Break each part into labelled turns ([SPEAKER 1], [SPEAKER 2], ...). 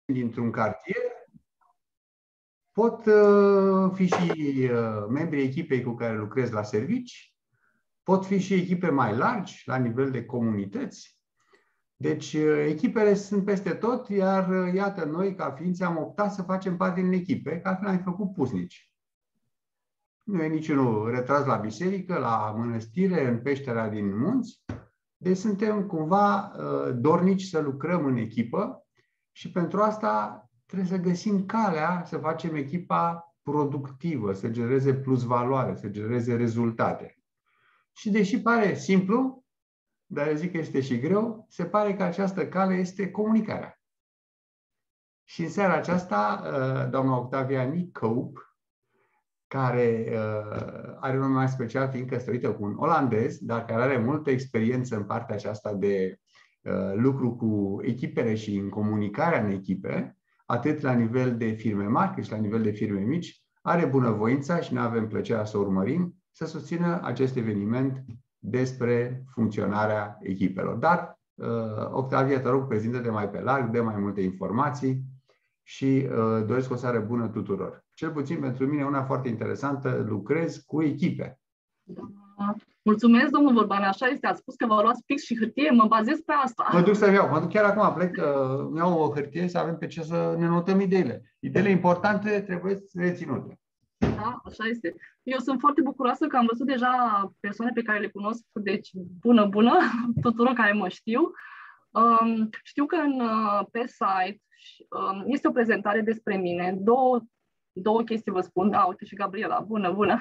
[SPEAKER 1] dintr-un cartier, pot fi și membrii echipei cu care lucrez la servici, pot fi și echipe mai largi, la nivel de comunități. Deci, echipele sunt peste tot, iar iată, noi, ca ființe, am optat să facem parte din echipe, că altfel am făcut pusnici. Nu e niciunul retras la biserică, la mănăstire, în peștera din munți. Deci suntem cumva dornici să lucrăm în echipă și pentru asta trebuie să găsim calea să facem echipa productivă, să genereze plus valoare, să genereze rezultate. Și deși pare simplu, dar eu zic că este și greu, se pare că această cale este comunicarea. Și în seara aceasta, doamna Octavia Nieuwkoop, care are un nume mai special, fiindcă stăruită cu un olandez, dar care are multă experiență în partea aceasta de lucru cu echipele și în comunicarea în echipe, atât la nivel de firme mari, cât și la nivel de firme mici, are bunăvoința și ne avem plăcerea să urmărim, să susțină acest eveniment despre funcționarea echipelor. Dar, Octavia, te rog, prezintă-te mai pe larg, dă mai multe informații și doresc o seară bună tuturor. Cel puțin pentru mine una foarte interesantă, lucrez cu echipe.
[SPEAKER 2] Mulțumesc, domnul Vorban, așa este, ați spus că vă luați pix și hârtie, mă bazez pe asta.
[SPEAKER 1] Mă duc să iau, mă duc chiar acum, plec, iau o hârtie să avem pe ce să ne notăm ideile. Ideile importante trebuie reținute.
[SPEAKER 2] Da, așa este. Eu sunt foarte bucuroasă că am văzut deja persoane pe care le cunosc, deci bună tuturor care mă știu. Știu că pe site este o prezentare despre mine, două chestii vă spun. Uite și Gabriela, bună.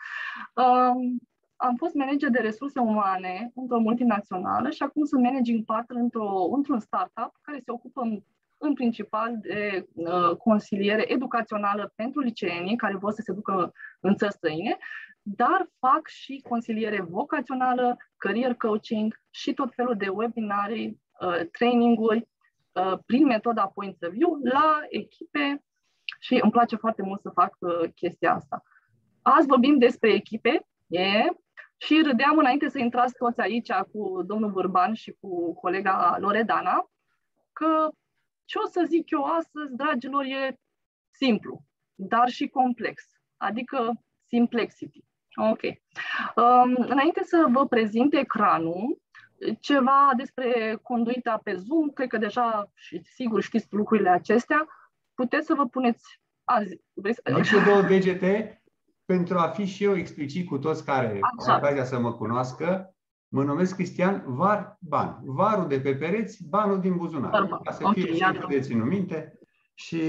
[SPEAKER 2] Am fost manager de resurse umane într-o multinațională și acum sunt managing partner într-un startup care se ocupă în principal de consiliere educațională pentru liceenii care vor să se ducă în țări străine, dar fac și consiliere vocațională, career coaching și tot felul de webinarii, traininguri prin metoda point of view la echipe și îmi place foarte mult să fac chestia asta. Azi vorbim despre echipe și râdeam înainte să intrați toți aici cu domnul Vârban și cu colega Loredana că ce o să zic eu astăzi, dragilor, e simplu, dar și complex, adică simplexity. Ok. Înainte să vă prezint ecranul, ceva despre conduita pe Zoom, cred că deja și sigur știți lucrurile acestea, puteți să vă puneți azi.
[SPEAKER 1] Și două degete pentru a fi și eu explicit cu toți care au ocazia să mă cunoască. Mă numesc Cristian Varban. Varul de pe pereți, banul din buzunar. Ca să fie și de ținut minte. Și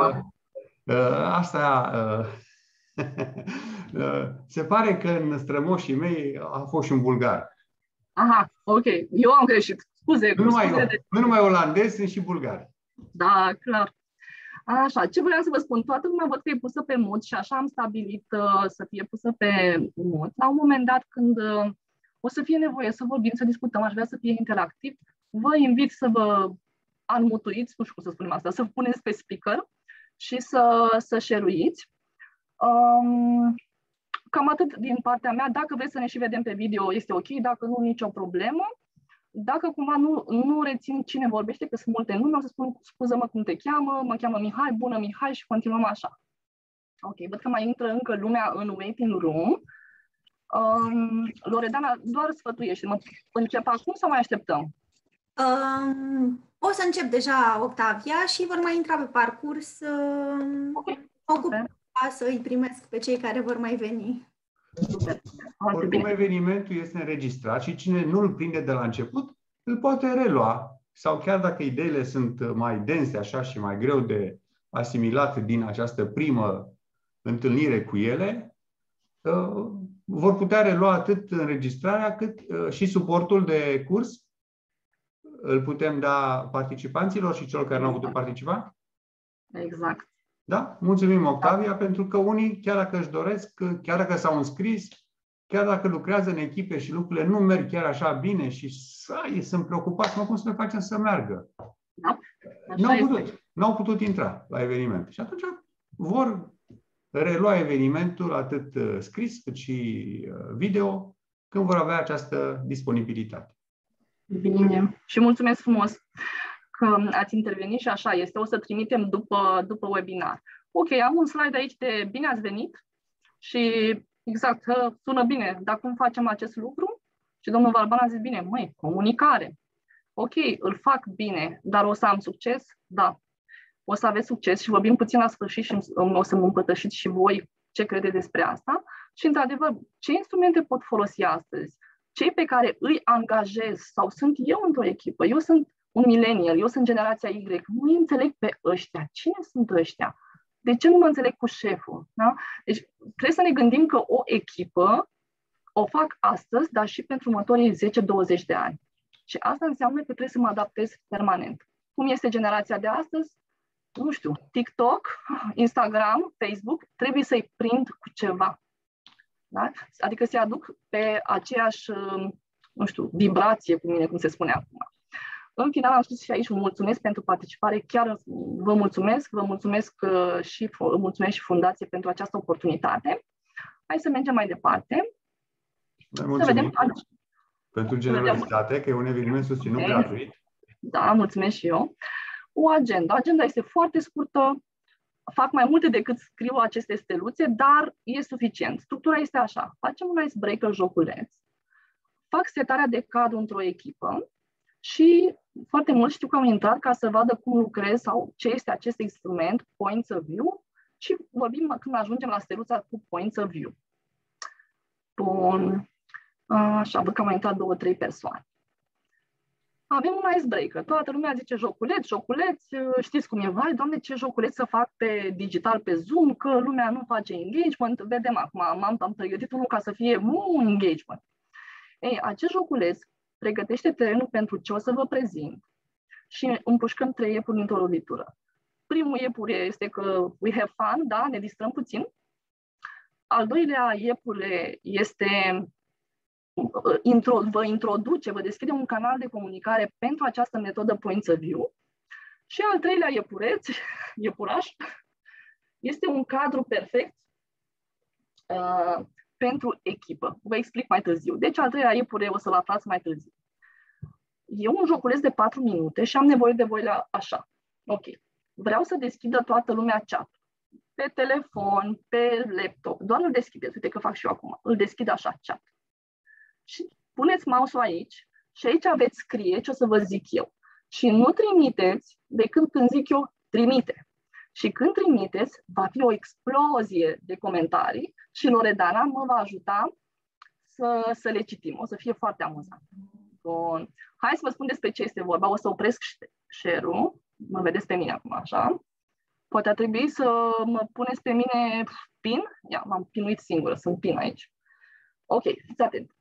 [SPEAKER 1] asta se pare că în strămoșii mei a fost și un bulgar.
[SPEAKER 2] Aha, ok. Eu am greșit. Scuze.
[SPEAKER 1] Nu numai olandezi, sunt și bulgari.
[SPEAKER 2] Da, clar. Așa, ce vreau să vă spun? Toată lumea văd că e pusă pe mut și așa am stabilit să fie pusă pe mut. La un moment dat, când o să fie nevoie să vorbim, să discutăm, aș vrea să fie interactiv, vă invit să vă înmutuiți, nu știu cum să spunem asta, să vă puneți pe speaker și să share-uiți. Cam atât din partea mea. Dacă vreți să ne și vedem pe video, este ok, dacă nu, nicio problemă. Dacă cumva nu rețin cine vorbește, că sunt multe nume, o să spun, scuză-mă cum te cheamă, mă cheamă Mihai, bună Mihai și continuăm așa. Ok, văd că mai intră încă lumea în waiting room. Loredana, doar sfătuiește. Încep acum sau mai așteptăm?
[SPEAKER 3] O să încep deja, Octavia, și vor mai intra pe parcurs.
[SPEAKER 2] Okay.
[SPEAKER 3] Să îi primesc pe cei care vor mai veni.
[SPEAKER 1] Oricum, evenimentul este înregistrat și cine nu îl prinde de la început, îl poate relua. Sau chiar dacă ideile sunt mai dense așa și mai greu de asimilat din această primă întâlnire cu ele, vor putea relua atât înregistrarea cât și suportul de curs. Îl putem da participanților și celor care nu au putut participa?
[SPEAKER 2] Exact.
[SPEAKER 1] Da? Mulțumim, Octavia, pentru că unii, chiar dacă își doresc, chiar dacă s-au înscris, chiar dacă lucrează în echipe și lucrurile nu merg chiar așa bine și sunt preocupați, cum să le facem să meargă.
[SPEAKER 2] Da?
[SPEAKER 1] N-au putut intra la eveniment. Și atunci vor relua evenimentul atât scris cât și video când vor avea această disponibilitate.
[SPEAKER 2] Bine. Și mulțumesc frumos că ați intervenit și așa este, o să trimitem după webinar. Ok, am un slide aici de bine ați venit și exact, sună bine, dar cum facem acest lucru? Și domnul Varban a zis, bine, măi, comunicare. Ok, îl fac bine, dar o să am succes? Da. O să aveți succes și vorbim puțin la sfârșit și o să mă împărtășiți și voi ce credeți despre asta. Și, într-adevăr, ce instrumente pot folosi astăzi? Cei pe care îi angajez sau sunt eu într-o echipă, eu sunt un millennial, eu sunt generația Y, nu înțeleg pe ăștia. Cine sunt ăștia? De ce nu mă înțeleg cu șeful? Da? Deci trebuie să ne gândim că o echipă o fac astăzi, dar și pentru următorii 10-20 de ani. Și asta înseamnă că trebuie să mă adaptez permanent. Cum este generația de astăzi? Nu știu, TikTok, Instagram, Facebook, trebuie să-i prind cu ceva. Da? Adică să-i aduc pe aceeași, nu știu, vibrație cu mine, cum se spune acum. În final am spus și aici, vă mulțumesc pentru participare, chiar vă mulțumesc și Fundație pentru această oportunitate. Hai să mergem mai departe.
[SPEAKER 1] Să vedem pentru generositate, că e un eveniment susținut gratuit.
[SPEAKER 2] Da, mulțumesc și eu. O agenda. Agenda este foarte scurtă, fac mai multe decât scriu aceste steluțe, dar e suficient. Structura este așa. Facem un icebreaker joculeț, fac setarea de cadru într-o echipă și foarte mult știu că am intrat ca să vadă cum lucrez sau ce este acest instrument, Points of View, și vorbim când ajungem la steluța cu Points of View. Bun. Așa, văd că am mai intrat 2-3 persoane. Avem un icebreaker. Toată lumea zice joculeț, știți cum e, vai, Doamne, ce joculeț să fac pe digital, pe Zoom, că lumea nu face engagement. Vedem acum, am pregătit unul ca să fie un engagement. Ei, acest joculeț pregătește terenul pentru ce o să vă prezint și împușcăm 3 iepuri într-o lovitură. Primul iepure este că we have fun, da, ne distrăm puțin. Al doilea iepure este vă introduce, vă deschide un canal de comunicare pentru această metodă Points of View. Și al treilea iepuraș, este un cadru perfect pentru echipă. Vă explic mai târziu. Deci al treilea iepure o să-l aflați mai târziu. E un joculeț de 4 minute și am nevoie de voi la așa. Ok. Vreau să deschidă toată lumea chat. Pe telefon, pe laptop. Doar îl deschideți. Uite că fac și eu acum. Îl deschid așa, chat. Și puneți mouse-ul aici și aici aveți scrie ce o să vă zic eu. Și nu trimiteți decât când zic eu trimite. Și când trimiteți, va fi o explozie de comentarii și Loredana mă va ajuta să le citim. O să fie foarte amuzant. Bun. Hai să vă spun despre ce este vorba. O să opresc share-ul. Mă vedeți pe mine acum, așa. Poate ar trebui să mă puneți pe mine pin. Ia, m-am pinuit singură, sunt pin aici. Ok, fiți atent.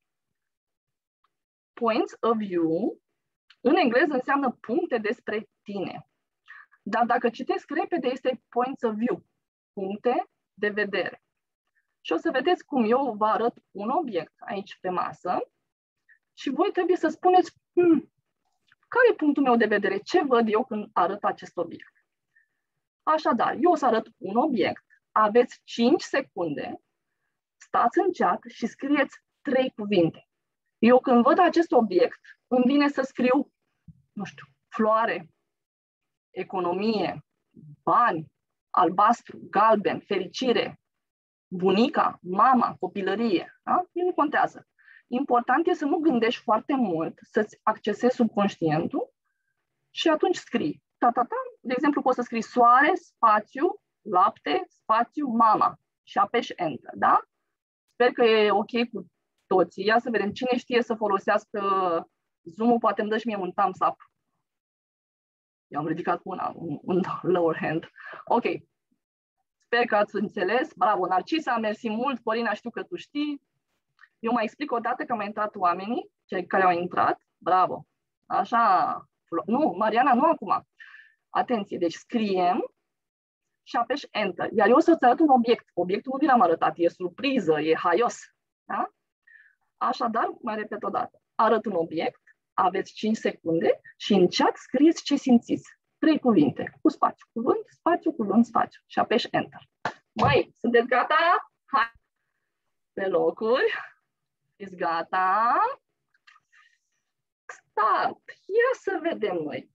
[SPEAKER 2] Points of view, în engleză înseamnă puncte despre tine. Dar dacă citesc repede, este points of view, puncte de vedere. Și o să vedeți cum eu vă arăt un obiect aici pe masă și voi trebuie să spuneți care e punctul meu de vedere, ce văd eu când arăt acest obiect. Așadar, eu o să arăt un obiect, aveți 5 secunde, stați în chat și scrieți 3 cuvinte. Eu când văd acest obiect, îmi vine să scriu, nu știu, floare, economie, bani, albastru, galben, fericire, bunica, mama, copilărie. Da? Nu contează. Important e să nu gândești foarte mult, să-ți accesezi subconștientul și atunci scrii. De exemplu, poți să scrii soare, spațiu, lapte, spațiu, mama și apeși Enter. Da? Sper că e ok cu toții. Ia să vedem cine știe să folosească Zoom-ul, poate îmi dă și mie un thumbs up. Eu am ridicat un lower hand. Ok. Sper că ați înțeles. Bravo, Narcisa, mersi mult. Corina, știu că tu știi. Eu mai explic o dată că au mai intrat oamenii, cei care au intrat. Bravo. Așa. Nu, Mariana, nu acum. Atenție, deci scriem și apeși Enter. Iar eu o să-ți arăt un obiect. Obiectul nu vi l-am arătat, e surpriză, e haios. Da? Așadar, mai repet o dată. Arăt un obiect, aveți 5 secunde și în chat scrieți ce simțiți. 3 cuvinte, cu spațiu, cuvânt, spațiu, cuvânt, spațiu. Și apeși Enter. Măi, sunteți gata? Hai! Pe locuri. Ești gata? Start! Ia să vedem noi.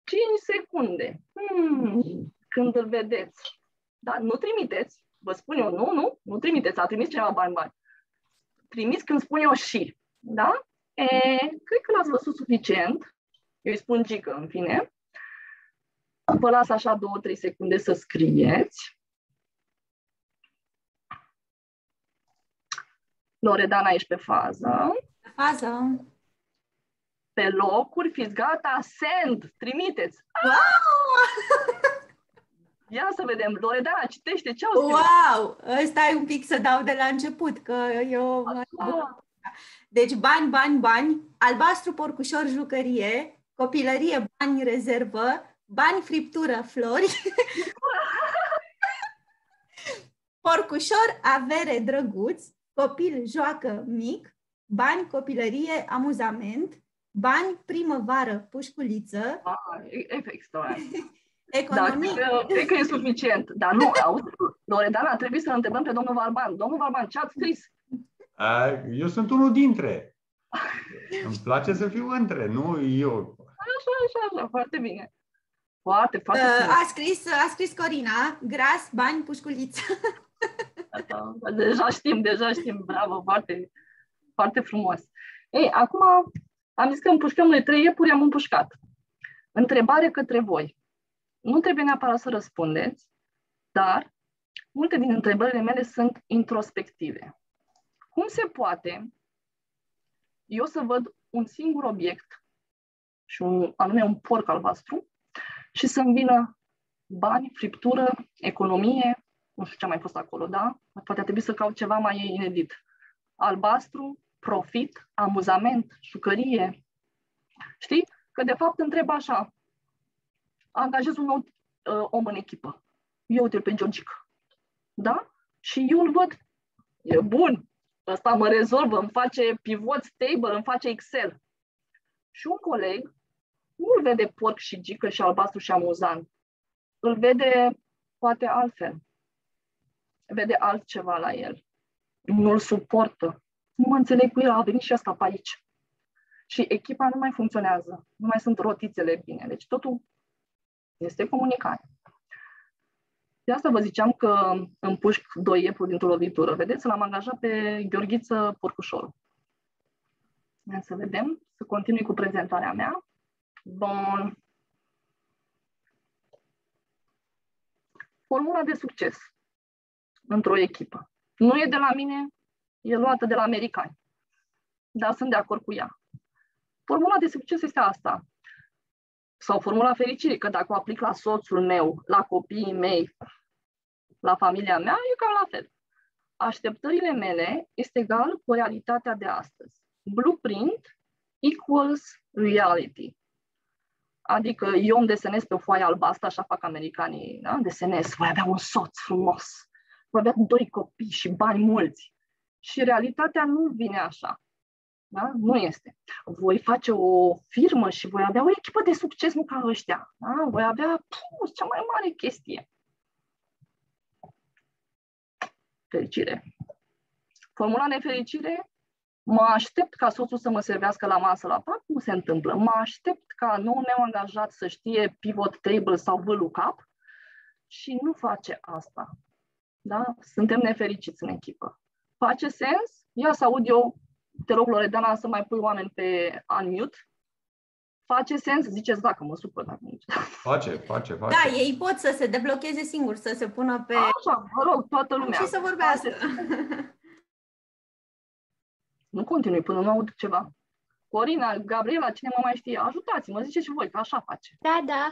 [SPEAKER 2] 5 secunde. Când îl vedeți. Dar nu trimiteți. Vă spun eu, nu trimiteți. A trimis cineva bani. Trimiți când spun eu și. Da? Cred că l-ați văzut suficient. Eu îi spun gică, în fine. Vă las așa 2-3 secunde să scrieți. Loredana, ești pe fază.
[SPEAKER 3] Pe fază.
[SPEAKER 2] Pe locuri, fiți gata, send, trimiteți.
[SPEAKER 3] Wow!
[SPEAKER 2] Ia să vedem. Loredana, citește ce au scris.
[SPEAKER 3] Wow! Stai un pic să dau de la început, că eu... Deci bani, albastru, porcușor, jucărie, copilărie, bani, rezervă, bani, friptură, flori, porcușor, avere, drăguț, copil, joacă, mic, bani, copilărie, amuzament, bani, primăvară, pușculiță. Economie.
[SPEAKER 2] Da, cred că e suficient. Dar nu, auzi, Loredana, trebuie să-l întrebăm pe domnul Varban. Domnul Varban, ce ați scris?
[SPEAKER 1] Eu sunt unul dintre. Îmi place să fiu între, nu eu.
[SPEAKER 2] Așa, foarte bine. Foarte bine.
[SPEAKER 3] A scris Corina, gras, bani, pușculiță.
[SPEAKER 2] Deja știm, bravo, foarte, foarte frumos. Ei, acum am zis că împușcăm noi 3 iepuri, am împușcat. Întrebare către voi. Nu trebuie neapărat să răspundeți, dar multe din întrebările mele sunt introspective. Cum se poate eu să văd un singur obiect, și anume un porc albastru, și să-mi vină bani, friptură, economie, nu știu ce a mai fost acolo, da? Poate ar trebui să caut ceva mai inedit. Albastru, profit, amuzament, jucărie. Știi? Că de fapt întreb așa. Angajez un nou om în echipă. Eu uite-l pe Georgica. Da? Și eu îl văd. E bun. Ăsta mă rezolvă, îmi face pivot table, îmi face Excel. Și un coleg nu îl vede porc și gică și albastru și amuzant. Îl vede poate altfel. Vede altceva la el. Nu-l suportă. Nu mă înțeleg cu el, a venit și ăsta pe aici. Și echipa nu mai funcționează. Nu mai sunt rotițele bine. Deci totul este comunicare. De asta vă ziceam că împușc 2 iepuri dintr-o lovitură. Vedeți, l-am angajat pe Gheorghiță Porcușorul. Să vedem, să continui cu prezentarea mea. Bun. Formula de succes într-o echipă. Nu e de la mine, e luată de la americani. Dar sunt de acord cu ea. Formula de succes este asta. Sau formula fericirii, că dacă o aplic la soțul meu, la copiii mei, la familia mea, e cam la fel. Așteptările mele este egal cu realitatea de astăzi. Blueprint equals reality. Adică eu îmi desenez pe o foaie albastră, așa fac americanii, da? Desenez, voi avea un soț frumos, voi avea 2 copii și bani mulți. Și realitatea nu vine așa. Da? Nu este. Voi face o firmă și voi avea o echipă de succes, nu ca ăștia. Da? Voi avea cea mai mare chestie. Fericire. Formula nefericire, mă aștept ca soțul să mă servească la masă la pat, nu se întâmplă. Mă aștept ca noul meu angajat să știe pivot table sau VLOOKUP și nu face asta. Da? Suntem nefericiți în echipă. Face sens? Ia să aud eu. Te rog, Loredana, să mai pui oameni pe unmute. Face sens? Ziceți dacă mă supăr. Dacă nu.
[SPEAKER 1] Face.
[SPEAKER 3] Da, ei pot să se deblocheze singuri, să se pună pe...
[SPEAKER 2] Așa, vă rog, toată lumea.
[SPEAKER 3] Și să vorbească.
[SPEAKER 2] Nu continui până nu aud ceva. Corina, Gabriela, cine mă mai știe, ajutați-mă, ziceți și voi, că așa face.
[SPEAKER 3] Da.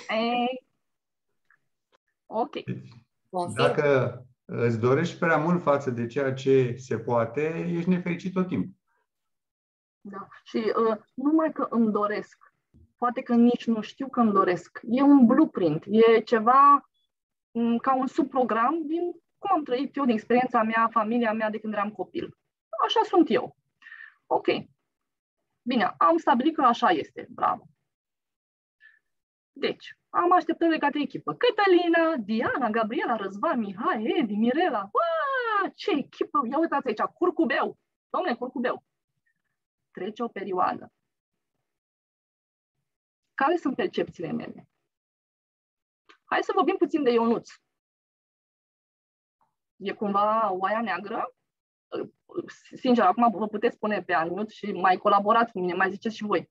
[SPEAKER 2] Ok.
[SPEAKER 1] Dacă îți dorești prea mult față de ceea ce se poate, ești nefericit tot timpul.
[SPEAKER 2] Da. Și numai că îmi doresc. Poate că nici nu știu că îmi doresc. E un blueprint. E ceva ca un subprogram din cum am trăit eu, din experiența mea, familia mea de când eram copil. Așa sunt eu. Ok. Bine, am stabilit că așa este. Bravo. Deci, am așteptările către echipă. Cătălina, Diana, Gabriela, Răzvan, Mihai, Edi, Mirela. Uaa, ce echipă! Ia uitați aici, curcubeu. Dom'le, curcubeu. Trece o perioadă. Care sunt percepțiile mele? Hai să vorbim puțin de Ionuț. E cumva oaia neagră? Sincer, acum vă puteți spune pe Ionuț și mai colaborați cu mine, mai ziceți și voi.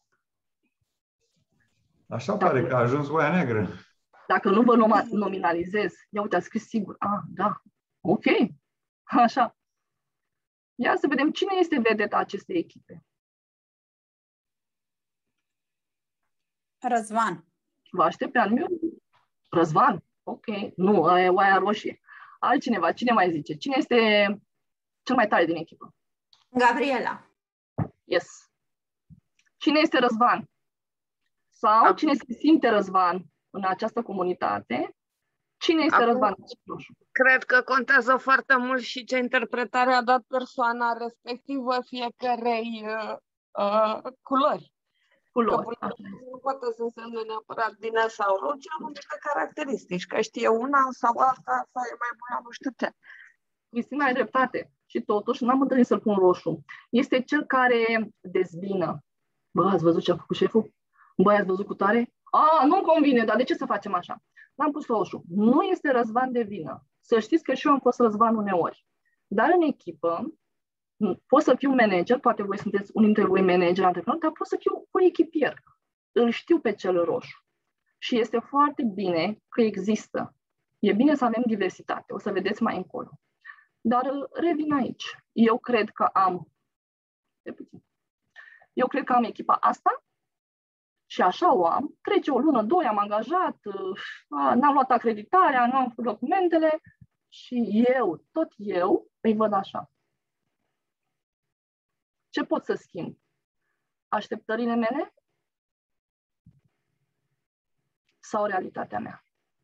[SPEAKER 1] Așa pare că a ajuns oaia neagră.
[SPEAKER 2] Dacă nu vă nominalizez, ia uite, a scris sigur. Ah, da, ok, așa. Ia să vedem cine este vedeta acestei echipe.
[SPEAKER 4] Răzvan.
[SPEAKER 2] Vă aștept pe al meu? Răzvan? Ok, nu, e oaia roșie. Altcineva, cine mai zice? Cine este cel mai tare din echipă?
[SPEAKER 3] Gabriela.
[SPEAKER 2] Yes. Cine este Răzvan? Sau cine se simte Răzvan în această comunitate? Cine este Răzvan?
[SPEAKER 5] Cred că contează foarte mult și ce interpretare a dat persoana respectivă fiecărei culori.
[SPEAKER 2] Culori.
[SPEAKER 5] Nu poate să însemne neapărat bine sau rău, ci am multe caracteristici, că știe una sau alta sau e mai bună nu știu ce.
[SPEAKER 2] Cristina are dreptate. Și totuși n-am întâlnit să-l pun roșu. Este cel care dezbină. Bă, ați văzut ce a făcut șeful? Băi, ați văzut cu tare? Nu-mi convine, dar de ce să facem așa? L-am pus roșu. Nu este Răzvan de vină. Să știți că și eu am fost Răzvan uneori. Dar în echipă, pot să fiu manager, poate voi sunteți unul dintre voi manager, antreprenor, dar pot să fiu coechipier. Îl știu pe cel roșu. Și este foarte bine că există. E bine să avem diversitate. O să vedeți mai încolo. Dar revin aici. Eu cred că am echipa asta și așa o am. Trece o lună, 2, am angajat, n-am luat acreditarea, nu am făcut documentele și tot eu, îi văd așa. Ce pot să schimb? Așteptările mele sau realitatea mea?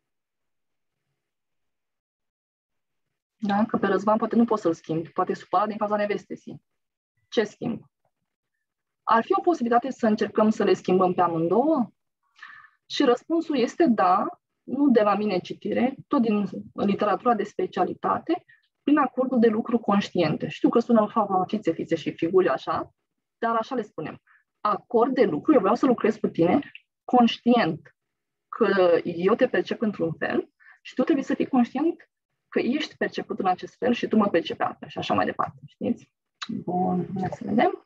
[SPEAKER 2] Da? Că pe Răzvan poate nu pot să-l schimb, poate e supărat din cauza nevestesii. Ce schimb? Ar fi o posibilitate să încercăm să le schimbăm pe amândouă? Și răspunsul este da, nu de la mine citire, tot din literatura de specialitate, prin acordul de lucru conștiente. Știu că sună fițe și figuri așa, dar așa le spunem. Acord de lucru, eu vreau să lucrez cu tine conștient că eu te percep într-un fel și tu trebuie să fii conștient că ești perceput în acest fel și tu mă percepi altfel și așa mai departe, știți? Bun, să vedem.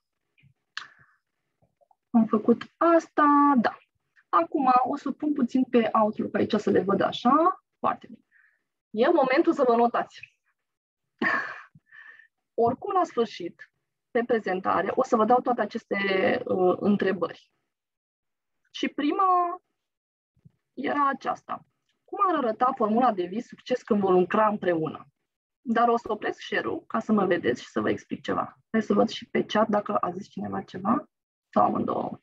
[SPEAKER 2] Am făcut asta, da. Acum o să pun puțin pe Outlook aici să le văd așa. Foarte bine. E momentul să vă notați. Oricum, la sfârșit, pe prezentare, o să vă dau toate aceste întrebări. Și prima era aceasta. Cum ar arăta formula de vis succes când vom lucra împreună? Dar o să opresc share-ul ca să mă vedeți și să vă explic ceva. Hai să văd și pe chat dacă a zis cineva ceva. Sau amândouă, ok.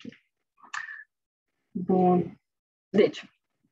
[SPEAKER 2] Bun. Deci.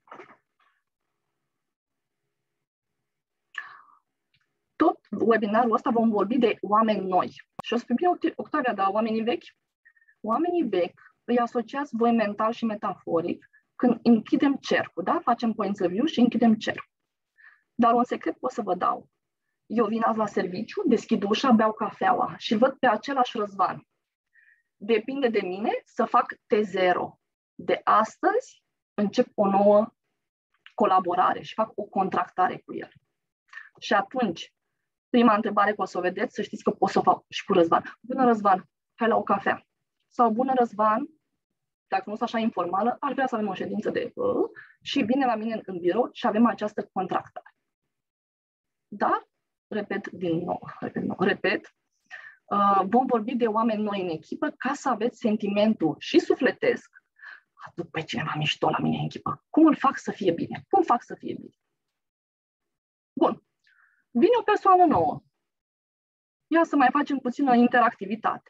[SPEAKER 2] Tot webinarul ăsta vom vorbi de oameni noi. Și o să fie Octavia, dar oamenii vechi? Oamenii vechi îi asociați voi mental și metaforic când închidem cercul, da? Facem point of view și închidem cercul. Dar un secret pot să vă dau. Eu vin azi la serviciu, deschid ușa, beau cafeaua și văd pe același Răzvan. Depinde de mine să fac T0. De astăzi încep o nouă colaborare și fac o contractare cu el. Și atunci, prima întrebare că o să o vedeți, să știți că pot să o fac și cu Răzvan. Bună, Răzvan, hai la o cafea. Sau bună, Răzvan, dacă nu sunt așa informală, ar vrea să avem o ședință de și vine la mine în birou și avem această contractare. Dar, repet, vom vorbi de oameni noi în echipă ca să aveți sentimentul și sufletesc. Aduc pe cineva mișto la mine în echipă. Cum îl fac să fie bine? Cum fac să fie bine? Bun. Vine o persoană nouă. Ia să mai facem puțină interactivitate.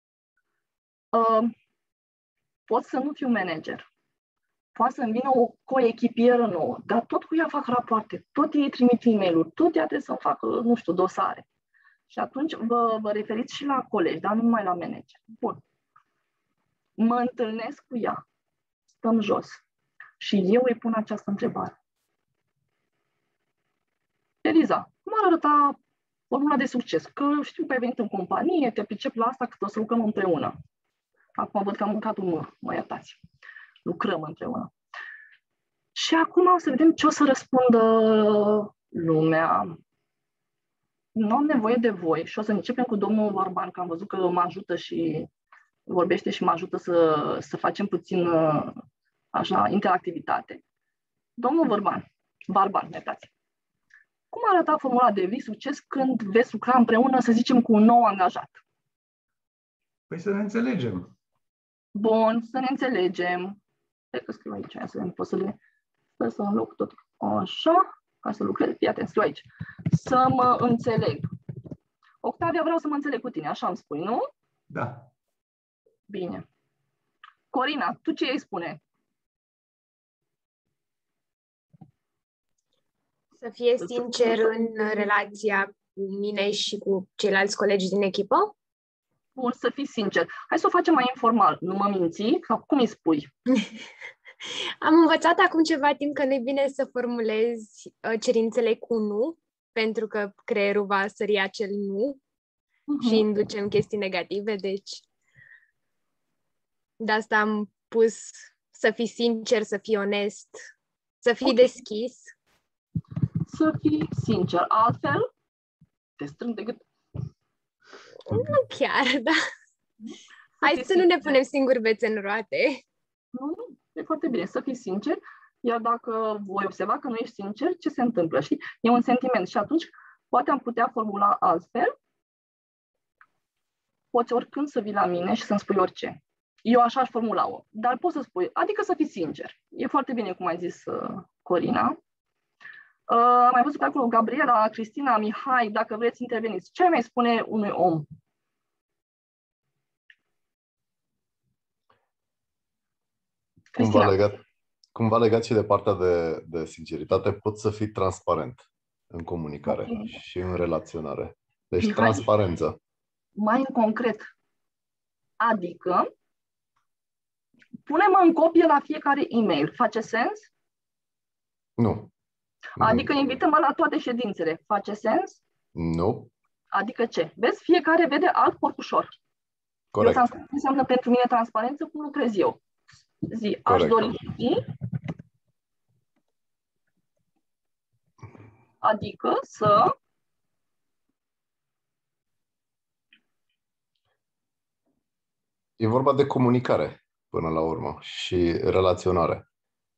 [SPEAKER 2] Pot să nu fiu manager. Poate să-mi vină o coechipieră nouă, dar tot cu ea fac rapoarte, tot ei trimit e-mail-uri, tot ea trebuie să facă, nu știu, dosare. Și atunci vă referiți și la colegi, dar nu numai la manager. Bun. Mă întâlnesc cu ea. Stăm jos. Și eu îi pun această întrebare. Eliza, cum ar arăta formula de succes? Că știu că ai venit în companie, te pricep la asta, că o să lucrăm împreună. Acum văd că am mâncat un măr, mă iertați. lucrăm împreună. Și acum o să vedem ce o să răspundă lumea. Nu am nevoie de voi și o să începem cu domnul Vorban, că am văzut că mă ajută și vorbește și mă ajută să facem puțin așa, interactivitate. Domnul Varban, iertați. Cum arăta formula de vis succes când veți lucra împreună, să zicem, cu un nou angajat?
[SPEAKER 1] Păi să ne înțelegem.
[SPEAKER 2] Bun, să ne înțelegem. Cred că scriu aici, să vedem, pot să le... Sper să înloc tot așa, ca să lucrez. Fii atent, scriu aici. Să mă înțeleg. Octavia, vreau să mă înțeleg cu tine, așa îmi spui, nu?
[SPEAKER 1] Da.
[SPEAKER 2] Bine. Corina, tu ce îi spune?
[SPEAKER 4] Să fie sincer în relația cu mine și cu ceilalți colegi din echipă?
[SPEAKER 2] Bun, să fii sincer. Hai să o facem mai informal. Nu mă minți? Sau cum îi spui?
[SPEAKER 4] Am învățat acum ceva timp că nu-i bine să formulezi cerințele cu nu, pentru că creierul va sări acel nu și inducem chestii negative, deci de asta am pus să fii sincer, să fii onest, să fii deschis.
[SPEAKER 2] Să fii sincer. Altfel, te strâng de gât.
[SPEAKER 4] Nu chiar, da. Hai să nu ne punem singuri bețe în roate.
[SPEAKER 2] Nu, e foarte bine să fii sincer, iar dacă voi observa că nu ești sincer, ce se întâmplă, știi? E un sentiment și atunci poate am putea formula altfel. Poți oricând să vii la mine și să-mi spui orice. Eu așa aș formula-o, dar poți să spui, adică să fii sincer. E foarte bine cum ai zis, Corina. Am mai văzut pe acolo Gabriela, Cristina, Mihai, dacă vreți interveniți. Ce mai spune unui om?
[SPEAKER 6] Cumva legat și de partea de sinceritate, poți să fii transparent în comunicare și în relaționare. Deci Mihai, transparență.
[SPEAKER 2] Mai în concret, adică pune-mă în copie la fiecare e-mail. Face sens?
[SPEAKER 6] Nu.
[SPEAKER 2] Adică invită-mă la toate ședințele. Face sens?
[SPEAKER 6] Nu.
[SPEAKER 2] Adică ce? Vezi, fiecare vede alt porcușor.
[SPEAKER 6] Corect.
[SPEAKER 2] Ce înseamnă pentru mine transparență? Cum lucrez eu? Zi,
[SPEAKER 6] corect.
[SPEAKER 2] Aș dori zi. Adică să...
[SPEAKER 6] E vorba de comunicare până la urmă și relaționare.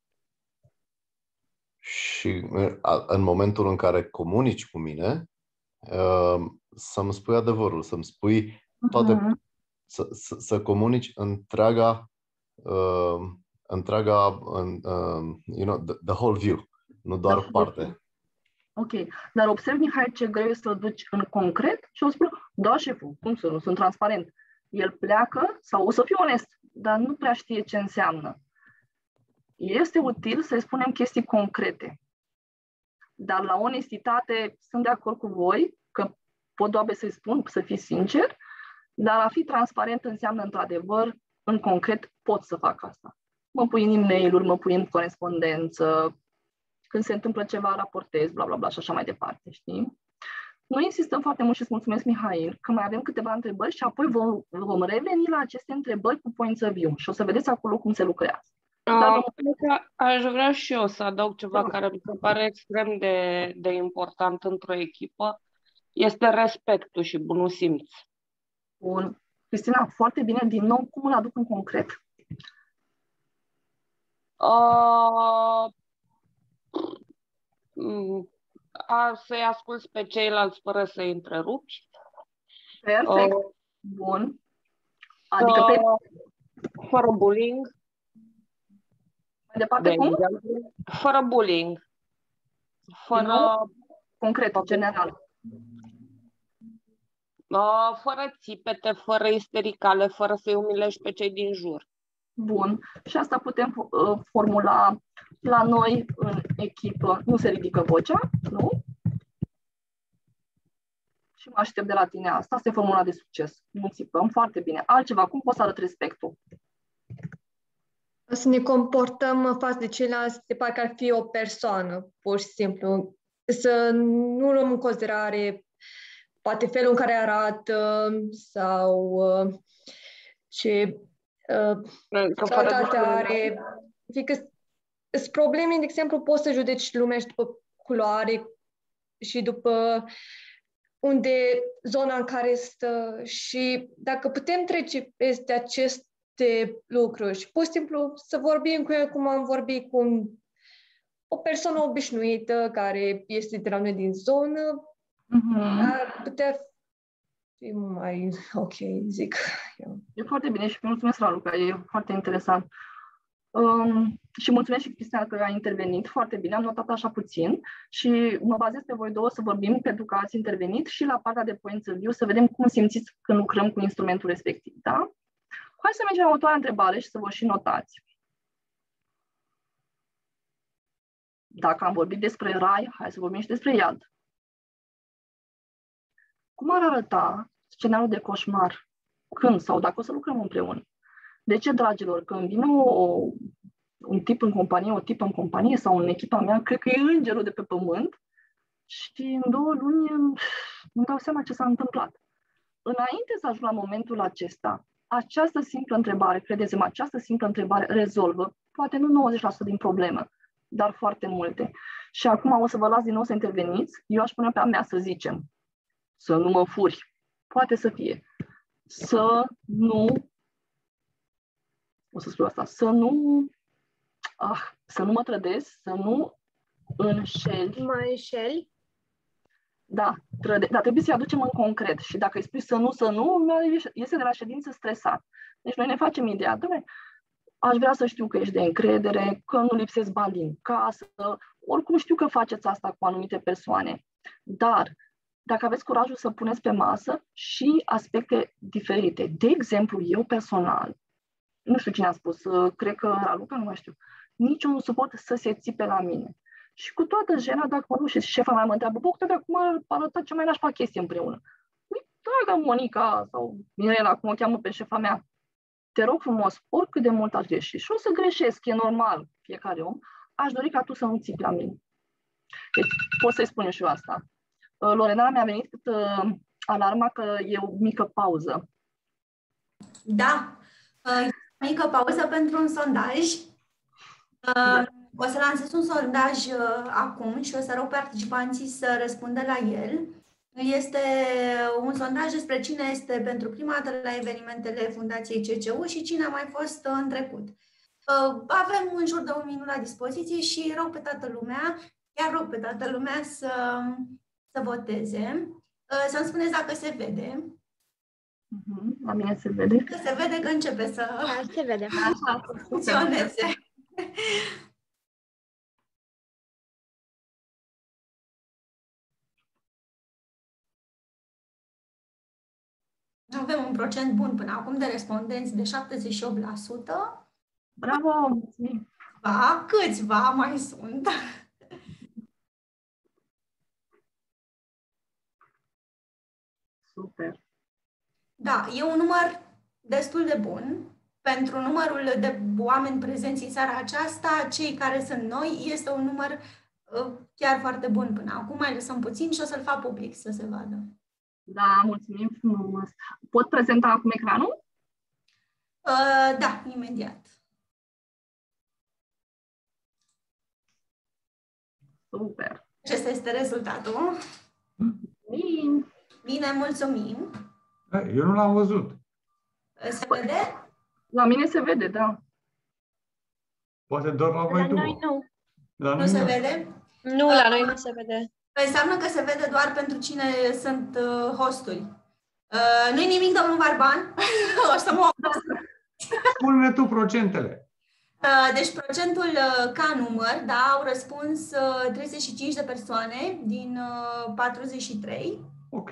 [SPEAKER 6] Și în momentul în care comunici cu mine, să-mi spui adevărul, să-mi spui toate, să comunici întreaga, the whole view, nu doar parte.
[SPEAKER 2] Ok, dar observ, Mihai, ce greu este să-l duci în concret și o spun, da, șeful, cum să nu, sunt transparent. El pleacă, sau o să fiu onest, dar nu prea știe ce înseamnă. Este util să-i spunem chestii concrete. Dar la onestitate sunt de acord cu voi, că pot doar să-i spun, să fii sincer, dar a fi transparent înseamnă într-adevăr, în concret, pot să fac asta. Mă pui în e-mail-uri, mă pui în corespondență, când se întâmplă ceva, raportez, bla bla bla și așa mai departe, știi? Noi insistăm foarte mult și îți mulțumesc, Mihail, că mai avem câteva întrebări și apoi vom reveni la aceste întrebări cu points of view și o să vedeți acolo cum se lucrează.
[SPEAKER 5] Aș vrea și eu să adaug ceva care mi se pare extrem de important într-o echipă. Este respectul și bunul simț.
[SPEAKER 2] Bun. Cristina, foarte bine. Din nou, cum îl aduc în concret?
[SPEAKER 5] Să-i asculți pe ceilalți fără să-i întrerupi.
[SPEAKER 2] Perfect. Bun. Adică pe...
[SPEAKER 5] Fără bullying.
[SPEAKER 2] Mai departe, cum?
[SPEAKER 5] Fără bullying. Fără...
[SPEAKER 2] Concret, general.
[SPEAKER 5] Fără țipete, fără istericale, fără să-i umilești pe cei din jur.
[SPEAKER 2] Bun. Și asta putem formula la noi în echipă. Nu se ridică vocea, nu? Și mă aștept de la tine asta. Asta e formula de succes. Nu țipăm. Foarte bine. Altceva. Cum poți să arăt respectul?
[SPEAKER 7] Să ne comportăm față de ceilalți de parcă ar fi o persoană, pur și simplu. Să nu luăm în considerare poate felul în care arată sau ce cealaltă are... Fiindcă sunt probleme, de exemplu, poți să judeci lumea și după culoare și după unde zona în care stă și dacă putem trece peste aceste lucruri și pur și simplu să vorbim cu el cum am vorbit cu o persoană obișnuită care este de la noi din zonă, ar putea fi mai ok, zic eu.
[SPEAKER 2] E foarte bine și mulțumesc, Raluca, e foarte interesant. Și mulțumesc și Cristina că a intervenit foarte bine, am notat așa puțin și mă bazez pe voi două să vorbim pentru că ați intervenit și la partea de points of view să vedem cum simțiți când lucrăm cu instrumentul respectiv, da? Hai să mergem la următoarea întrebare și să vă și notați. Dacă am vorbit despre rai, hai să vorbim și despre iad. Cum ar arăta scenariul de coșmar când sau dacă o să lucrăm împreună? De ce, dragilor, când vine un tip în companie, o tipă în companie sau în echipa mea, cred că e îngerul de pe pământ și în 2 luni îmi dau seama ce s-a întâmplat. Înainte să ajung la momentul acesta, această simplă întrebare, credeți-mă, această simplă întrebare rezolvă, poate nu 90% din probleme, dar foarte multe. Și acum o să vă las din nou să interveniți. Eu aș pune pe a mea să zicem, să nu mă furi, poate să fie, să nu, o să scriu asta, să nu mă trădezi, să nu înșeli.
[SPEAKER 4] Mă înșeli?
[SPEAKER 2] Da, dar trebuie să-i aducem în concret. Și dacă îi spui să nu, iese de la ședință stresat. Deci noi ne facem ideea, doamne, aș vrea să știu că ești de încredere, că nu lipsesc bani din casă, oricum știu că faceți asta cu anumite persoane. Dar dacă aveți curajul să puneți pe masă și aspecte diferite. De exemplu, eu personal, nu știu cine a spus, cred că Raluca, nu mai știu, nici eu nu suport să se țipe la mine. Și cu toată jena, dacă mă duc și șefa mea mă întreabă, bă, de acum ar arăta cea mai nașpa chestie împreună. Păi, dragă Monica sau Mirela, cum o cheamă pe șefa mea, te rog frumos, oricât de mult aș greși și o să greșesc, e normal, fiecare om, aș dori ca tu să nu țipi la mine. Deci, pot să-i spun și eu asta. Lorena, mi-a venit alarma că e o mică pauză.
[SPEAKER 3] Da, mică pauză pentru un sondaj. O să lansez un sondaj acum și o să rog participanții să răspundă la el. Este un sondaj despre cine este pentru prima dată la evenimentele Fundației CCU și cine a mai fost în trecut. Avem în jur de 1 minut la dispoziție și rog pe toată lumea, să voteze. Să-mi spuneți dacă se vede.
[SPEAKER 2] La mine se vede.
[SPEAKER 3] Că se vede că începe să
[SPEAKER 4] se vede.
[SPEAKER 3] Așa, să funcționeze. Avem un procent bun până acum de respondenți de 78%.
[SPEAKER 2] Bravo!
[SPEAKER 3] Ba, câțiva mai sunt.
[SPEAKER 2] Super!
[SPEAKER 3] Da, e un număr destul de bun. Pentru numărul de oameni prezenți în seara aceasta, cei care sunt noi, este un număr chiar foarte bun până acum. Mai lăsăm puțin și o să-l fac public să se vadă.
[SPEAKER 2] Da, mulțumim frumos. Pot prezenta acum ecranul?
[SPEAKER 3] Da, imediat.
[SPEAKER 2] Super!
[SPEAKER 3] Acesta este rezultatul. Bine, mulțumim.
[SPEAKER 1] Eu nu l-am văzut.
[SPEAKER 3] Se vede?
[SPEAKER 2] La mine se vede, da.
[SPEAKER 1] Poate doar la voi
[SPEAKER 4] La noi nu.
[SPEAKER 3] Nu se vede?
[SPEAKER 4] Nu, la noi nu se vede.
[SPEAKER 3] Înseamnă că se vede doar pentru cine sunt hosturi. Nu-i nimic, domnul Barban. O să mă...
[SPEAKER 1] Spune-ne tu procentele.
[SPEAKER 3] Deci procentul ca număr, da, au răspuns 35 de persoane din 43.
[SPEAKER 1] Ok.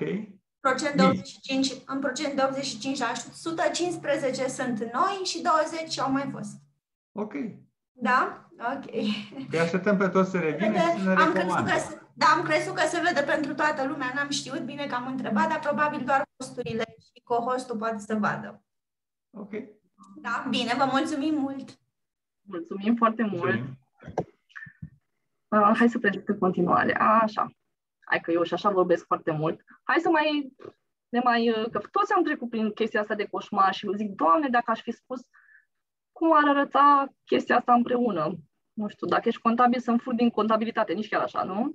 [SPEAKER 3] În procent de 85%, 15 sunt noi și 20 au mai fost.
[SPEAKER 1] Ok.
[SPEAKER 3] Da? Ok.
[SPEAKER 1] Îi așteptăm pe toți să revină și să ne recomandă.
[SPEAKER 3] Am crezut că se vede pentru toată lumea, n-am știut, bine că am întrebat, dar probabil doar hosturile și co-hostul poate să vadă.
[SPEAKER 1] Ok.
[SPEAKER 3] Da, bine, vă mulțumim mult!
[SPEAKER 2] Mulțumim foarte mult! Hai să trecem în continuare. Așa. Hai că eu și așa vorbesc foarte mult. Hai să că toți am trecut prin chestia asta de coșmar și eu zic, Doamne, dacă aș fi spus cum ar arăta chestia asta împreună? Nu știu, dacă ești contabil, să-mi furi din contabilitate, nici chiar așa, nu?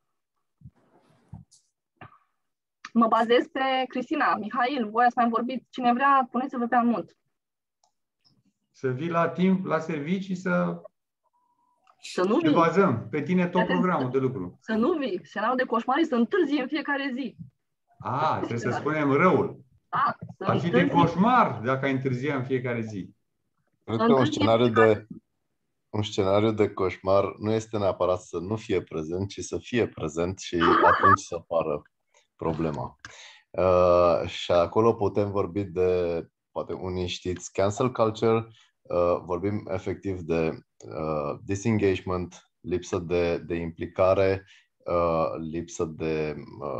[SPEAKER 2] Mă bazez pe Cristina, Mihail, voi ați mai vorbit, cine vrea, puneți-vă pe mult.
[SPEAKER 1] Să vii la timp, la servicii, să
[SPEAKER 2] nu
[SPEAKER 1] ne bazăm pe tine tot programul de lucru.
[SPEAKER 2] Să nu vii. Scenariul de coșmar e să întârzi în fiecare zi.
[SPEAKER 1] Trebuie să spunem răul. Ar fi de coșmar dacă ai întârzia în fiecare zi.
[SPEAKER 6] Cred că un scenariu de coșmar nu este neapărat să nu fie prezent, ci să fie prezent și atunci să apară problema. Și acolo putem vorbi de, poate unii știți, cancel culture, vorbim efectiv de disengagement, lipsă de implicare, lipsă de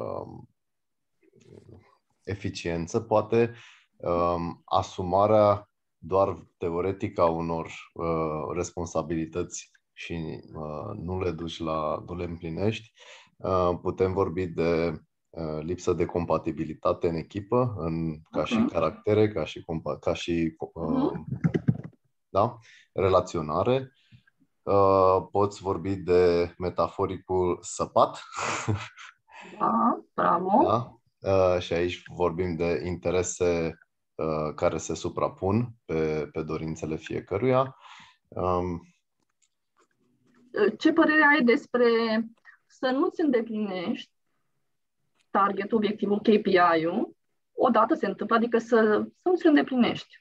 [SPEAKER 6] eficiență, poate asumarea doar teoretică a unor responsabilități și nu le împlinești. Putem vorbi de lipsă de compatibilitate în echipă, ca și caractere, ca și relaționare. Poți vorbi de metaforicul săpat.
[SPEAKER 2] Bravo.
[SPEAKER 6] Și aici vorbim de interese care se suprapun pe dorințele fiecăruia.
[SPEAKER 2] Ce părere ai despre să nu-ți îndeplinești targetul, obiectivul, KPI-ul, odată se întâmplă, adică să nu-ți îndeplinești?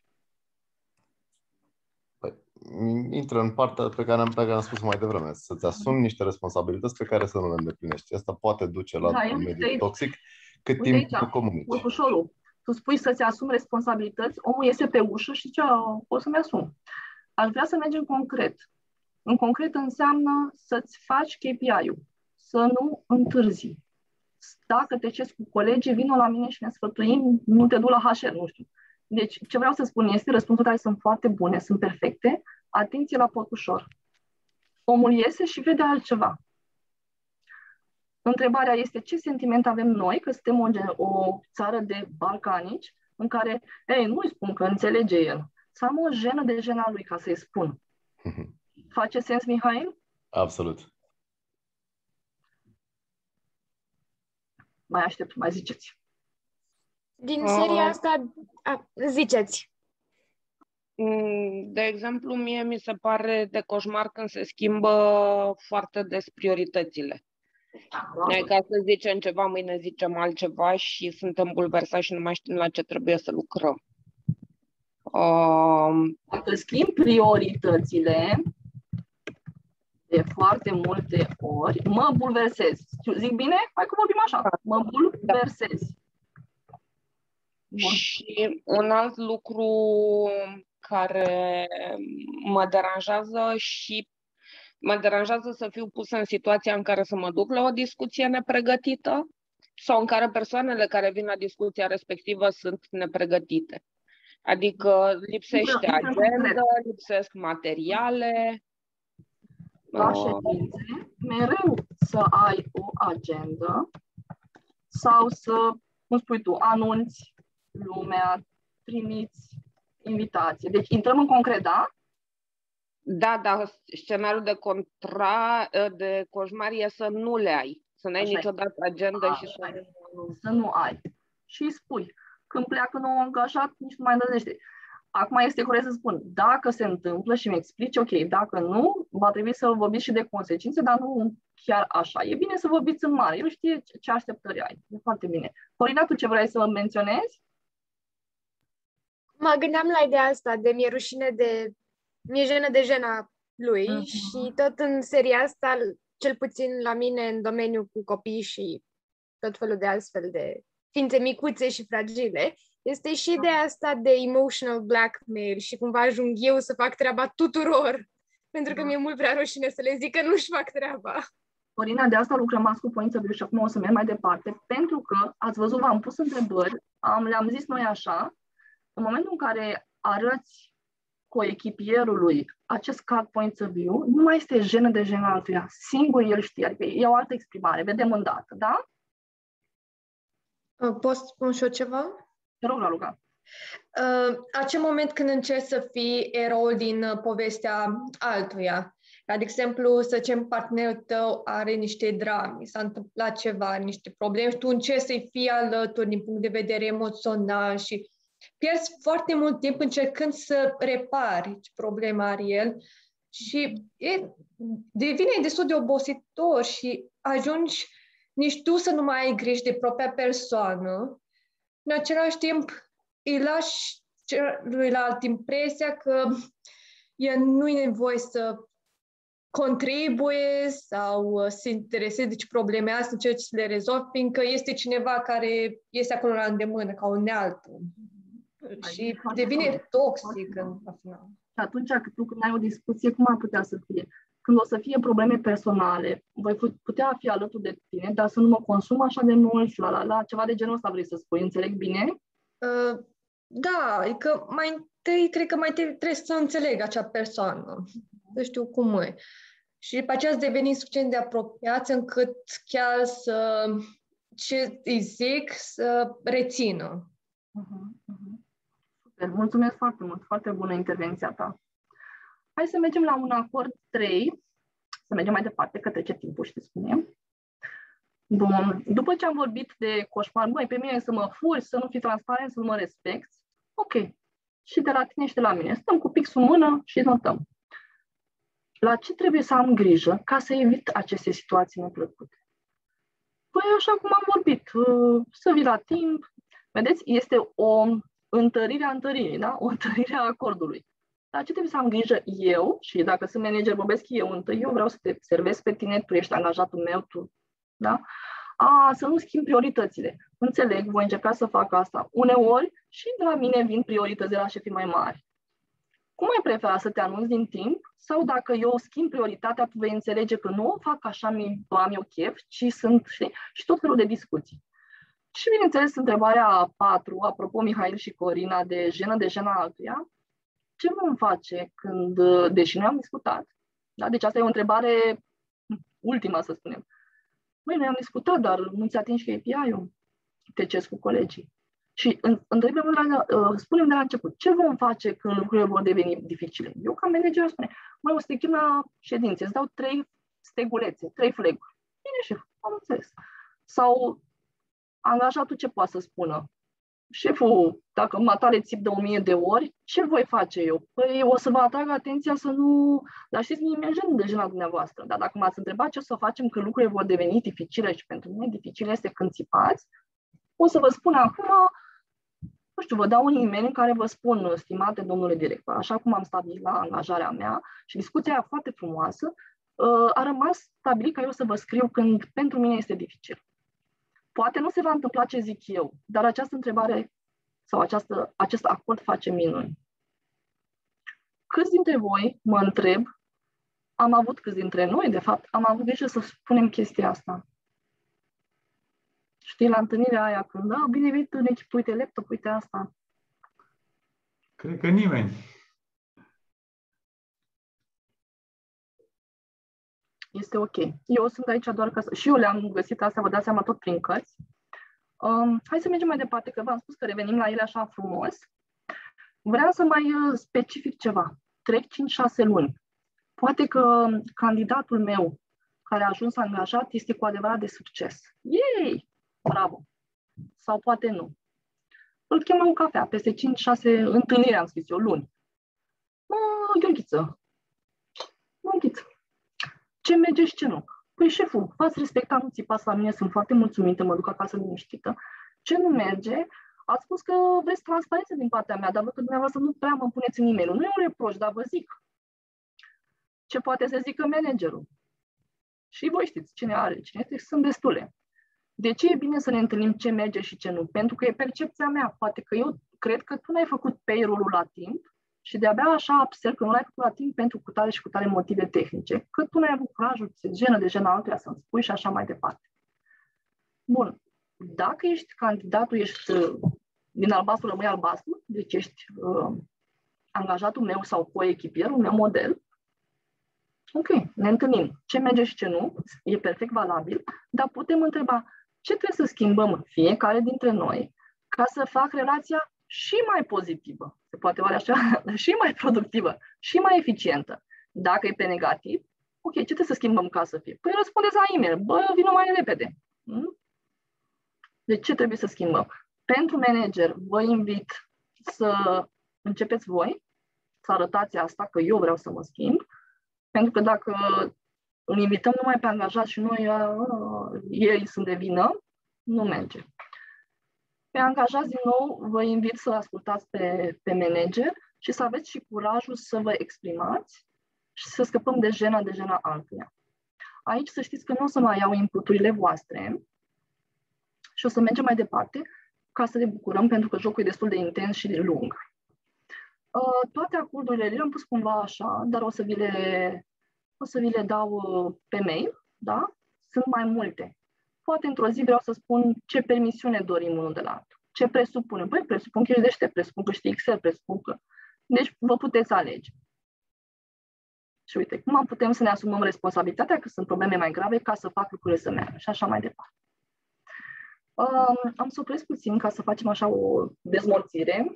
[SPEAKER 6] Intră în partea pe care am spus mai devreme, să-ți asumi niște responsabilități pe care să nu le îndeplinești. Asta poate duce la un mediu toxic cât timp nu comunici.
[SPEAKER 2] Urcușorul, tu spui să-ți asumi responsabilități, omul iese pe ușă și ce o să-mi asum. Aș vrea să mergem concret. În concret înseamnă să-ți faci KPI-ul, să nu întârzi. Dacă te ceri cu colegii, vină la mine și ne sfătuim, nu te du la HR, nu știu. Deci, ce vreau să spun este, răspunsurile tale sunt foarte bune, sunt perfecte, atenție la porcușor. Omul iese și vede altceva. Întrebarea este ce sentiment avem noi, că suntem o țară de balcanici, în care, nu-i spun că înțelege el. Să am o jenă de jena lui ca să-i spun. Face sens, Mihail?
[SPEAKER 6] Absolut.
[SPEAKER 2] Mai aștept, mai ziceți.
[SPEAKER 4] Din seria asta, ziceți.
[SPEAKER 5] De exemplu, mie mi se pare de coșmar când se schimbă foarte des prioritățile. Noi, ca să zicem ceva, mâine zicem altceva și suntem bulversați și nu mai știm la ce trebuie să lucrăm.
[SPEAKER 2] Dacă schimb prioritățile, de foarte multe ori, mă bulversez. Zic bine? Hai că vorbim așa. Mă bulversez.
[SPEAKER 5] Și un alt lucru care mă deranjează să fiu pusă în situația în care să mă duc la o discuție nepregătită sau în care persoanele care vin la discuția respectivă sunt nepregătite. Adică lipsește agenda, lipsesc materiale.
[SPEAKER 2] La ședințe, mereu să ai o agendă sau să, cum spui tu, anunți lumea, trimiți invitație. Deci intrăm în concret, da?
[SPEAKER 5] Da, dar scenariul de coșmar e să nu le ai. Să nu ai niciodată agenda și
[SPEAKER 2] să nu ai. Și îi spui, când pleacă nou angajat, nici nu mai îndrăznește. Acum este corect să spun, dacă se întâmplă și mi explici, ok, dacă nu, va trebui să vorbiți și de consecințe, dar nu chiar așa. E bine să vorbiți în mare. El știe ce așteptări ai. E foarte bine. Corina, tu ce vrei să menționezi?
[SPEAKER 4] Mă gândeam la ideea asta de mi-e jenă de jena lui și tot în seria asta, cel puțin la mine în domeniul cu copii și tot felul de astfel de ființe micuțe și fragile, este și ideea asta de emotional blackmail și cumva ajung eu să fac treaba tuturor, pentru că mi-e mult prea rușine să le zic că nu-și fac treaba.
[SPEAKER 2] Corina, de asta lucrăm azi cu Point of View și acum o să merg mai departe, pentru că, ați văzut, v-am pus întrebări, le-am zis noi așa, în momentul în care arăți coechipierului acest card Point of View, nu mai este jenă de jena altuia, singur el știe, adică e o altă exprimare, vedem îndată, da?
[SPEAKER 7] Pot spun și eu ceva?
[SPEAKER 2] Te rog, Raluca.
[SPEAKER 7] Acel moment când încerci să fii eroul din povestea altuia. Ca, de exemplu, să zicem, partenerul tău are niște drame, s-a întâmplat ceva, niște probleme și tu încerci să-i fii alături din punct de vedere emoțional și pierzi foarte mult timp încercând să repari ce problema are el și devine destul de obositor și ajungi nici tu să nu mai ai grijă de propria persoană. În același timp, îi lași celuilalt impresia că el nu e nevoie să contribuie sau să se intereseze de ce probleme astea, încerci să le rezolvi, fiindcă este cineva care este acolo la îndemână, ca un altul. Și devine toxic la final.
[SPEAKER 2] Și atunci când ai o discuție, cum ar putea să fie? Când o să fie probleme personale, voi putea fi alături de tine, dar să nu mă consum așa de mult, ceva de genul ăsta vrei să spui, înțeleg bine?
[SPEAKER 7] Da, adică cred că mai trebuie să înțeleg acea persoană, să știu cum e. Și după aceea să deveni suficient de apropiați încât chiar ce îi zic să rețină.
[SPEAKER 2] Super, mulțumesc foarte mult, foarte bună intervenția ta. Hai să mergem la un acord 3, să mergem mai departe, că trece timpul și te spunem. Bun, după ce am vorbit de coșmar, băi, pe mine să mă furi, să nu fii transparent, să nu mă respecti, ok. Și de la tine și de la mine. Stăm cu pixul în mână și notăm. La ce trebuie să am grijă ca să evit aceste situații neplăcute? Păi așa cum am vorbit, să vii la timp. Vedeți, este o întărire a întăririi, da? O întărire a acordului. La ce trebuie să am grijă eu, și dacă sunt manager, vorbesc eu întâi, eu vreau să te servesc pe tine, tu ești angajatul meu, tu, da? Să nu schimb prioritățile. Înțeleg, voi încerca să fac asta. Uneori și de la mine vin priorități de la șefii mai mari. Cum ai prefera să te anunți din timp sau dacă eu schimb prioritatea, tu vei înțelege că nu o fac așa, am eu chef, ci sunt, știi, și tot felul de discuții. Și bineînțeles, întrebarea 4, apropo Mihail și Corina, de jena altuia, ce vom face când, deși noi am discutat, da? Deci asta e o întrebare ultima, să spunem. Noi am discutat, dar nu-ți atingi KPI-ul, te ceri cu colegii. Și spunem de la început, ce vom face când lucrurile vor deveni dificile? Eu, ca manager, spune, o să te chem la ședințe, îți dau 3 stegulețe, 3 flag-uri. Bine, șef, am înțeles. Sau angajatul ce poate să spună? Șeful, dacă mă tare țip de 1000 de ori, ce voi face eu? Păi o să vă atrag atenția să nu... Dar știți, mie mi-e jenă de jena dumneavoastră. Dar dacă m-ați întrebat ce o să facem când lucrurile vor deveni dificile și pentru mine dificil este când țipați, o să vă spun acum, nu știu, vă dau un e-mail în care vă spun, stimate domnule director, așa cum am stabilit la angajarea mea și discuția aia foarte frumoasă, a rămas stabilit ca eu să vă scriu când pentru mine este dificil. Poate nu se va întâmpla ce zic eu, dar această întrebare sau acest acord face minuni. Câți dintre voi, mă întreb, câți dintre noi, de fapt, am avut grijă să spunem chestia asta? Știi, la întâlnirea aia, când, bine venit în echipă, uite laptop, uite asta.
[SPEAKER 1] Cred că nimeni.
[SPEAKER 2] Este ok. Eu sunt aici doar ca să... Și eu le-am găsit astea, vă dați seama, tot prin cărți. Hai să mergem mai departe, că v-am spus că revenim la ele așa frumos. Vreau să mai specific ceva. Trec 5-6 luni. Poate că candidatul meu care a ajuns angajat este cu adevărat de succes. Yay! Bravo! Sau poate nu. Îl chem la o cafea, peste 5-6 întâlniri, am scris eu, luni. Gheorghiță, ce merge și ce nu? Păi șeful, v-ați respectat, nu țipați la mine, sunt foarte mulțumită, mă duc acasă liniștită. Ce nu merge? Ați spus că vreți transparență din partea mea, dar văd că dumneavoastră nu prea mă puneți în e-mail. Nu e un reproș, dar vă zic. Ce poate să zică managerul? Și voi știți cine este, sunt destule. De ce e bine să ne întâlnim ce merge și ce nu? Pentru că e percepția mea. Poate că eu cred că tu n-ai făcut payroll-ul la timp și de-abia așa observ că nu l-ai făcut la timp pentru cu tare și cu tare motive tehnice, că tu n-ai avut curajul, ți-e jenă de jena altuia să-mi spui și așa mai departe. Bun. Dacă ești candidatul, ești din albastru, rămâi albastru, deci ești angajatul meu sau coechipierul meu model, ok, ne întâlnim. Ce merge și ce nu, e perfect valabil, dar putem întreba ce trebuie să schimbăm fiecare dintre noi ca să fac relația și mai pozitivă, se poate oare așa, și mai productivă, și mai eficientă. Dacă e pe negativ, ok, ce trebuie să schimbăm ca să fie? Păi răspundeți la e-mail, bă, vină mai repede. Deci ce trebuie să schimbăm? Pentru manager, vă invit să începeți voi, să arătați asta, că eu vreau să mă schimb, pentru că dacă îl invităm numai pe angajat și noi, ei sunt de vină, nu merge. Pe angajați, din nou, vă invit să ascultați pe manager și să aveți și curajul să vă exprimați și să scăpăm de jena altuia. Aici să știți că nu o să mai iau inputurile voastre și o să mergem mai departe ca să ne bucurăm, pentru că jocul e destul de intens și de lung. Toate acordurile le-am pus cumva așa, dar o să vi le dau pe mail, da? Sunt mai multe. Poate într-o zi vreau să spun ce permisiune dorim unul de la altul. Ce presupunem? Păi presupun că ești deștept, presupun că știi Excel, presupun că... Deci vă puteți alege. Și uite, cum putem să ne asumăm responsabilitatea că sunt probleme mai grave ca să fac lucrurile să meargă și așa mai departe. Am să opresc puțin ca să facem așa o dezmorțire.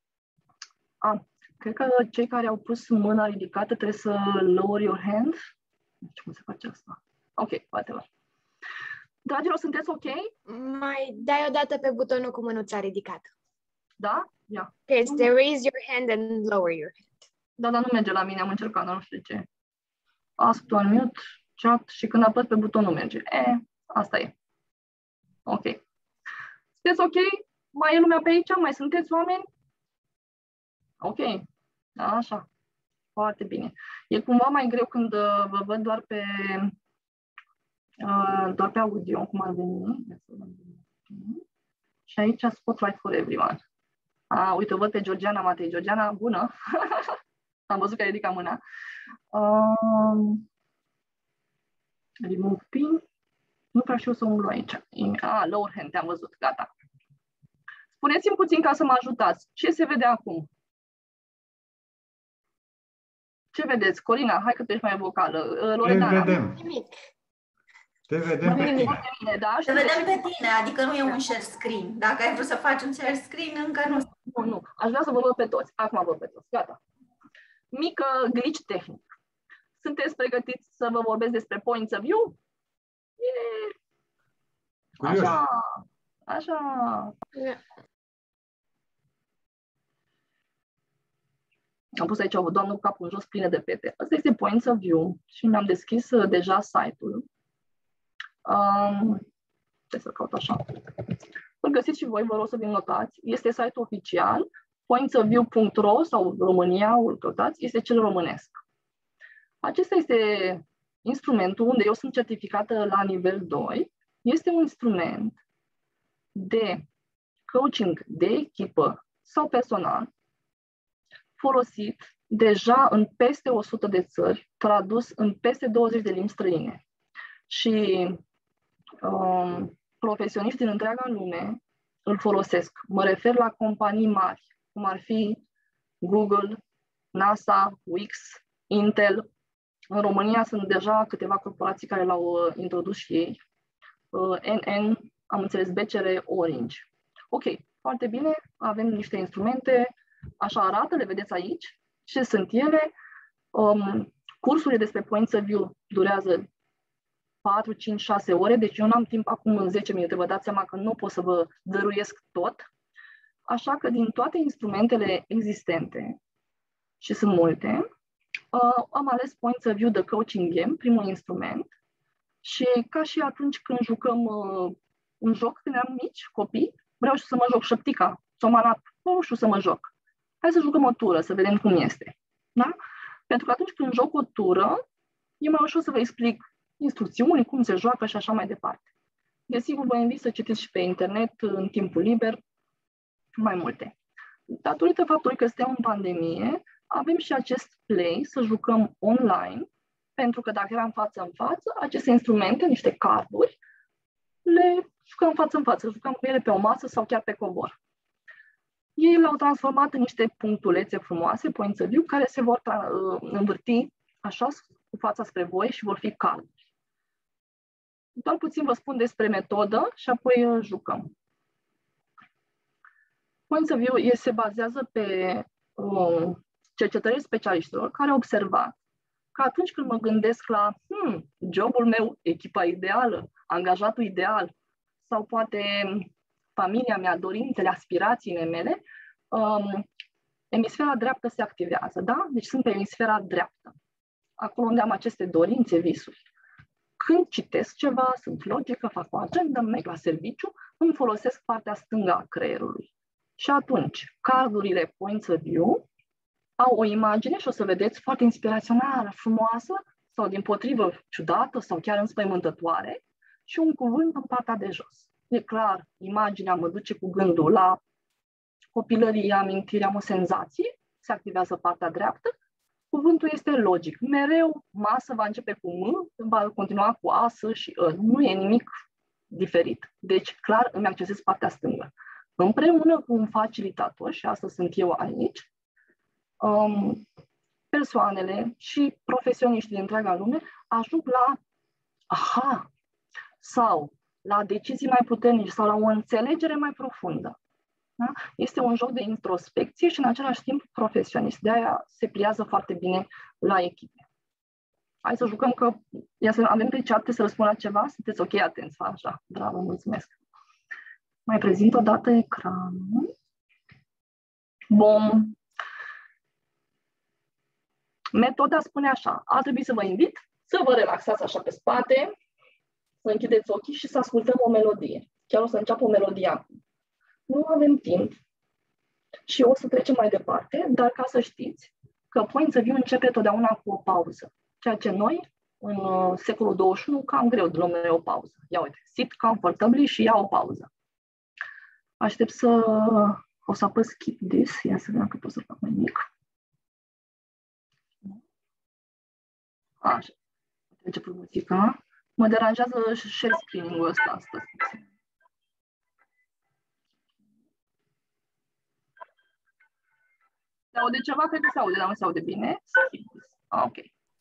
[SPEAKER 2] Cred că cei care au pus mâna ridicată trebuie să lower your hand. Nu știu cum se face asta. Ok, whatever. Dragilor, sunteți ok?
[SPEAKER 4] Mai dai o dată pe butonul cu mânuța ridicată.
[SPEAKER 2] Da? Ia.
[SPEAKER 4] Este raise your hand and lower your hand.
[SPEAKER 2] Da, dar nu merge la mine, am încercat, nu știu ce. Ask to unmute, chat și când apăs pe buton nu merge. Asta e. Ok. Sunteți ok? Mai e lumea pe aici? Mai sunteți oameni? Ok. Așa. Foarte bine. E cumva mai greu când vă văd doar pe audio, cum ar veni. Și aici Spotlight for Everyone. Uite, o văd pe Georgiana Matei. Georgiana, bună! Am văzut că ai ridicat mâna. Remove pin. Nu prea știu să umblu aici. Lower hand, te-am văzut. Gata. Spuneți-mi puțin ca să mă ajutați. Ce se vede acum? Ce vedeți? Corina, hai că tu ești mai vocală. Loredana.
[SPEAKER 1] Te vedem.
[SPEAKER 4] Nimic.
[SPEAKER 1] Te vedem pe tine.
[SPEAKER 2] Da?
[SPEAKER 3] Te vedem pe tine, adică nu e un share screen. Dacă ai vrut să faci un share screen, încă nu.
[SPEAKER 2] Nu. Aș vrea să vă văd pe toți. Acum văd pe toți. Gata. Mică glitch tehnic. Sunteți pregătiți să vă vorbesc despre points of view?
[SPEAKER 1] Curios.
[SPEAKER 2] Așa. Am pus aici o doamnă cu capul în jos plină de pete. Asta este points of view și mi-am deschis deja site-ul. Trebuie să caut așa. Îl găsiți și voi, vă rog să vi notați. Este site-ul oficial, pointsofview.ro sau România, îl căutați, este cel românesc. Acesta este instrumentul unde eu sunt certificată la nivel 2. Este un instrument de coaching de echipă sau personal folosit deja în peste 100 de țări, tradus în peste 20 de limbi străine. Și profesioniști din întreaga lume îl folosesc. Mă refer la companii mari, cum ar fi Google, NASA, Wix, Intel. În România sunt deja câteva corporații care l-au introdus și ei. NN, am înțeles, BCR, Orange. Ok, foarte bine, avem niște instrumente, așa arată, le vedeți aici. Ce sunt ele? Cursurile despre Points of View durează 4, 5, 6 ore, deci eu n-am timp acum în 10 minute, vă dați seama că nu pot să vă dăruiesc tot. Așa că din toate instrumentele existente, și sunt multe, am ales Points of View The Coaching Game, primul instrument, și ca și atunci când jucăm un joc, când eram mici, copii, vreau și să mă joc șăptica, somanat, nu știu să mă joc. Hai să jucăm o tură, să vedem cum este. Da? Pentru că atunci când joc o tură, e mai ușor să vă explic instrucțiuni, cum se joacă și așa mai departe. Desigur, vă invit să citiți și pe internet, în timpul liber, mai multe. Datorită faptului că suntem în pandemie, avem și acest play să jucăm online, pentru că dacă eram față în față, aceste instrumente, niște carduri, le jucăm față în față, jucăm cu ele pe o masă sau chiar pe covor. Ei le-au transformat în niște punctulețe frumoase, points of view, care se vor învârti așa cu fața spre voi și vor fi carduri. Doar puțin vă spun despre metodă și apoi jucăm. Point of view se bazează pe cercetările specialiștilor care au observat că atunci când mă gândesc la jobul meu, echipa ideală, angajatul ideal, sau poate familia mea, dorințele, aspirațiile mele, emisfera dreaptă se activează, da? Deci sunt pe emisfera dreaptă, acolo unde am aceste dorințe, visuri. Când citesc ceva, sunt logică, fac o agendă, merg la serviciu, îmi folosesc partea stângă a creierului. Și atunci, cardurile Points of View au o imagine și o să vedeți foarte inspirațională, frumoasă, sau dimpotrivă ciudată, sau chiar înspăimântătoare, și un cuvânt în partea de jos. E clar, imaginea mă duce cu gândul la copilărie, amintiri, am o senzație, se activează partea dreaptă, cuvântul este logic. Mereu masă va începe cu M, va continua cu A, S și Ă. Nu e nimic diferit. Deci, clar, îmi accesez partea stângă. Împreună cu un facilitator, și asta sunt eu aici, persoanele și profesioniștii din întreaga lume ajung la aha, sau la decizii mai puternice, sau la o înțelegere mai profundă. Da? Este un joc de introspecție și în același timp profesionist. De aia se pliază foarte bine la echipe. Hai să jucăm că avem pe chat să răspund la ceva. Sunteți ok, atenți, așa. Bravo, mulțumesc. Mai prezint o dată ecranul. Bun. Metoda spune așa. Ar trebui să vă invit să vă relaxați așa pe spate, să închideți ochii și să ascultăm o melodie. Chiar o să înceapă o melodie acum. Nu avem timp și o să trecem mai departe, dar ca să știți că Points of View începe totdeauna cu o pauză. Ceea ce noi, în secolul 21, cam greu de luăm o pauză. Ia uite, sit comfortably și ia o pauză. Aștept o să apăs skip this, ia să vedem că pot să fac mai mic. Așa, începe muzica. Mă deranjează share screen-ul ăsta astăzi. Se aude ceva? Cred că se aude, dar nu se aude bine. Ok.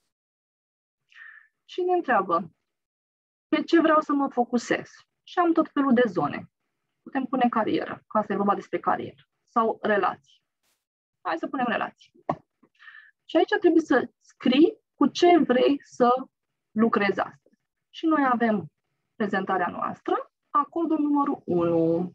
[SPEAKER 2] Și ne întreabă pe ce vreau să mă focusez. Și am tot felul de zone. Putem pune carieră, că asta e vorba despre carieră. Sau relații. Hai să punem relații. Și aici trebuie să scrii cu ce vrei să lucrezi astăzi. Și noi avem prezentarea noastră, acordul numărul 1.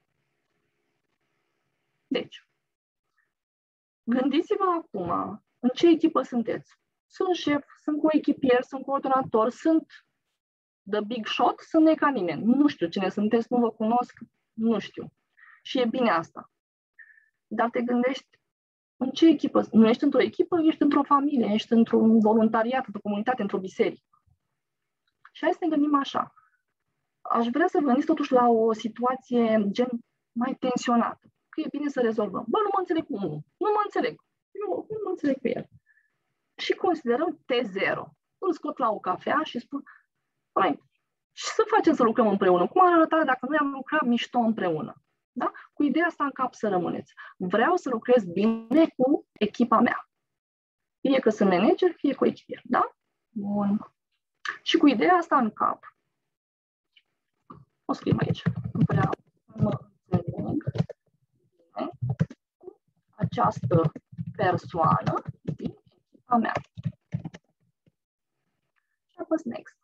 [SPEAKER 2] Deci, gândiți-vă acum în ce echipă sunteți. Sunt șef, sunt coechipier, sunt coordonator, sunt the big shot, sunt ne ca nimeni. Nu știu cine sunteți, nu vă cunosc, nu știu. Și e bine asta. Dar te gândești în ce echipă. Nu ești într-o echipă, ești într-o familie, ești într-un voluntariat, într-o comunitate, într-o biserică. Și hai să ne gândim așa. Aș vrea să gândiți totuși la o situație gen mai tensionată. Că e bine să rezolvăm. Bă, nu mă înțeleg cu unul. Nu mă înțeleg. Nu mă înțeleg cu el. Și considerăm T0. Îl scot la o cafea și spun, și să facem să lucrăm împreună. Cum ar arăta dacă noi am lucrat mișto împreună? Da? Cu ideea asta în cap să rămâneți. Vreau să lucrez bine cu echipa mea. Fie că sunt manager, fie cu echipier. Da? Bun. Și cu ideea asta în cap, o scriu aici. Vreau să mă înțeleg această persoană din echipa mea. Și apăs next.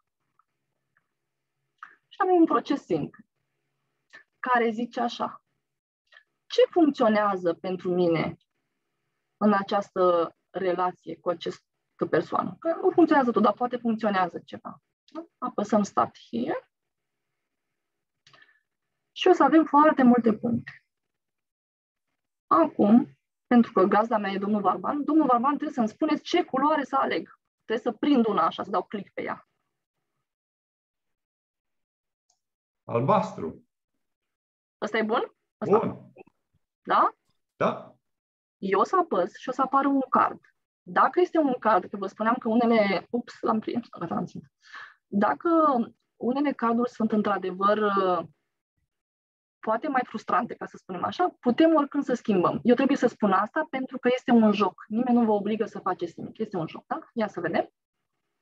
[SPEAKER 2] Și am un proces simplu care zice așa. Ce funcționează pentru mine în această relație cu această persoană? Că nu funcționează tot, dar poate funcționează ceva. Apăsăm start here. Și o să avem foarte multe puncte. Acum, pentru că gazda mea e domnul Varban trebuie să-mi spuneți ce culoare să aleg. Trebuie să prind una așa, să dau click pe ea.
[SPEAKER 1] Albastru.
[SPEAKER 2] Ăsta e bun?
[SPEAKER 1] Ăsta. Bun.
[SPEAKER 2] Da?
[SPEAKER 1] Da.
[SPEAKER 2] Eu o să apăs și o să apară un card. Dacă este un card, că vă spuneam că unele... Ups, l-am prins. Dacă unele carduri sunt într-adevăr poate mai frustrante, ca să spunem așa, putem oricând să schimbăm. Eu trebuie să spun asta pentru că este un joc. Nimeni nu vă obligă să faceți nimic. Este un joc, da? Ia să vedem.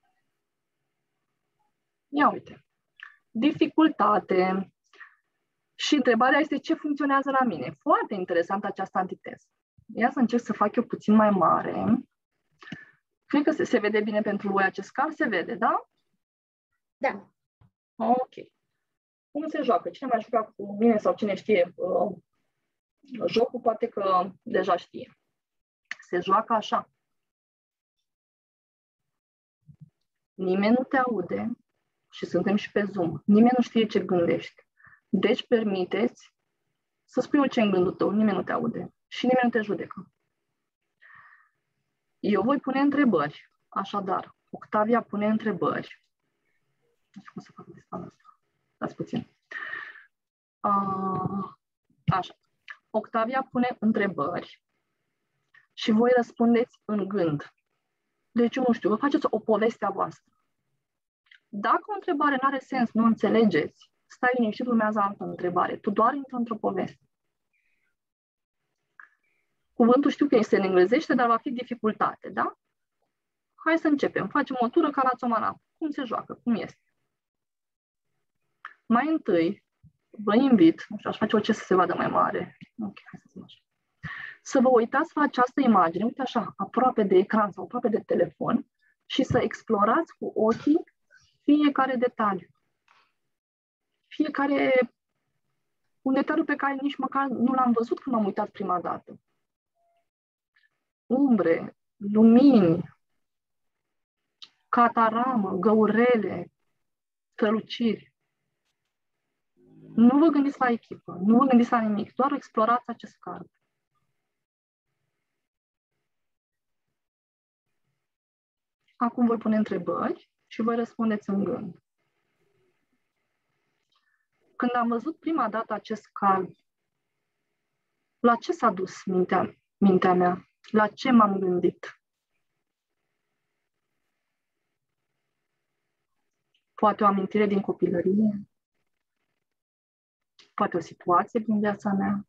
[SPEAKER 2] Ia uite. Dificultate. Și întrebarea este ce funcționează la mine. Foarte interesant această antiteză. Ia să încerc să fac eu puțin mai mare. Cred că se vede bine pentru voi acest card. Se vede, da?
[SPEAKER 3] Da.
[SPEAKER 2] Ok. Cum se joacă? Cine mai jucat cu mine sau cine știe jocul, poate că deja știe. Se joacă așa. Nimeni nu te aude și suntem și pe Zoom. Nimeni nu știe ce gândești. Deci permiteți să spui orice în gândul tău. Nimeni nu te aude și nimeni nu te judecă. Eu voi pune întrebări. Așadar, Octavia pune întrebări. Nu știu cum să fac despre asta. Dați puțin. Așa. Octavia pune întrebări și voi răspundeți în gând. Deci, eu nu știu, vă faceți o poveste a voastră. Dacă o întrebare nu are sens, nu înțelegeți, stai liniștit, urmează altă întrebare. Tu doar intră într-o poveste. Cuvântul știu că este în englezește, dar va fi dificultate, da? Hai să începem. Facem o tură ca la țomana. Cum se joacă? Cum este? Mai întâi, vă invit, nu știu, aș face orice să se vadă mai mare. Ok, hai să așa. Să vă uitați la această imagine, uite așa, aproape de ecran sau aproape de telefon și să explorați cu ochii fiecare detaliu. Fiecare, un detaliu pe care nici măcar nu l-am văzut când m-am uitat prima dată. Umbre, lumini, cataramă, găurele, străluciri. Nu vă gândiți la echipă, nu vă gândiți la nimic, doar explorați acest card. Acum voi pune întrebări și voi răspundeți în gând. Când am văzut prima dată acest card, la ce s-a dus mintea mea? La ce m-am gândit? Poate o amintire din copilărie? Poate o situație din viața mea?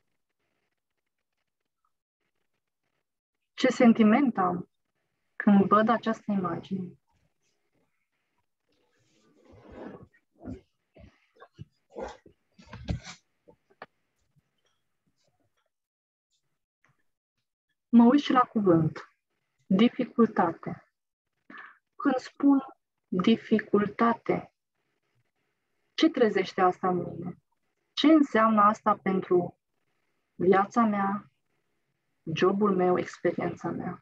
[SPEAKER 2] Ce sentiment am când văd această imagine? Mă uit și la cuvânt. Dificultate. Când spun dificultate, ce trezește asta în mine? Ce înseamnă asta pentru viața mea, jobul meu, experiența mea?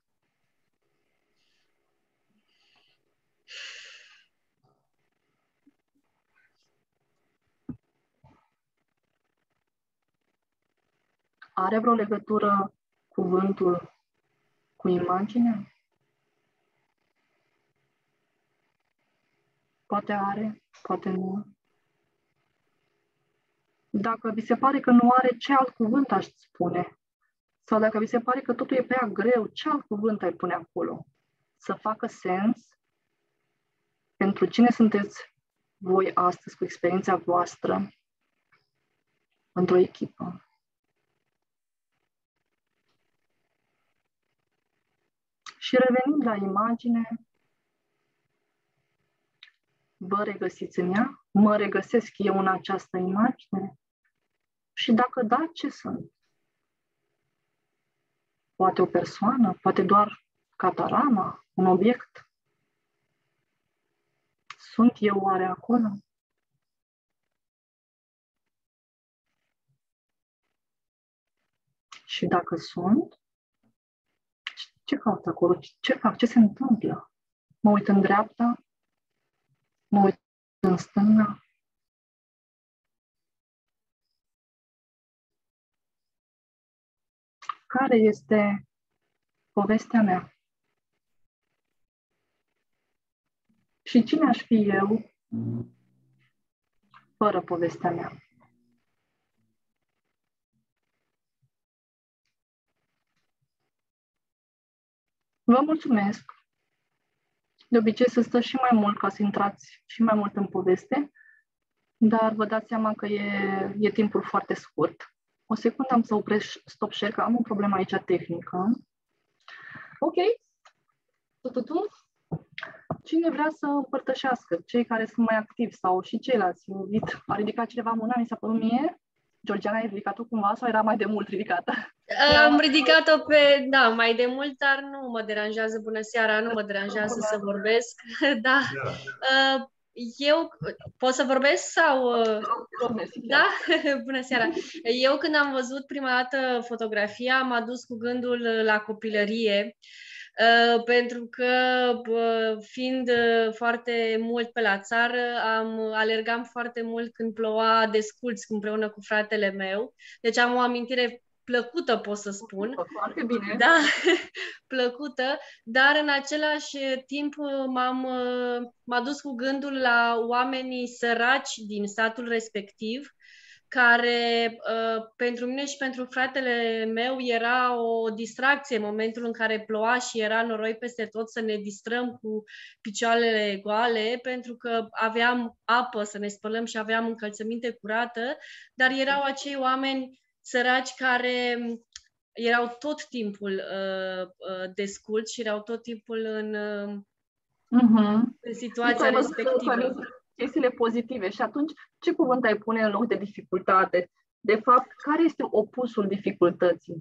[SPEAKER 2] Are vreo legătură cuvântul cu imaginea? Poate are, poate nu. Dacă vi se pare că nu are, ce alt cuvânt aș spune? Sau dacă vi se pare că totul e prea greu, ce alt cuvânt ai pune acolo? Să facă sens pentru cine sunteți voi astăzi cu experiența voastră într-o echipă. Și revenind la imagine, vă regăsiți în ea? Mă regăsesc eu în această imagine? Și dacă da, ce sunt? Poate o persoană? Poate doar catarama? Un obiect? Sunt eu oare acolo? Și dacă sunt, ce caut acolo? Ce fac? Ce se întâmplă? Mă uit în dreapta? Mă uit în stânga? Care este povestea mea? Și cine aș fi eu fără povestea mea? Vă mulțumesc! De obicei să stă și mai mult ca să intrați și mai mult în poveste, dar vă dați seama că e timpul foarte scurt. O secundă am să opresc stop share, că am o problemă aici tehnică. Ok. cine vrea să împărtășească, cei care sunt mai activi sau și ceilalți. A ridicat cineva mâna, mi s-a părut mie. Georgiana, ai ridicat-o cumva sau era mai de mult ridicată?
[SPEAKER 8] Am ridicat-o mai de mult, dar nu mă deranjează. Bună seara, nu mă deranjează să vorbesc. Da. Eu pot să vorbesc sau... Da? Bună seara! Eu când am văzut prima dată fotografia m-a dus cu gândul la copilărie, pentru că fiind foarte mult pe la țară, alergam foarte mult când ploua desculți împreună cu fratele meu, deci am o amintire plăcută, pot să spun.
[SPEAKER 2] Foarte bine.
[SPEAKER 8] Da, plăcută, dar în același timp m-a dus cu gândul la oamenii săraci din satul respectiv, care pentru mine și pentru fratele meu era o distracție în momentul în care ploua și era noroi peste tot, să ne distrăm cu picioarele goale, pentru că aveam apă să ne spălăm și aveam încălțăminte curată, dar erau acei oameni săraci care erau tot timpul desculți și erau tot timpul în situația respectivă.
[SPEAKER 2] Chestiile pozitive. Și atunci, ce cuvânt ai pune în loc de dificultate? De fapt, care este opusul dificultății?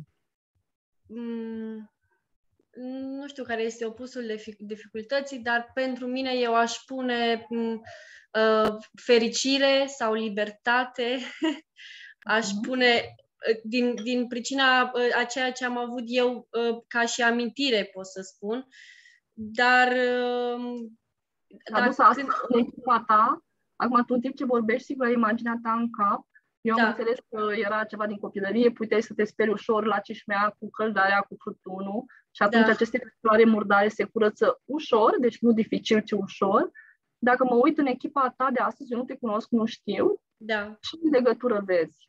[SPEAKER 8] Nu știu care este opusul dificultății, dar pentru mine eu aș pune fericire sau libertate. Aș pune din pricina a ceea ce am avut eu ca și amintire, pot să spun, dar...
[SPEAKER 2] Adus asta în echipa ta, acum tu în timp ce vorbești, sigur ai imaginea ta în cap. Eu am înțeles că era ceva din copilărie, puteai să te speri ușor la cișmea cu căldarea, cu furtunul și atunci aceste picioare murdare se curăță ușor, deci nu dificil, ci ușor. Dacă mă uit în echipa ta de astăzi, eu nu te cunosc, nu știu, ce legătură vezi?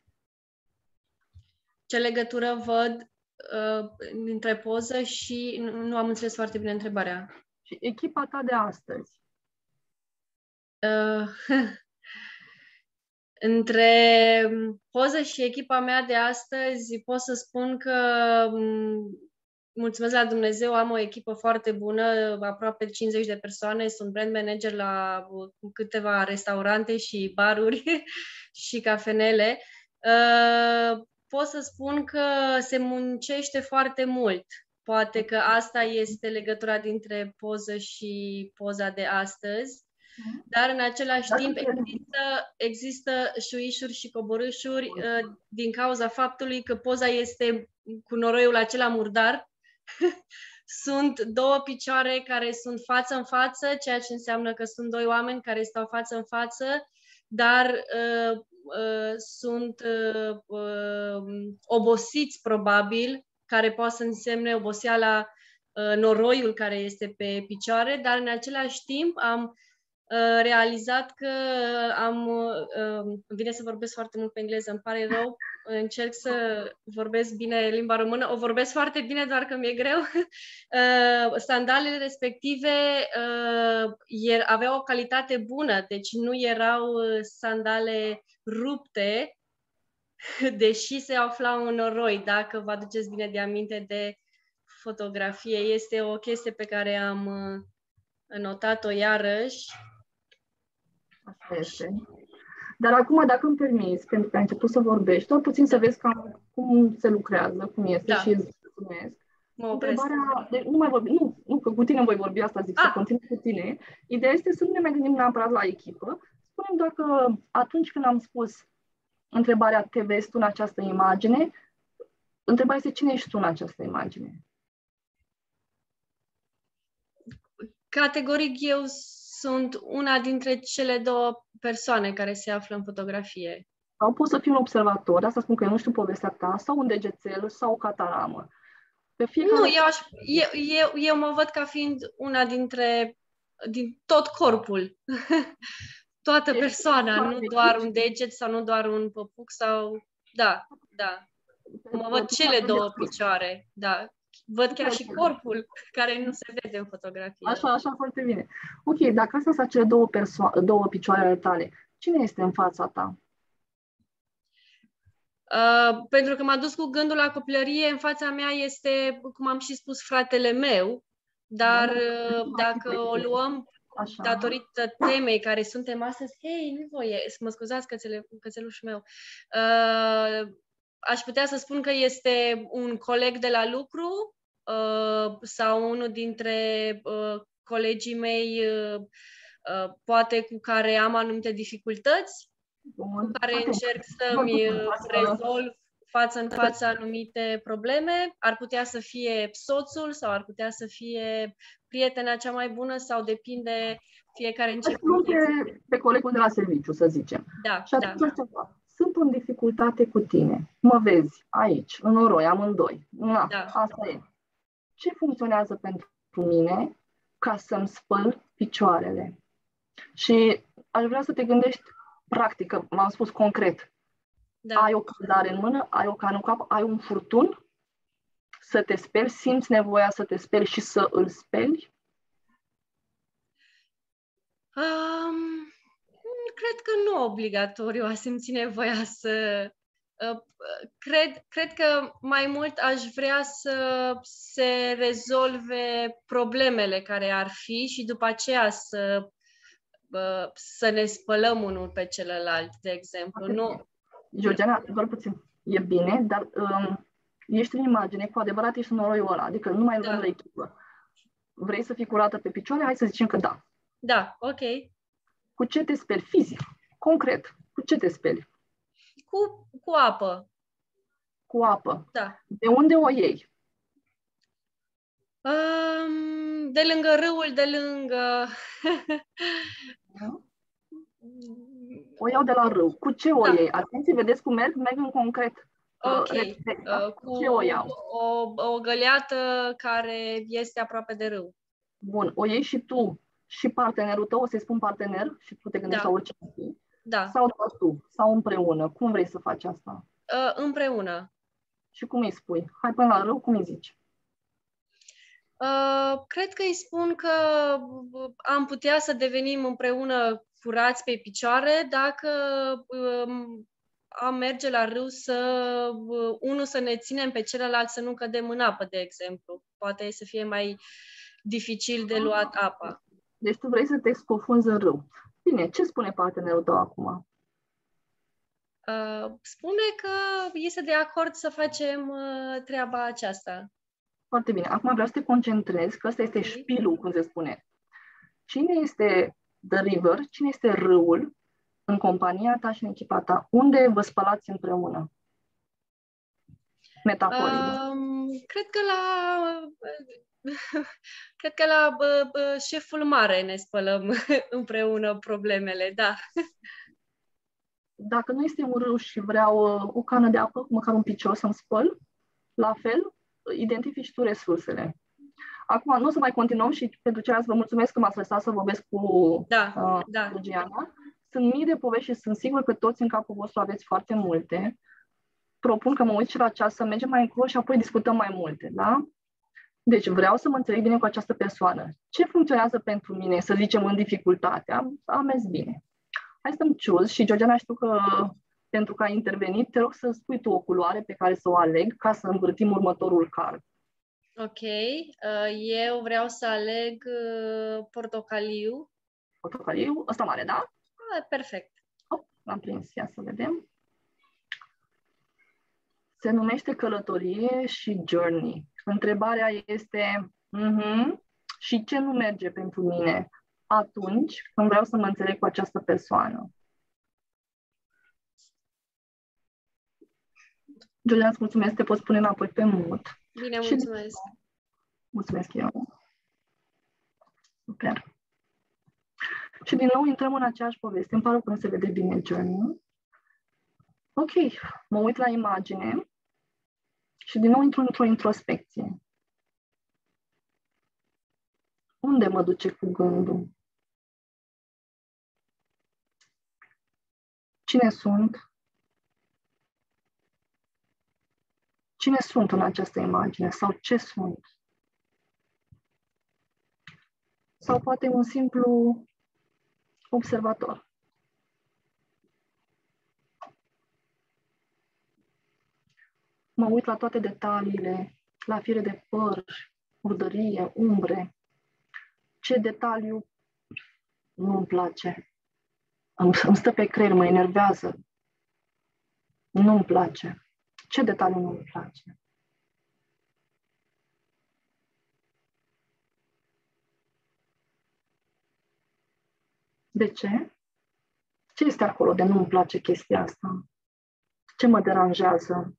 [SPEAKER 8] Ce legătură văd între poză și... Nu am înțeles foarte bine întrebarea.
[SPEAKER 2] Și echipa ta de astăzi?
[SPEAKER 8] Între poză și echipa mea de astăzi pot să spun că mulțumesc la Dumnezeu, am o echipă foarte bună, aproape 50 de persoane, sunt brand manager la câteva restaurante și baruri și cafenele. Pot să spun că se muncește foarte mult. Poate că asta este legătura dintre poză și poza de astăzi. Dar în același timp există șuișuri și coborâșuri din cauza faptului că poza este cu noroiul acela murdar. Sunt două picioare care sunt față în față, ceea ce înseamnă că sunt doi oameni care stau față în față, dar sunt obosiți probabil, care poate să însemne oboseala, noroiul care este pe picioare, dar în același timp am realizat că vine să vorbesc foarte mult pe engleză, îmi pare rău, încerc să vorbesc bine limba română, o vorbesc foarte bine, doar că mi-e greu. Sandalele respective aveau o calitate bună, deci nu erau sandale rupte, deși se aflau în noroi, dacă vă aduceți bine de aminte de fotografie. Este o chestie pe care am notat-o iarăși.
[SPEAKER 2] Asta este. Dar acum, dacă îmi permiți, pentru că ai început să vorbești, doar puțin să vezi cum se lucrează, cum este și îți mulțumesc. Întrebarea, deci nu mai vorbi, nu, că cu tine voi vorbi, asta zic, să continui cu tine. Ideea este să nu ne mai gândim neapărat la echipă. Spune-mi dacă atunci când am spus întrebarea, te vezi tu în această imagine, întrebarea este cine ești tu în această imagine?
[SPEAKER 8] Categoric, eu sunt una dintre cele două persoane care se află în fotografie.
[SPEAKER 2] Sau poți să fii un observator, asta spun că eu nu știu povestea ta, sau un degețel, sau o cataramă.
[SPEAKER 8] Nu, eu mă văd ca fiind una din tot corpul. Toată persoana, nu doar un deget sau nu doar un păpuc sau... Da. Mă văd cele două picioare, da. Văd chiar și corpul, care nu se vede în fotografie.
[SPEAKER 2] Așa, foarte bine. Ok, dacă astea sunt cele două picioare ale tale, cine este în fața ta?
[SPEAKER 8] Pentru că m-a dus cu gândul la copilărie, în fața mea este, cum am și spus, fratele meu, dar dacă o luăm
[SPEAKER 2] Așa.
[SPEAKER 8] datorită temei care suntem astăzi, hei, nu voie, mă scuzați cățelușul meu, aș putea să spun că este un coleg de la lucru sau unul dintre colegii mei, poate cu care am anumite dificultăți, cu care încerc să-mi rezolv față în față anumite probleme. Ar putea să fie soțul sau ar putea să fie prietena cea mai bună sau depinde fiecare în ce context.
[SPEAKER 2] Pe colegul de la serviciu, să zicem.
[SPEAKER 8] Da,
[SPEAKER 2] și atunci sunt în dificultate cu tine. Mă vezi aici, în noroi, amândoi. Asta e. Ce funcționează pentru mine ca să-mi spăl picioarele? Și aș vrea să te gândești practic, că m-am spus concret. Da. Ai o căldare în mână, ai o cană în cap, ai un furtun să te speli, simți nevoia să te speli și să îl speli?
[SPEAKER 8] Cred că nu obligatoriu a simți nevoia să... Cred că mai mult aș vrea să se rezolve problemele care ar fi și după aceea să ne spălăm unul pe celălalt, de exemplu. Nu.
[SPEAKER 2] Georgiana, doar puțin. E bine, dar ești în imagine, cu adevărat ești în noroiul ăla, adică nu mai luăm la echipă. Vrei să fii curată pe picioare? Hai să zicem că da.
[SPEAKER 8] Da, ok.
[SPEAKER 2] Cu ce te speli? Fizic, concret. Cu ce te speli?
[SPEAKER 8] Cu apă.
[SPEAKER 2] Cu apă.
[SPEAKER 8] Da.
[SPEAKER 2] De unde o iei?
[SPEAKER 8] De lângă râul, de lângă...
[SPEAKER 2] O iau de la râu. Cu ce o iei? Atenție, vedeți cum merg? Merg în concret.
[SPEAKER 8] Ok.
[SPEAKER 2] Cu ce o iau?
[SPEAKER 8] O găleată care este aproape de râu.
[SPEAKER 2] Bun. O iei și tu și partenerul tău, o să-i spun partener și tu te gândești la oricine.
[SPEAKER 8] Da.
[SPEAKER 2] Sau doar tu? Sau împreună? Cum vrei să faci asta?
[SPEAKER 8] Împreună.
[SPEAKER 2] Și cum îi spui? Hai până la râu, cum îi zici?
[SPEAKER 8] Cred că îi spun că am putea să devenim împreună curați pe picioare dacă am merge la râu unul să ne ținem pe celălalt să nu cădem în apă, de exemplu. Poate să fie mai dificil de luat apa.
[SPEAKER 2] Deci tu vrei să te scufunzi în râu. Bine, ce spune partenerul tău acum?
[SPEAKER 8] Spune că este de acord să facem treaba aceasta.
[SPEAKER 2] Foarte bine. Acum vreau să te concentrezi, că ăsta este șpilul, cum se spune. Cine este the river, cine este râul în compania ta și în echipa ta? Unde vă spălați împreună? Metaforic.
[SPEAKER 8] Cred că la șeful mare ne spălăm împreună problemele, da.
[SPEAKER 2] Dacă nu este un râu și vreau o cană de apă, măcar un picior să-mi spăl, la fel, identifici tu resursele. Acum, nu o să mai continuăm și pentru ceilalți vă mulțumesc că m-ați lăsat să vorbesc cu Georgiana. Sunt mii de povești și sunt sigur că toți în capul vostru aveți foarte multe. Propun că mă uit și la ceas să mergem mai încolo și apoi discutăm mai multe, da? Deci vreau să mă înțeleg bine cu această persoană. Ce funcționează pentru mine, să zicem, în dificultate? Am mers bine. Hai să-mi choose și, Georgiana, știu că pentru că ai intervenit, te rog să spui tu o culoare pe care să o aleg ca să învârtim următorul card.
[SPEAKER 8] Ok. Eu vreau să aleg portocaliu.
[SPEAKER 2] Portocaliu? Ăsta mare, da?
[SPEAKER 8] Perfect.
[SPEAKER 2] L-am prins. Ia să vedem. Se numește călătorie și journey. Întrebarea este și ce nu merge pentru mine atunci când vreau să mă înțeleg cu această persoană. Georgiana, îți mulțumesc, te pot spune înapoi pe mut.
[SPEAKER 8] Bine, mulțumesc.
[SPEAKER 2] Mulțumesc eu. Super. Și din nou intrăm în aceeași poveste. Îmi pare că nu se vede bine journey. Ok, mă uit la imagine și din nou intru într-o introspecție. Unde mă duce cu gândul? Cine sunt? Cine sunt în această imagine? Sau ce sunt? Sau poate un simplu observator. Mă uit la toate detaliile, la fire de păr, murdărie, umbre. Ce detaliu Nu-mi place. Îmi stă pe creier, mă enervează. Nu-mi place. Ce detaliu nu-mi place? De ce? Ce este acolo de nu-mi place chestia asta? Ce mă deranjează?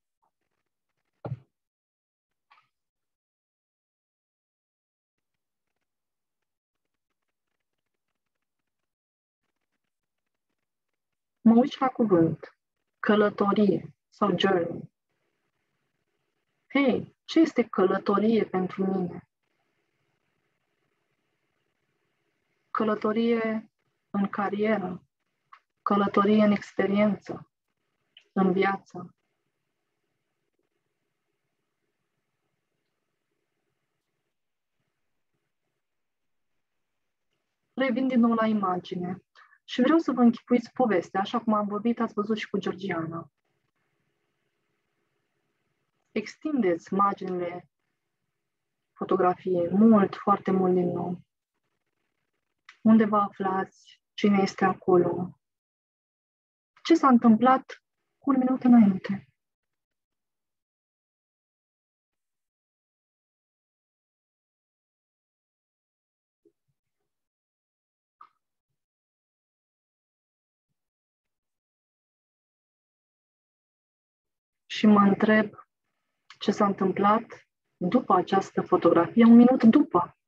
[SPEAKER 2] Mă uit la cuvânt. Călătorie sau journey. Hei, ce este călătorie pentru mine? Călătorie în carieră, călătorie în experiență, în viață. Revin din nou la imagine și vreau să vă închipuiți povestea, așa cum am vorbit, ați văzut și cu Georgiana. Extindeți marginile fotografiei mult, foarte mult din nou. Unde vă aflați? Cine este acolo? Ce s-a întâmplat cu un minut înainte? Și mă întreb ce s-a întâmplat după această fotografie, un minut după.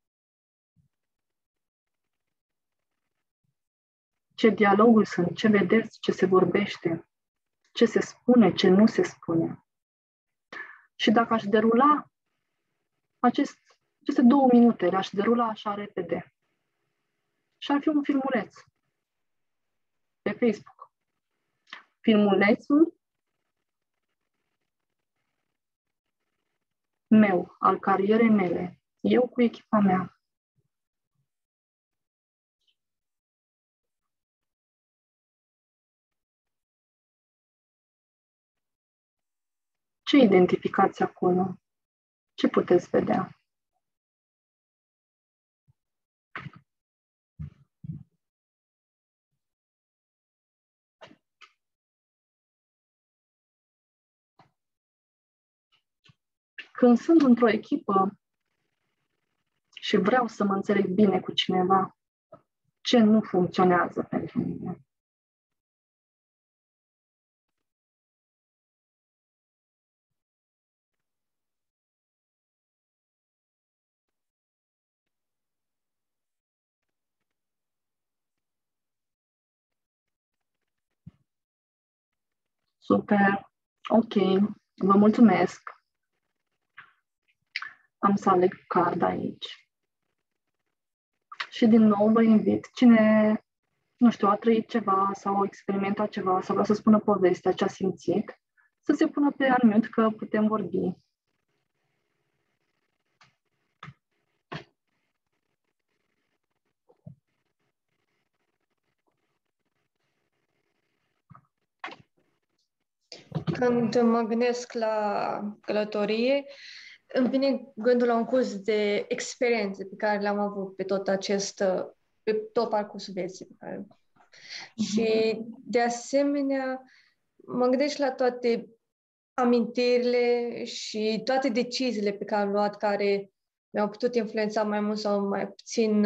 [SPEAKER 2] Ce dialoguri sunt, ce vedeți, ce se vorbește, ce se spune, ce nu se spune. Și dacă aș derula aceste 2 minute, le-aș derula așa repede. Și ar fi un filmuleț pe Facebook. Filmulețul meu, al carierei mele, eu cu echipa mea. Ce identificați acolo? Ce puteți vedea? Când sunt într-o echipă și vreau să mă înțeleg bine cu cineva, ce nu funcționează pentru mine? Super. Ok. Vă mulțumesc. Am să aleg card aici. Și din nou vă invit, cine, nu știu, a trăit ceva sau a experimentat ceva sau vrea să spună povestea, ce a simțit, să se pună pe unmute că putem vorbi.
[SPEAKER 7] Când mă gândesc la călătorie, îmi vine gândul la un curs de experiențe pe care le-am avut pe tot parcursul vieții. Și, de asemenea, mă gândesc la toate amintirile și toate deciziile pe care am luat, care mi-au putut influența mai mult sau mai puțin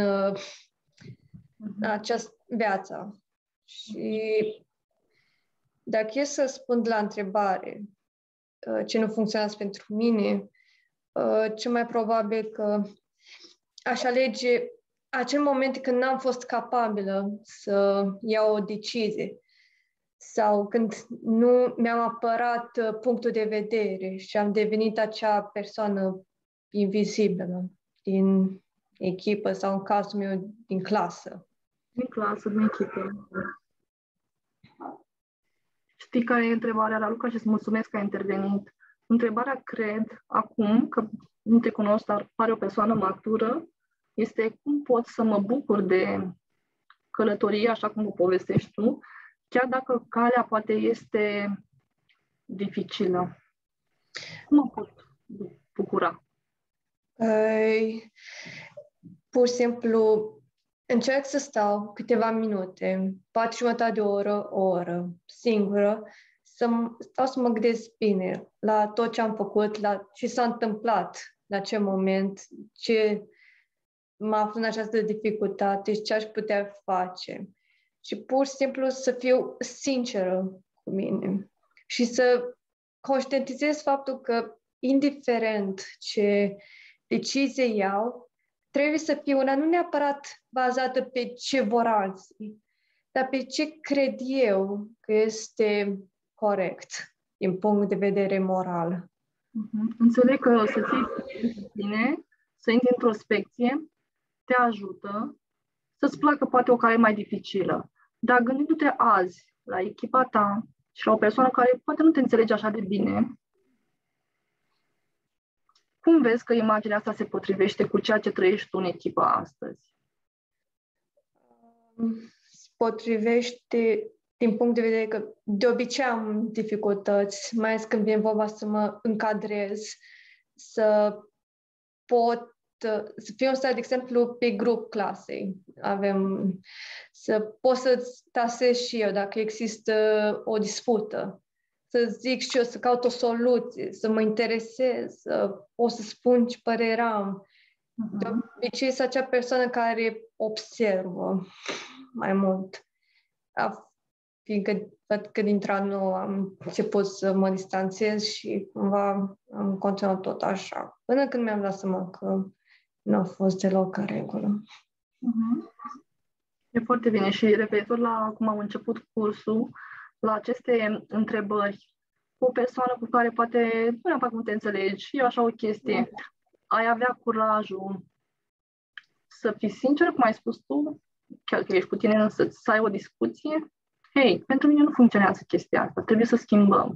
[SPEAKER 7] această viață. Și dacă e să răspund la întrebare ce nu funcționează pentru mine, cel mai probabil că aș alege acel moment când n-am fost capabilă să iau o decizie sau când nu mi-am apărat punctul de vedere și am devenit acea persoană invizibilă din echipă sau, în cazul meu, din clasă.
[SPEAKER 2] Din clasă, din echipă. Știi care e întrebarea, Raluca, și îți mulțumesc că ai intervenit. Întrebarea, cred, acum, că nu te cunosc, dar pare o persoană matură, este cum pot să mă bucur de călătorie, așa cum o povestești tu, chiar dacă calea poate este dificilă. Cum mă pot bucura?
[SPEAKER 7] Pur și simplu încerc să stau câteva minute, poate jumătate de oră, o oră, singură, stau să mă gândesc bine la tot ce am făcut, la ce s-a întâmplat, la ce moment, ce mă aflu în această dificultate și ce aș putea face. Și pur și simplu să fiu sinceră cu mine și să conștientizez faptul că, indiferent ce decizie iau, trebuie să fie una nu neapărat bazată pe ce vor alții, dar pe ce cred eu că este corect din punct de vedere moral.
[SPEAKER 2] Înțeleg că să fii bine, să intri în introspecție, te ajută să-ți placă poate o cale mai dificilă. Dar gândindu-te azi la echipa ta și la o persoană care poate nu te înțelege așa de bine, cum vezi că imaginea asta se potrivește cu ceea ce trăiești tu în echipa astăzi?
[SPEAKER 7] Se potrivește din punct de vedere că de obicei am dificultăți, mai ales când vine vorba să mă încadrez, să fiu în stare, de exemplu, pe grup clasei. Să pot să tasez și eu dacă există o dispută, să zic și eu, să caut o soluție, să mă interesez, să pot să spun ce părere am. De obicei este acea persoană care observă mai mult. Fiindcă văd că dintre anul am început să mă distanțez și cumva am continuat tot așa. Până când mi-am dat seama că nu a fost deloc în regulă.
[SPEAKER 2] E foarte bine. Și referitor la cum am început cursul, la aceste întrebări, o persoană cu care poate nu neapărat cum te înțelegi, e așa o chestie, ai avea curajul să fii sincer, cum ai spus tu, chiar că ești cu tine, însă să ai o discuție. Hei, pentru mine nu funcționează chestia asta, trebuie să schimbăm.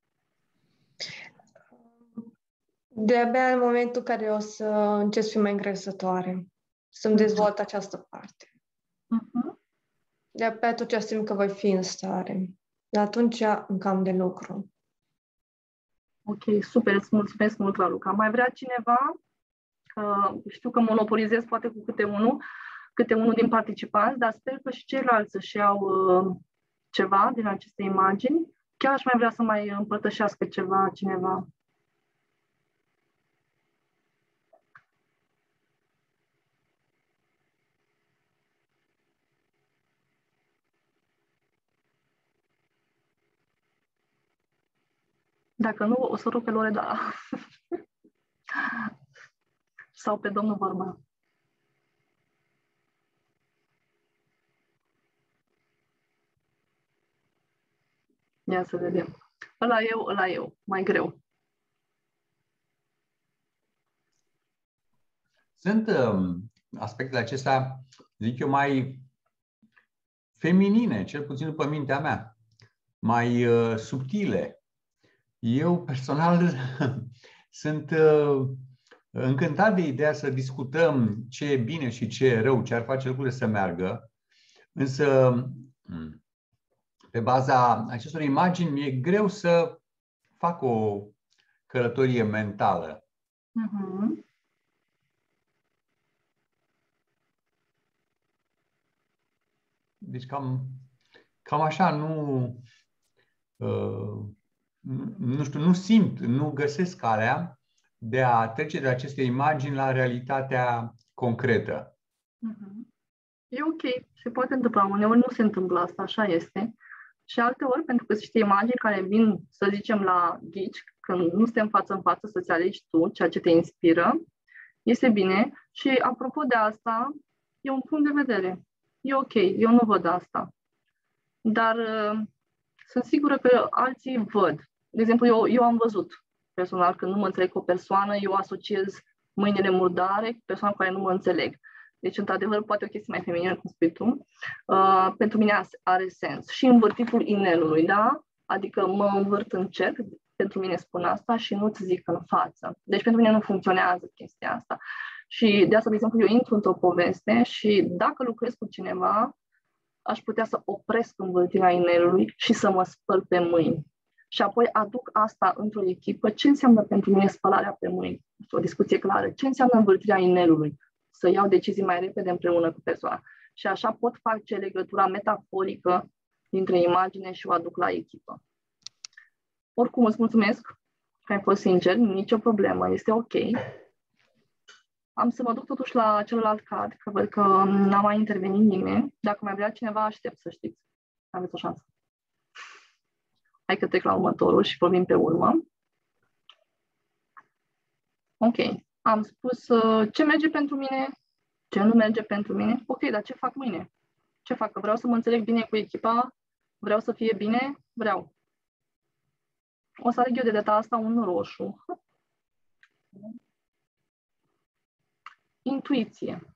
[SPEAKER 7] De-abia în momentul în care o să încep să fiu mai încrezătoare, să-mi dezvolt această parte. De-abia atunci simt că voi fi în stare. De atunci încă am de lucru.
[SPEAKER 2] Ok, super, îți mulțumesc mult, Raluca. Mai vrea cineva? Știu că monopolizez poate cu câte unul din participanți, dar sper că și ceilalți să-și iau ceva din aceste imagini. Chiar aș mai vrea să mai împărtășească ceva cineva. Dacă nu, o să rog pe Loreda sau pe domnul Vorba. Ia să vedem. Ăla eu, mai greu.
[SPEAKER 1] Sunt aspectele acestea, zic eu, mai feminine, cel puțin după mintea mea, mai subtile. Eu, personal, sunt încântat de ideea să discutăm ce e bine și ce e rău, ce ar face lucrurile să meargă, însă, pe baza acestor imagini, mi-e greu să fac o călătorie mentală. Deci cam așa, nu știu, nu simt, nu găsesc calea de a trece de aceste imagini la realitatea concretă.
[SPEAKER 2] E ok, se poate întâmpla. Uneori nu se întâmplă asta, așa este. Și alteori, pentru că sunt niște imagini care vin, să zicem, la ghici, când nu suntem față în față, să-ți alegi tu ceea ce te inspiră, este bine. Și apropo de asta, e un punct de vedere. E ok, eu nu văd asta. Dar sunt sigură că alții văd. De exemplu, eu am văzut personal, când nu mă înțeleg cu o persoană, eu asociez mâinile murdare cu persoana cu care nu mă înțeleg. Deci, într-adevăr, poate o chestie mai feminină, cum spui tu, pentru mine are sens. Și învârtitul inelului, da? Adică mă învârt în cerc, pentru mine spun asta și nu-ți zic în față. Deci, pentru mine nu funcționează chestia asta. Și de asta, de exemplu, eu intru într-o poveste și dacă lucrez cu cineva, aș putea să opresc învârtirea inelului și să mă spăl pe mâini. Și apoi aduc asta într-o echipă. Ce înseamnă pentru mine spălarea pe mâini? O discuție clară. Ce înseamnă învârtirea inelului? să iau decizii mai repede împreună cu persoana. Și așa pot face legătura metaforică dintre imagine și o aduc la echipă. Oricum, îți mulțumesc că ai fost sincer, nicio problemă, este ok. Am să mă duc totuși la celălalt card, că văd că n-a mai intervenit nimeni. Dacă mai vrea cineva, aștept, să știți. Aveți o șansă. Hai că trec la următorul și vorbim pe urmă. Ok. Am spus ce merge pentru mine, ce nu merge pentru mine. Ok, dar ce fac mâine? Ce fac? Că vreau să mă înțeleg bine cu echipa, vreau să fie bine, vreau. O să aleg eu de data asta un roșu. Intuiție.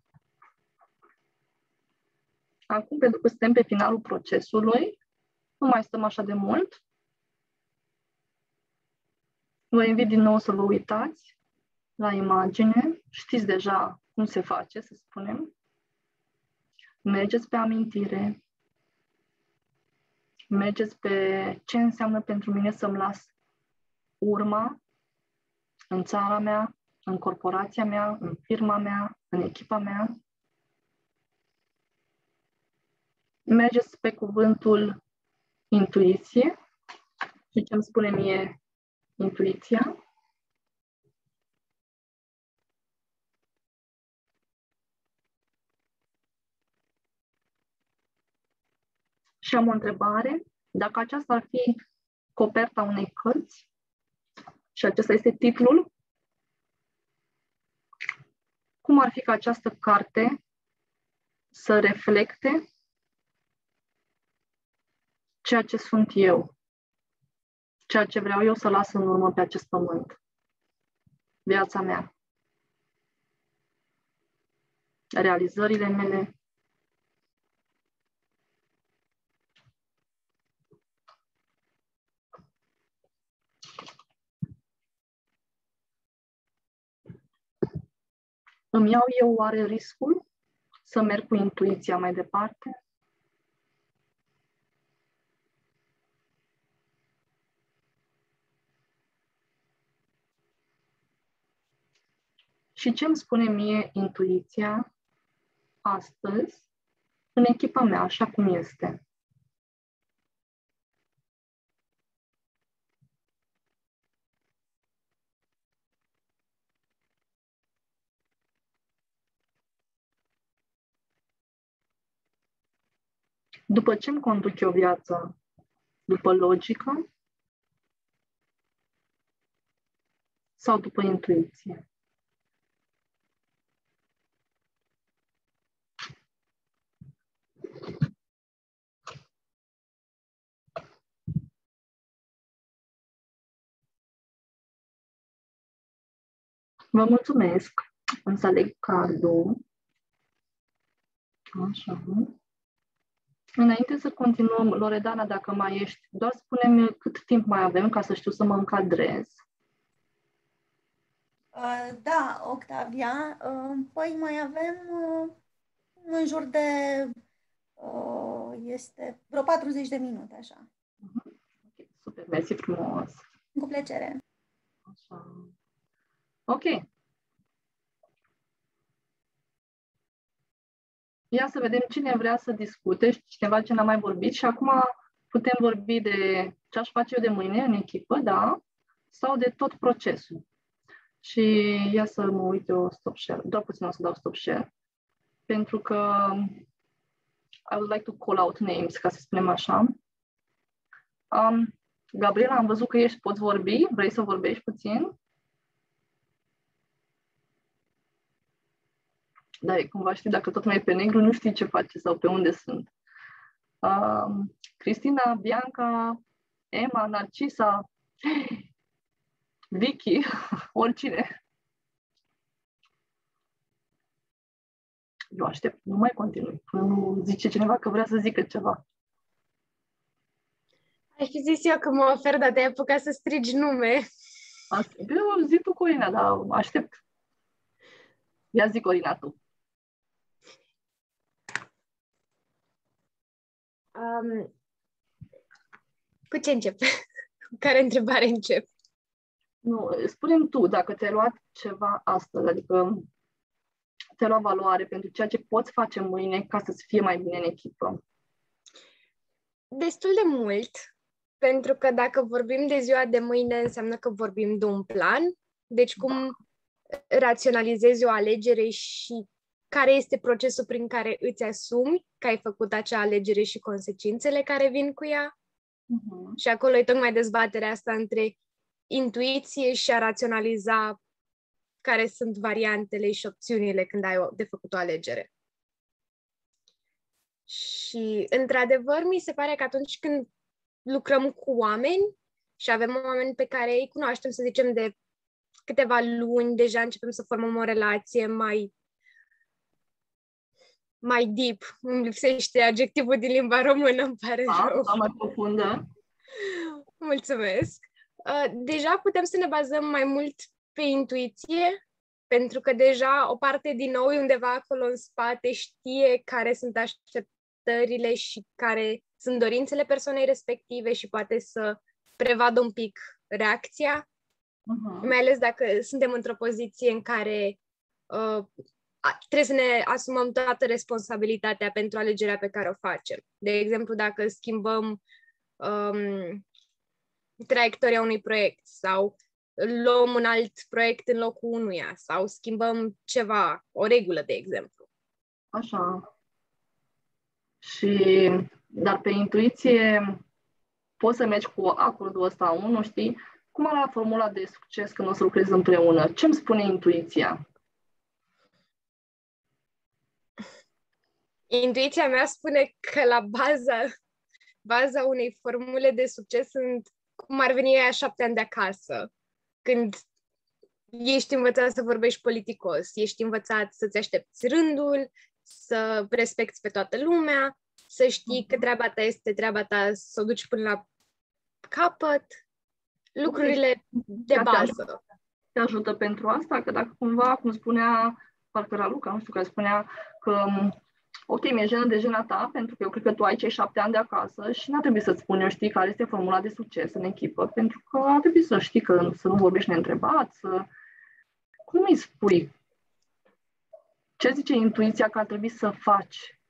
[SPEAKER 2] Acum, pentru că suntem pe finalul procesului, nu mai stăm așa de mult. Vă invit din nou să vă uitați la imagine. Știți deja cum se face, să spunem. Mergeți pe amintire. Mergeți pe ce înseamnă pentru mine să-mi las urma în țara mea, în corporația mea, în firma mea, în echipa mea. Mergeți pe cuvântul intuiție. Și ce îmi spune mie intuiția? Și am o întrebare. Dacă aceasta ar fi coperta unei cărți și acesta este titlul, cum ar fi ca această carte să reflecte ceea ce sunt eu, ceea ce vreau eu să las în urmă pe acest pământ, viața mea, realizările mele. Îmi iau eu oare riscul să merg cu intuiția mai departe? Și ce îmi spune mie intuiția astăzi în echipa mea, așa cum este? După ce îmi conduc eu viața? După logică? Sau după intuiție? Vă mulțumesc. Am să aleg cardul. Așa. Înainte să continuăm, Loredana, dacă mai ești, doar spune-mi cât timp mai avem ca să știu să mă încadrez.
[SPEAKER 3] Da, Octavia. Păi mai avem în jur de este vreo 40 de minute, așa.
[SPEAKER 2] Okay, super, mersi frumos.
[SPEAKER 3] Cu plăcere.
[SPEAKER 2] Așa. Ok. Ia să vedem cine vrea să discute și cineva ce n-a mai vorbit și acum putem vorbi de ce aș face eu de mâine în echipă, da? Sau de tot procesul. Și ia să mă uit eu stop share. Doar puțin o să dau stop share. Pentru că I would like to call out names, ca să spunem așa. Gabriela, am văzut că poți vorbi. Vrei să vorbești puțin? Da, e cumva știi, dacă tot mai e pe negru, nu știi ce face sau pe unde sunt. Cristina, Bianca, Emma, Narcisa, Vicky, oricine. Eu aștept, nu mai continui. Până nu zice cineva că vrea să zică ceva.
[SPEAKER 4] Aș fi zis eu că mă ofer, dar te-ai apucat să strigi nume.
[SPEAKER 2] Eu zic tu, Corina, dar aștept. Ia zi, Corina, tu.
[SPEAKER 4] Cu ce încep? Care întrebare încep?
[SPEAKER 2] Nu, spune-mi tu, dacă ți-ai luat ceva astăzi, adică ți-ai luat valoare pentru ceea ce poți face mâine ca să-ți fie mai bine în echipă?
[SPEAKER 4] Destul de mult, pentru că dacă vorbim de ziua de mâine, înseamnă că vorbim de un plan. Deci cum raționalizezi o alegere și care este procesul prin care îți asumi că ai făcut acea alegere și consecințele care vin cu ea. Și acolo e tocmai dezbaterea asta între intuiție și a raționaliza care sunt variantele și opțiunile când ai de făcut o alegere. Și, într-adevăr, mi se pare că atunci când lucrăm cu oameni și avem oameni pe care îi cunoaștem, să zicem, de câteva luni, deja începem să formăm o relație mai deep. Îmi lipsește adjectivul din limba română, îmi pare rău.
[SPEAKER 2] Mai profundă.
[SPEAKER 4] Mulțumesc. Deja putem să ne bazăm mai mult pe intuiție, pentru că deja o parte din noi undeva acolo în spate știe care sunt așteptările și care sunt dorințele persoanei respective și poate să prevadă un pic reacția, mai ales dacă suntem într-o poziție în care trebuie să ne asumăm toată responsabilitatea pentru alegerea pe care o facem. De exemplu, dacă schimbăm traiectoria unui proiect sau luăm un alt proiect în locul unuia sau schimbăm ceva, o regulă, de exemplu.
[SPEAKER 2] Așa. Dar pe intuiție poți să mergi cu acordul ăsta 1, știi? Cum arată formula de succes când o să lucrezi împreună? Ce îmi spune intuiția?
[SPEAKER 4] Intuiția mea spune că la baza unei formule de succes sunt cum ar veni aia 7 ani de acasă, când ești învățat să vorbești politicos, ești învățat să-ți aștepți rândul, să respecti pe toată lumea, să știi că treaba ta este treaba ta, să o duci până la capăt, lucrurile de bază.
[SPEAKER 2] Te ajută pentru asta? Că dacă cumva, cum spunea, parcă era Luca, nu știu, care spunea că ok, mi-e jenă de jena ta, pentru că eu cred că tu ai cei 7 ani de acasă și n-a trebuit să-ți spun eu, știi, care este formula de succes în echipă, pentru că a trebuit să știi că să nu vorbești neîntrebat, Cum îi spui? Ce zice intuiția că ar trebui să faci?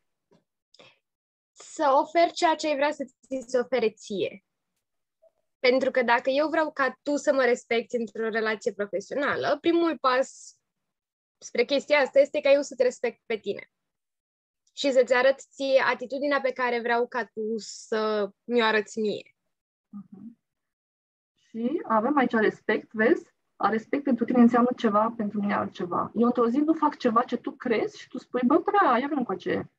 [SPEAKER 4] Să oferi ceea ce ai vrea să ți se ofere ție. Pentru că dacă eu vreau ca tu să mă respecti într-o relație profesională, primul pas spre chestia asta este ca eu să te respect pe tine. Și să-ți arăt ție atitudinea pe care vreau ca tu să mi-o arăți mie.
[SPEAKER 2] Și avem aici respect, vezi? A respect pentru tine înseamnă ceva, pentru mine altceva. Eu într-o zi nu fac ceva ce tu crezi și tu spui, bă, prea, ia vreau încoace.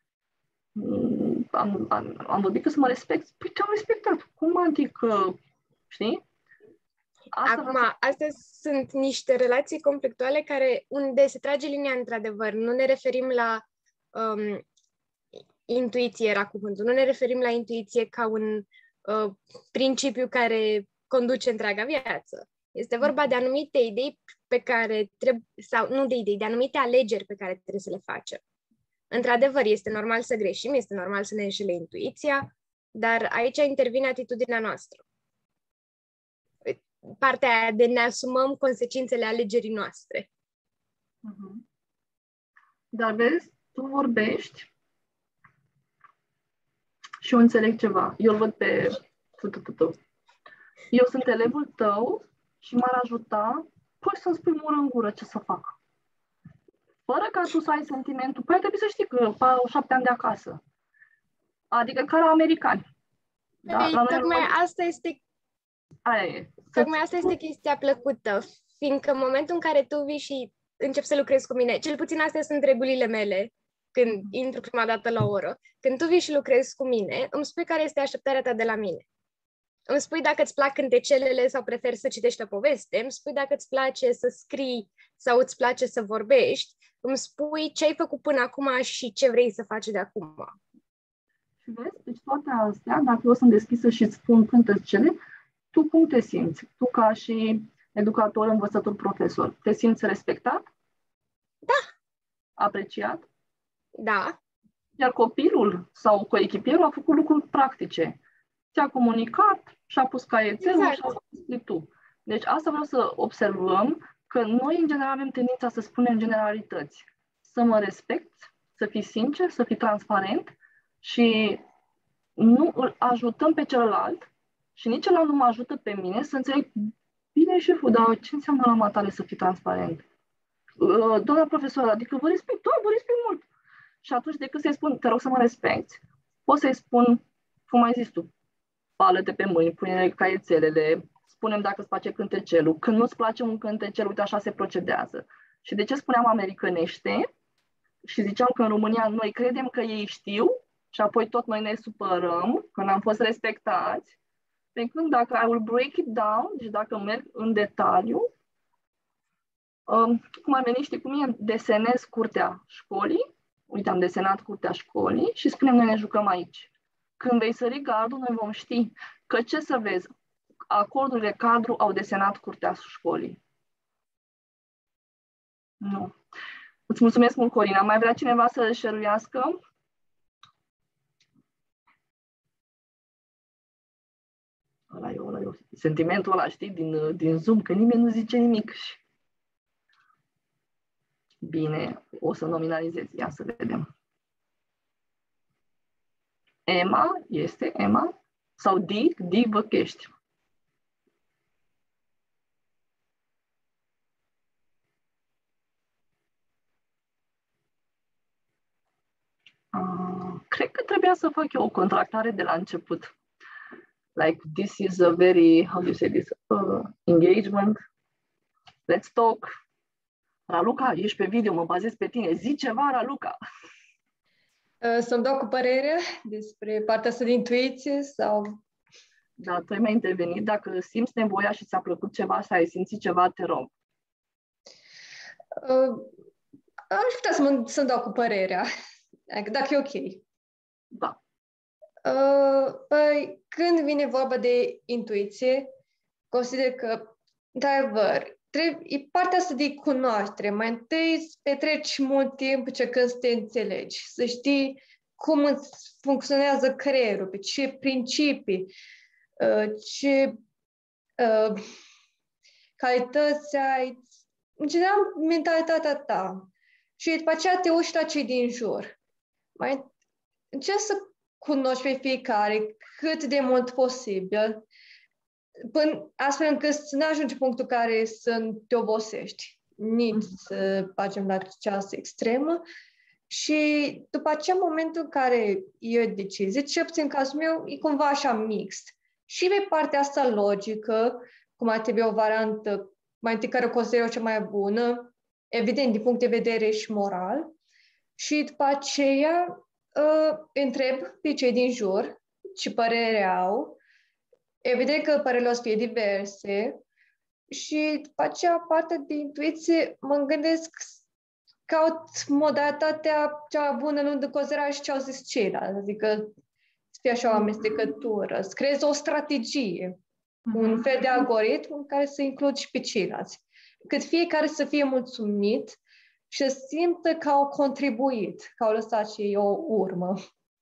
[SPEAKER 2] Am vorbit că să mă respecti. Păi te-am respectat. Cum adică, știi?
[SPEAKER 4] Astea sunt niște relații conflictuale unde se trage linia într-adevăr. Nu ne referim la intuiție, era cuvântul. Nu ne referim la intuiție ca un principiu care conduce întreaga viață. Este vorba de anumite idei pe care trebuie, sau nu de idei, de anumite alegeri pe care trebuie să le facem. Într-adevăr, este normal să greșim, este normal să ne înșele intuiția, dar aici intervine atitudinea noastră. Partea aia de ne asumăm consecințele alegerii noastre.
[SPEAKER 2] Dar vezi, tu vorbești și eu înțeleg ceva. Eu îl văd pe... Eu sunt elevul tău și m-ar ajuta, păi să-mi spui mură în gură ce să fac. Fără ca tu să ai sentimentul, păi trebuie să știi că au 7 ani de acasă. Adică ca la americani.
[SPEAKER 4] Da? Tocmai asta este...
[SPEAKER 2] Aia e.
[SPEAKER 4] Tocmai asta este chestia plăcută, fiindcă în momentul în care tu vii și începi să lucrezi cu mine, cel puțin astea sunt regulile mele, când intru prima dată la oră, când tu vii și lucrezi cu mine, îmi spui care este așteptarea ta de la mine. Îmi spui dacă îți plac cântecelele sau preferi să citești o poveste, îmi spui dacă îți place să scrii sau îți place să vorbești, îmi spui ce ai făcut până acum și ce vrei să faci de acum.
[SPEAKER 2] Și vezi, deci toate astea, dacă eu sunt deschisă și îți spun cântecele, tu cum te simți? Tu ca și educator, învățător, profesor, te simți respectat?
[SPEAKER 4] Da.
[SPEAKER 2] Apreciat?
[SPEAKER 4] Da.
[SPEAKER 2] Iar copilul sau coechipierul a făcut lucruri practice. Ți-a comunicat și-a pus caietelul și-a scris tu. Deci asta vreau să observăm, că noi în general avem tendința să spunem generalități. să mă respecti, să fii sincer, să fii transparent și nu îl ajutăm pe celălalt și nici celălalt nu mă ajută pe mine să înțeleg bine, șeful, dar ce înseamnă la matale să fii transparent? Doamna profesoară, adică vă respect, vă respect mult. Și atunci, decât să-i spun, te rog să mă respecti, pot să-i spun, cum ai zis tu, spală-te pe mâini, pune caietelele, spune-mi dacă îți place cântecelul. Când nu-ți place un cântecel, uite, așa se procedează. Și de ce spuneam americanește? Și ziceam că în România noi credem că ei știu și apoi tot noi ne supărăm că n-am fost respectați. Pe când dacă I will break it down, deci dacă merg în detaliu, cum am venit, știi cum e, desenez curtea școlii, uite, am desenat curtea școlii și spunem, noi ne jucăm aici. Când vei sări gardul, noi vom ști că ce să vezi, acordurile cadru au desenat curtea școlii. Nu. Îți mulțumesc mult, Corina. Mai vrea cineva să șeruiască? Ăla e sentimentul ăla, știi, din Zoom, că nimeni nu zice nimic. Bine, o să nominalizez. Ia să vedem. Emma, este Emma? Sau Dic Văchești? Cred că trebuia să fac eu o contractare de la început. Like, this is a very, how do you say this, engagement. Let's talk. Raluca, ești pe video, mă bazez pe tine. Zi ceva, Raluca.
[SPEAKER 7] Să-mi dau cu părerea despre partea asta de intuiție sau...
[SPEAKER 2] Da, tu ai mai intervenit. Dacă simți nevoia și ți-a plăcut ceva sau ai simțit ceva, te rog.
[SPEAKER 7] Aș putea să-mi dau cu părerea. Dacă e ok.
[SPEAKER 2] Da.
[SPEAKER 7] Păi, când vine vorba de intuiție, consider că, într-adevăr, e partea asta de cunoaștere. Mai întâi să petreci mult timp încercând să te înțelegi, să știi cum îți funcționează creierul, pe ce principii, ce calități ai, în general, mentalitatea ta. Și după aceea te uiți la cei din jur. Mai încerci să cunoști pe fiecare cât de mult posibil, până astfel încât să nu ajungi în punctul în care să te obosești, nici să facem la ceasă extremă. Și după aceea, momentul în care e o decizie, ce puțin în cazul meu, e cumva așa mixt. Și pe partea asta logică, cum ar trebui o variantă mai întâi care o consider cea mai bună, evident, din punct de vedere și moral, și după aceea întreb pe cei din jur ce părere au. Evident că părerile o să fie diverse și după aceea, partea de intuiție, mă gândesc, caut modalitatea cea bună, luând în considerare și ce au zis ceilalți, adică să fie așa o amestecătură, să creezi o strategie, un fel de algoritm în care să includi și pe ceilalți, cât fiecare să fie mulțumit și să simtă că au contribuit, că au lăsat și o urmă.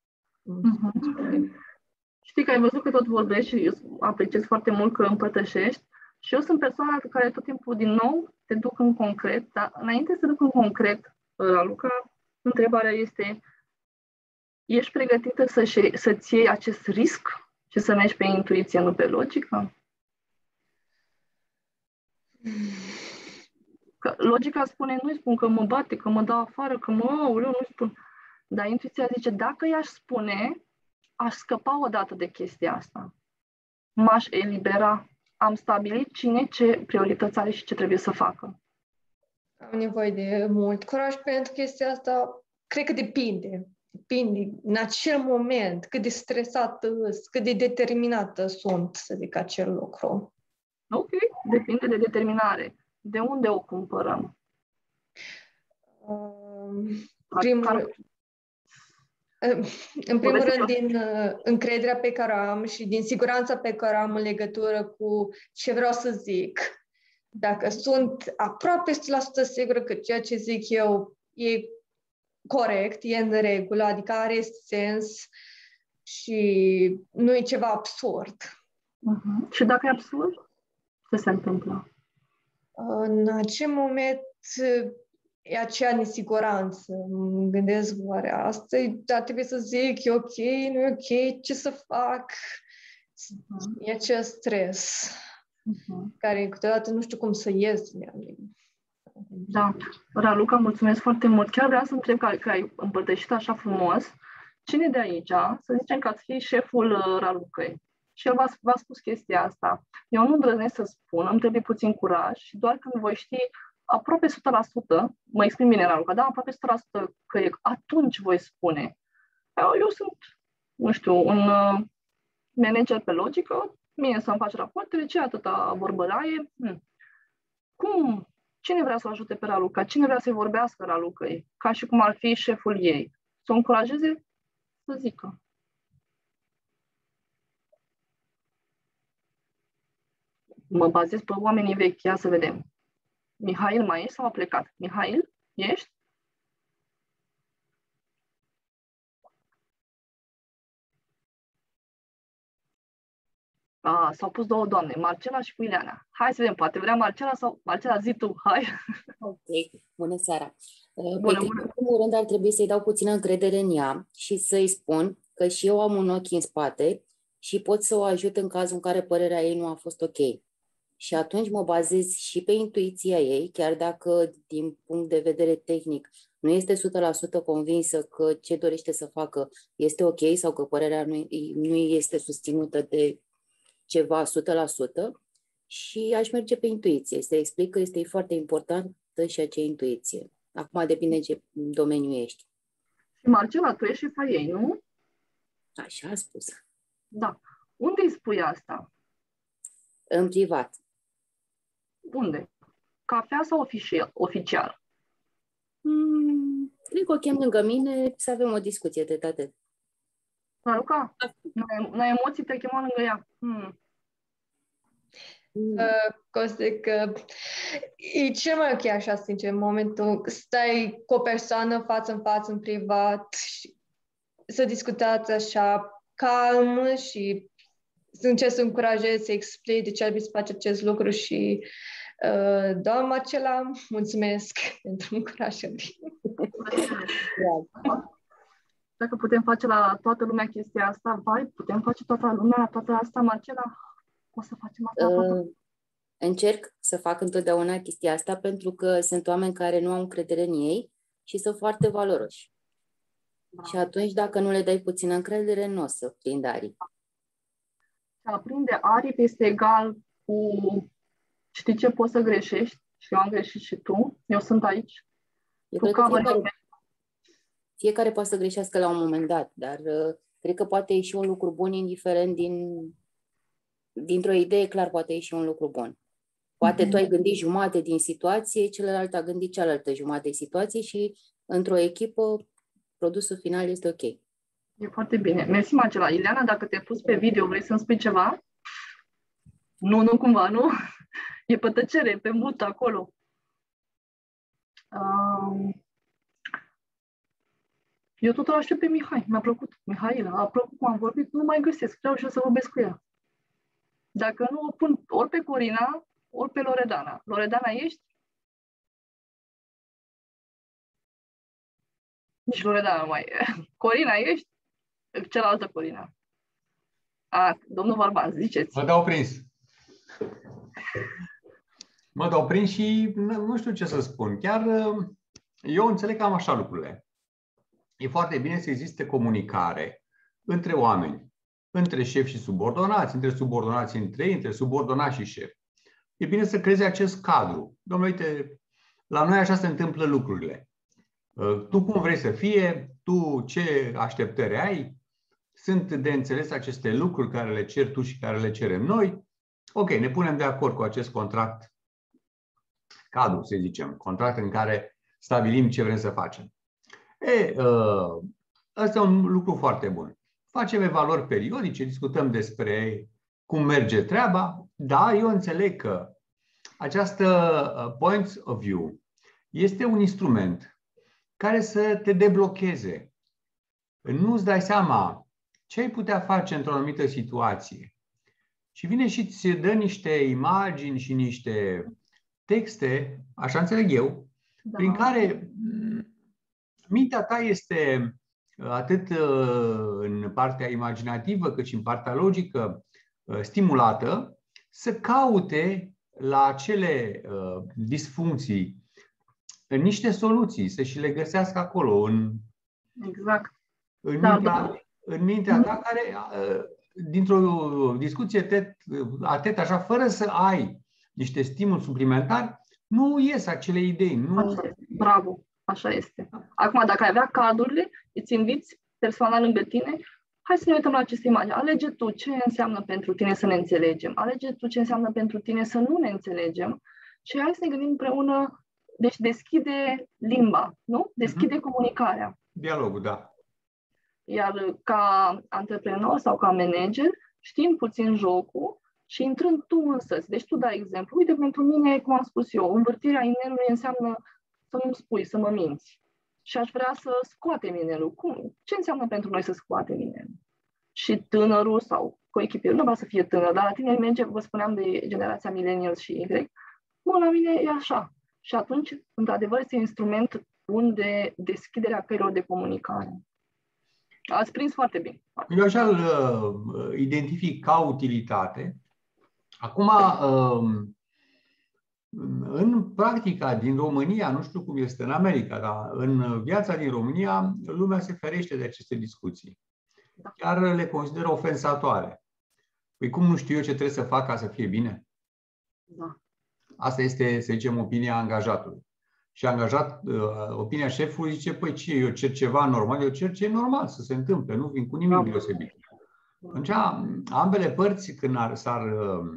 [SPEAKER 2] Știi că ai văzut că tot vorbești și apreciez foarte mult că împărtășești și eu sunt persoana care tot timpul, din nou, te duc în concret, dar înainte să duc în concret, Raluca, întrebarea este, ești pregătită să-ți iei acest risc și să mergi pe intuiție, nu pe logică? Că logica spune, nu-i spun că mă bate, că mă dau afară, că nu spun. Dar intuiția zice, dacă i-aș spune, aș scăpa odată de chestia asta. M-aș elibera. Am stabilit cine ce priorități are și ce trebuie să facă.
[SPEAKER 7] Am nevoie de mult curaj pentru chestia asta. Cred că depinde. Depinde în acel moment cât de stresată, cât de determinată sunt să zic acel lucru.
[SPEAKER 2] Ok, depinde de determinare. De unde o cumpărăm?
[SPEAKER 7] În primul rând, din încrederea pe care am și din siguranța pe care am în legătură cu ce vreau să zic. Dacă sunt aproape 100% sigură că ceea ce zic eu e corect, e în regulă, adică are sens și nu e ceva absurd.
[SPEAKER 2] Și dacă e absurd, ce se întâmplă?
[SPEAKER 7] În acel moment, e acea nesiguranță. Mă gândesc, oare asta dar trebuie să zic, e ok, nu e ok, ce să fac? E acel stres care câteodată nu știu cum să ies din el.
[SPEAKER 2] Da. Raluca, mulțumesc foarte mult. Chiar vreau să întreb că ai împărtășit așa frumos. Cine de aici, să zicem că ați fi șeful Ralucăi și el v-a spus chestia asta. Eu nu îndrăznesc să spun, îmi trebuie puțin curaj și doar când voi ști aproape 100%, mă exprim bine, Raluca, da? Aproape 100% că e, atunci voi spune. Eu sunt, nu știu, un manager pe logică, mie să-mi faci rapoartele, ce atâta vorbălaie? Cum? Cine vrea să o ajute pe Raluca? Cine vrea să-i vorbească Ralucăi? Ca și cum ar fi șeful ei. Să o încurajeze să zică. Mă bazez pe oamenii vechi. Ia să vedem. Mihail mai ești sau a plecat? Mihail, ești? S-au pus două doamne, Marcela și cu Ileana. Hai să vedem, poate vrea Marcela sau... Marcela, zi tu, hai!
[SPEAKER 9] Ok, bună seara!
[SPEAKER 2] Bună.
[SPEAKER 9] În primul rând ar trebui să-i dau puțină încredere în ea și să-i spun că și eu am un ochi în spate și pot să o ajut în cazul în care părerea ei nu a fost ok. Și atunci mă bazez și pe intuiția ei, chiar dacă din punct de vedere tehnic nu este 100% convinsă că ce dorește să facă este ok sau că părerea nu este susținută de ceva 100%, și aș merge pe intuiție. Să explic că este foarte importantă și acea intuiție. Acum depinde ce domeniu ești.
[SPEAKER 2] Și Marcela, tu ești șefa ei, nu?
[SPEAKER 9] Așa a spus.
[SPEAKER 2] Da. Unde îi spui asta?
[SPEAKER 9] În privat.
[SPEAKER 2] Unde? Cafea sau oficial?
[SPEAKER 9] Cred că o chem lângă mine să avem o discuție tete-a-tete.
[SPEAKER 2] Raluca, n-ai emoții, te chema lângă ea.
[SPEAKER 7] Consider că e cel mai ok așa, sincer, în momentul stai cu o persoană față în față, în privat, și să discutați așa calm și să încerci să încurajezi, să explici de ce ar trebui să faci acest lucru și doamna Marcela, mulțumesc pentru încurajare.
[SPEAKER 2] Dacă putem face la toată lumea chestia asta, putem face toată lumea toată asta, Marcela? O să facem asta?
[SPEAKER 9] Încerc să fac întotdeauna chestia asta pentru că sunt oameni care nu au încredere în ei și sunt foarte valoroși. Și atunci, dacă nu le dai puțină încredere, nu o să prind aripi.
[SPEAKER 2] A prinde aripi este egal cu știi ce, poți să greșești și eu am greșit și tu. Eu sunt aici.
[SPEAKER 9] Eu cred că fiecare poate să greșească la un moment dat, dar cred că poate ieși un lucru bun indiferent dintr-o idee, clar poate ieși un lucru bun. Poate tu ai gândit jumate din situație, celălalt a gândit cealaltă jumătate din situație și într-o echipă produsul final este ok.
[SPEAKER 2] E foarte bine. Mersi, Marcela. Ileana, dacă te-ai pus pe video, vrei să-mi spui ceva? Nu cumva, nu? E pe tăcere, pe mut acolo. Eu totul aștept pe Mihai. Mi-a plăcut. Mihaela, a plăcut cum am vorbit, nu mai găsesc. Vreau și eu să vorbesc cu ea. Dacă nu, o pun ori pe Corina, ori pe Loredana. Loredana, ești? Nici Loredana nu mai e. Corina, ești? Cealaltă Corina. Domnul Varban, ziceți.
[SPEAKER 1] Mă dau prins. Mă dau prins și nu știu ce să spun. Chiar eu înțeleg cam așa lucrurile. E foarte bine să existe comunicare între oameni, între șef și subordonați, între subordonați între ei, între subordonați și șef. E bine să creezi acest cadru. Dom'le, uite, la noi așa se întâmplă lucrurile. Tu cum vrei să fie, tu ce așteptări ai, sunt de înțeles aceste lucruri care le cer tu și care le cerem noi. Ok, ne punem de acord cu acest contract cadru, să zicem, contract în care stabilim ce vrem să facem. Ăsta e un lucru foarte bun. Facem evaluări periodice, discutăm despre cum merge treaba. Da, eu înțeleg că această points of view este un instrument care să te deblocheze. Nu-ți dai seama ce ai putea face într-o anumită situație. Și vine și îți dă niște imagini și niște texte, așa înțeleg eu, prin care mintea ta este atât în partea imaginativă cât și în partea logică stimulată să caute la acele disfuncții în niște soluții, să și le găsească acolo, în mintea ta, care dintr-o discuție tet așa, fără să ai niște stimuli suplimentari, nu ies acele idei. Nu...
[SPEAKER 2] Așa este. Bravo, așa este. Acum, dacă ai avea cardurile, îți inviți persoana lângă tine, hai să ne uităm la aceste imagini. Alege tu ce înseamnă pentru tine să ne înțelegem. Alege tu ce înseamnă pentru tine să nu ne înțelegem. Și hai să ne gândim împreună. Deci deschide limba, nu? Deschide comunicarea.
[SPEAKER 1] Dialogul, da.
[SPEAKER 2] Iar ca antreprenor sau ca manager, știm puțin jocul și intrând tu însăți. Deci tu dai exemplu. Uite, pentru mine, cum am spus eu, învârtirea inelului înseamnă să nu-mi spui, să mă minți. Și aș vrea să scoatem inelul. Cum? Ce înseamnă pentru noi să scoatem inelul? Și tânărul sau coechipierul, nu vreau să fie tânăr, dar la tine merge, vă spuneam de generația millennials și Y, la mine e așa. Și atunci, într-adevăr, este instrument bun de deschiderea căilor de comunicare. Ați prins foarte bine.
[SPEAKER 1] Eu așa îl identific ca utilitate. Acum, în practica din România, nu știu cum este în America, dar în viața din România, lumea se ferește de aceste discuții. Chiar le consideră ofensatoare. Păi cum nu știu eu ce trebuie să fac ca să fie bine?
[SPEAKER 2] Da.
[SPEAKER 1] Asta este, să zicem, opinia angajatului. Și opinia șefului zice, păi ce, eu cer ceva normal, eu cer ce e normal să se întâmple, nu vin cu nimic deosebit. Atunci, ambele părți, când ar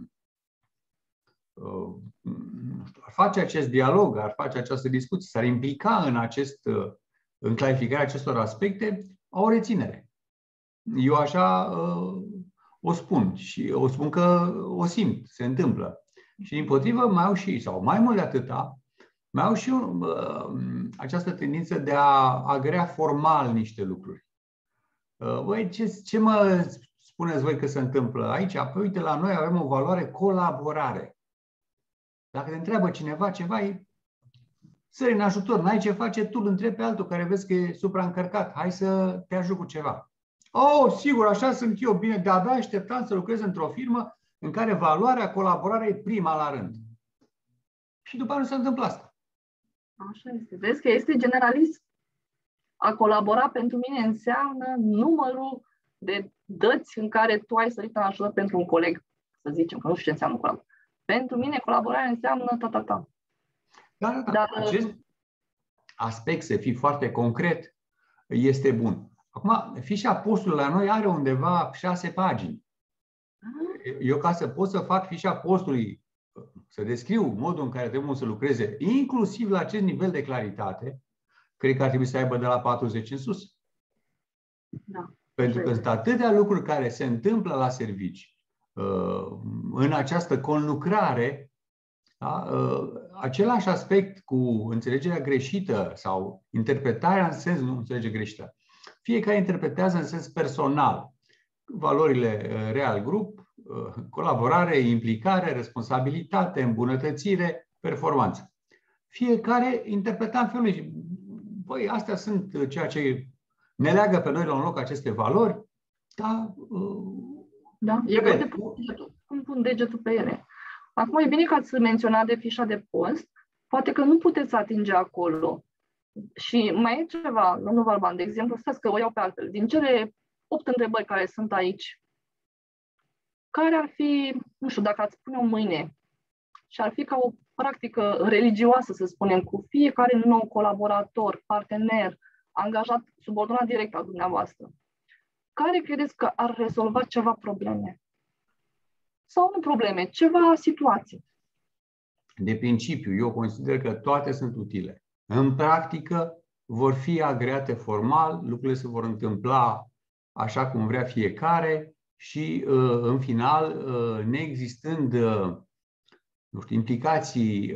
[SPEAKER 1] face acest dialog, ar face această discuție, s-ar implica în clarificarea acestor aspecte, au o reținere. Eu așa o spun și o spun că o simt, se întâmplă. Și din potrivă mai au și, sau mai mult de atâta, mai au și această tendință de a agrea formal niște lucruri. Băi, ce mă spuneți voi că se întâmplă aici? Păi uite, la noi avem o valoare colaborare. Dacă te întreabă cineva ceva, e sări în ajutor, n-ai ce face, tu îl întrebi pe altul care vezi că e supraîncărcat. Hai să te ajut cu ceva. Oh, sigur, așa sunt eu, bine, de-abia așteptam să lucrez într-o firmă în care valoarea colaborare e prima la rând. Și după aceea nu se întâmplă asta.
[SPEAKER 2] Așa este. Vezi că este generalist. A colabora pentru mine înseamnă numărul de dăți în care tu ai sărit în ajutor pentru un coleg. Să zicem, că nu știu ce înseamnă colaborare. Pentru mine colaborarea înseamnă ta-ta-ta.
[SPEAKER 1] Da. Dar acest aspect, să fii foarte concret, este bun. Acum, fișa postului la noi are undeva 6 pagini. Eu, ca să pot să fac fișa postului, să descriu modul în care trebuie să lucreze, inclusiv la acest nivel de claritate, cred că ar trebui să aibă de la 40 în sus.
[SPEAKER 2] Da.
[SPEAKER 1] Pentru că sunt atâtea lucruri care se întâmplă la servici, în această conlucrare, da? Același aspect cu înțelegerea greșită sau interpretarea în sens, nu înțelege greșită. Fiecare interpretează în sens personal valorile real grup, colaborare, implicare, responsabilitate, îmbunătățire, performanță. Fiecare interpreta în felul lui. Băi, astea sunt ceea ce ne leagă pe noi la un loc aceste valori.
[SPEAKER 2] Da, cum pun degetul pe ele. Acum e bine că ați menționat de fișa de post. Poate că nu puteți atinge acolo. Și mai e ceva, domnul Varban, de exemplu, stați că o iau pe altfel. Din cele 8 întrebări care sunt aici, care ar fi, nu știu, dacă ați spune-o mâine, și ar fi ca o practică religioasă, să spunem, cu fiecare nou colaborator, partener, angajat, subordonat direct al dumneavoastră, care credeți că ar rezolva ceva probleme? Sau nu probleme, ceva situații?
[SPEAKER 1] De principiu, eu consider că toate sunt utile. În practică, vor fi agreate formal, lucrurile se vor întâmpla așa cum vrea fiecare și, în final, neexistând, nu știu, implicații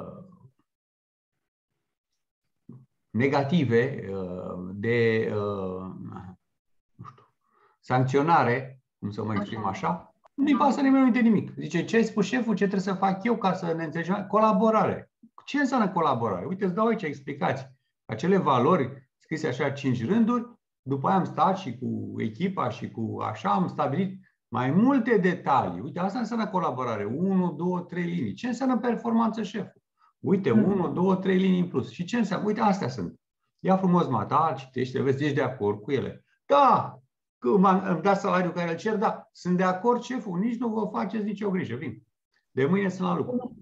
[SPEAKER 1] negative de nu știu, sancționare, cum să mă exprim așa, nu-i pasă nimănui de nimic. Zice, ce ai spus șeful, ce trebuie să fac eu ca să ne înțelegem? Colaborare. Ce înseamnă colaborare? Uite, îți dau aici explicații. Acele valori scrise așa 5 rânduri, după aia am stat și cu echipa și cu așa, am stabilit mai multe detalii. Uite, asta înseamnă colaborare. 1, 2, 3 linii. Ce înseamnă performanță șeful? Uite, 1, 2, 3 linii în plus. Și ce înseamnă? Uite, astea sunt. Ia frumos mata, citește, vezi, ești de acord cu ele. Da! Îmi dați salariul care îl cer? Da. Sunt de acord, șeful. Nici nu vă faceți nicio grijă. Vin. De mâine sunt la lucru.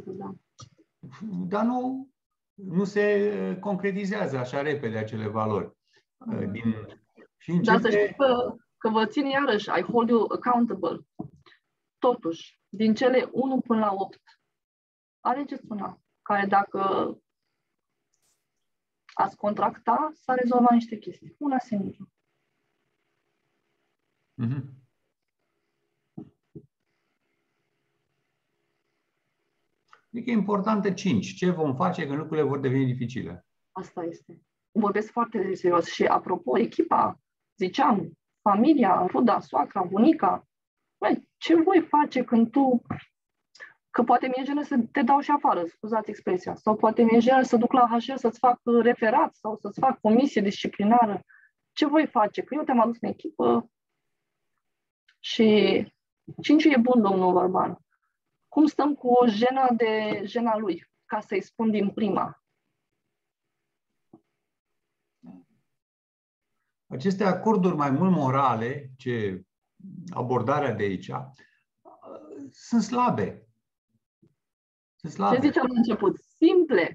[SPEAKER 1] Dar nu se concretizează așa repede acele valori. Și începe...
[SPEAKER 2] Dar să știi că vă țin iarăși, I hold you accountable. Totuși, din cele 1 până la 8, alegeți una care dacă ați contracta, s-a rezolvat niște chestii. Una singură.
[SPEAKER 1] Adică e importantă 5. Ce vom face când lucrurile vor deveni dificile?
[SPEAKER 2] Asta este. Vorbesc foarte serios. Și apropo, echipa, ziceam, familia, ruda, soacra, bunica, băi, ce voi face când tu, că poate mi-e jenă să te dau și afară, scuzați expresia, sau poate mi-e jenă să duc la HR să-ți fac referat sau să-ți fac comisie disciplinară. Ce voi face? Că eu te-am adus în echipă și 5 e bun, domnul Varban. Cum stăm cu jena lui, ca să-i spun din prima?
[SPEAKER 1] Aceste acorduri mai mult morale, ce abordarea de aici, sunt slabe. Sunt slabe.
[SPEAKER 2] Ce ziceam la început? Simple.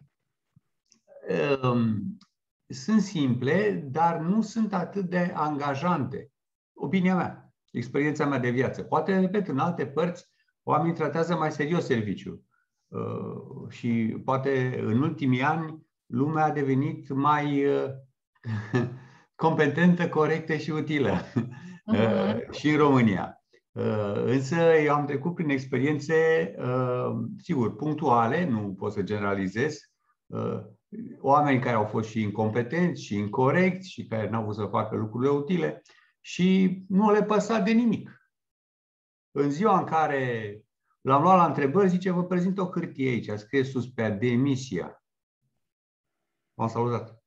[SPEAKER 1] Sunt simple, dar nu sunt atât de angajante. Opinia mea, experiența mea de viață. Poate, repet, în alte părți, oamenii tratează mai serios serviciul. Și poate în ultimii ani lumea a devenit mai competentă, corectă și utilă. Și în România. Însă eu am trecut prin experiențe, sigur, punctuale, nu pot să generalizez, oameni care au fost și incompetenți și incorecți și care n-au vrut să facă lucrurile utile și nu le păsa de nimic. În ziua în care l-am luat la întrebări, zice, vă prezint o hârtie aici, scrie sus pe demisia. M-am salutat.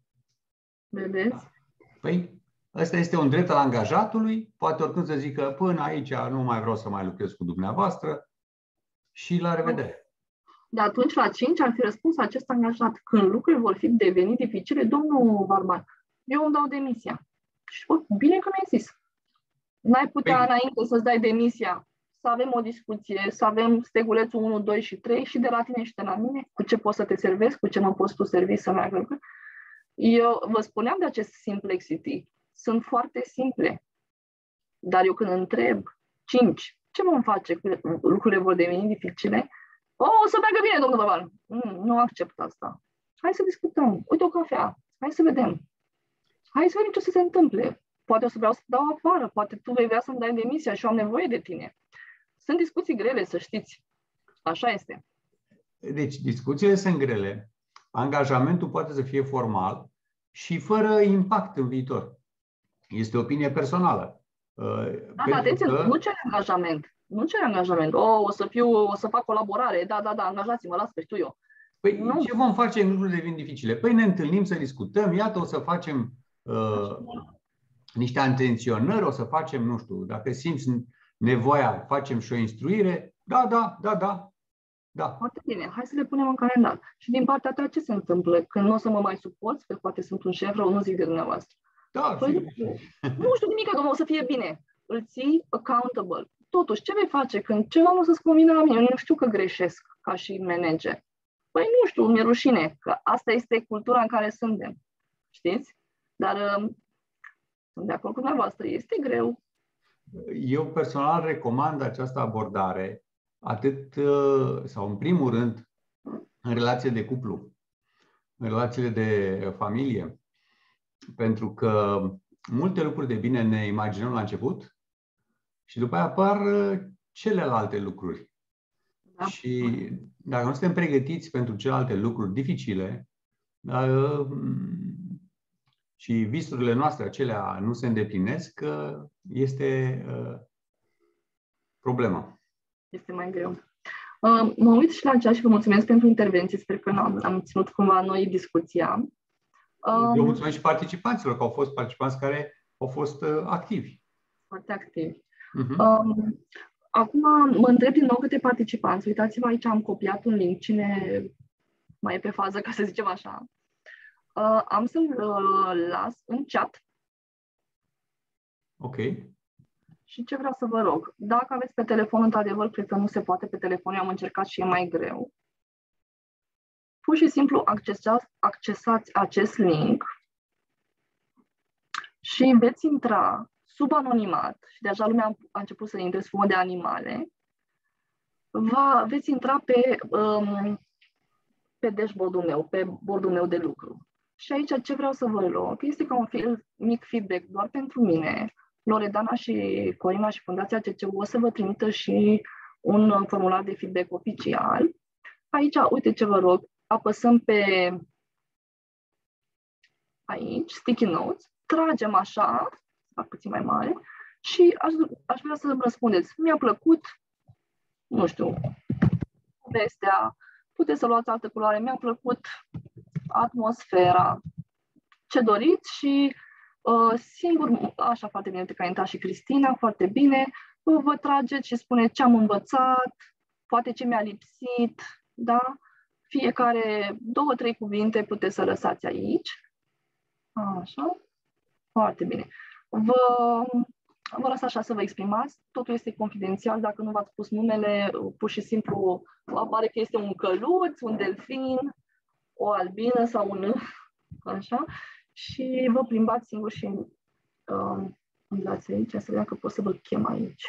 [SPEAKER 2] Vedeți?
[SPEAKER 1] Păi, ăsta este un drept al angajatului, poate oricând să zică, până aici nu mai vreau să mai lucrez cu dumneavoastră și la revedere.
[SPEAKER 2] Dar atunci, la 5, ar fi răspuns acest angajat. Când lucrurile vor fi devenit dificile, domnul Varban, eu îmi dau demisia. Și bine că mi-ai zis. N-ai putea înainte să-ți dai demisia, să avem o discuție, să avem stegulețul 1, 2 și 3 și de la tine și de la mine, cu ce poți să te servezi, cu ce mă poți tu servi să meargă lucruri. Eu vă spuneam de acest simplicity. Sunt foarte simple. Dar eu când întreb 5, ce vom face când lucrurile vor deveni dificile? O să meargă bine, domnul Varban. Nu accept asta. Hai să discutăm. Uite o cafea. Hai să vedem. Hai să vedem ce se întâmple. Poate o să vreau să dau afară. Poate tu vei vrea să-mi dai demisia și eu am nevoie de tine. Sunt discuții grele, să știți. Așa este.
[SPEAKER 1] Deci, discuțiile sunt grele. Angajamentul poate să fie formal și fără impact în viitor. Este o opinie personală.
[SPEAKER 2] Da, atenție, nu cere angajament. Nu cere angajament. O să fac colaborare. Da, angajați-mă, las că știu eu.
[SPEAKER 1] Păi nu. Ce vom face în lucrurile devin dificile? Păi ne întâlnim să discutăm, iată, o să facem niște atenționări, o să facem, nu știu, dacă simți nevoia, facem și o instruire. Da.
[SPEAKER 2] Foarte bine, hai să le punem în calendar. Și din partea ta ce se întâmplă? Când nu o să mă mai suporți, că poate sunt un șef rău, nu zic de dumneavoastră.
[SPEAKER 1] Da,
[SPEAKER 2] păi, nu știu nimic, domnul, o să fie bine. Îl ții accountable. Totuși, ce vei face când ceva nu să-ți convină la mine? Eu nu știu că greșesc ca și manager. Păi nu știu, mi-e rușine, că asta este cultura în care suntem. Știți? Dar sunt de acord cu dumneavoastră, este greu.
[SPEAKER 1] Eu personal recomand această abordare atât, sau în primul rând, în relație de cuplu, în relațiile de familie. Pentru că multe lucruri de bine ne imaginăm la început și după aia apar celelalte lucruri. Da. Și dacă nu suntem pregătiți pentru celelalte lucruri dificile și visurile noastre acelea nu se îndeplinesc, este problema.
[SPEAKER 2] Este mai greu. Mă uit și la ceas și vă mulțumesc pentru intervenție. Sper că am ținut cumva noi discuția.
[SPEAKER 1] Eu mulțumesc și participanților, că au fost participanți care au fost activi.
[SPEAKER 2] Foarte activi. Acum mă întreb din nou câte participanți. Uitați-vă, aici am copiat un link. Cine mai e pe fază, ca să zicem așa. Am să-l las în chat.
[SPEAKER 1] Ok.
[SPEAKER 2] Și ce vreau să vă rog? Dacă aveți pe telefon, într-adevăr, cred că nu se poate pe telefon, eu am încercat și e mai greu. Pur și simplu accesați acest link și veți intra sub anonimat, și deja lumea a început să intre sub formă de animale, veți intra pe dashboard-ul meu, pe bordul meu de lucru. Și aici ce vreau să vă rog este ca un mic feedback doar pentru mine. Loredana și Corina și Fundația CCU o să vă trimită și un formular de feedback oficial. Aici, uite ce vă rog, apăsăm pe aici, sticky notes, tragem așa, fac puțin mai mare, și aș vrea să răspundeți. Mi-a plăcut, nu știu, vestea, puteți să luați altă culoare, mi-a plăcut atmosfera, ce doriți și singur, așa foarte bine, că a intrat și Cristina, foarte bine, vă trageți și spuneți ce am învățat, poate ce mi-a lipsit, da? Fiecare 2-3 cuvinte puteți să lăsați aici. Așa. Foarte bine. Vă las așa să vă exprimați. Totul este confidențial. Dacă nu v-ați spus numele, pur și simplu apare că este un căluț, un delfin, o albină sau un... Așa. Și vă plimbați singur și îmi dați aici, să vedem că pot să vă chem aici.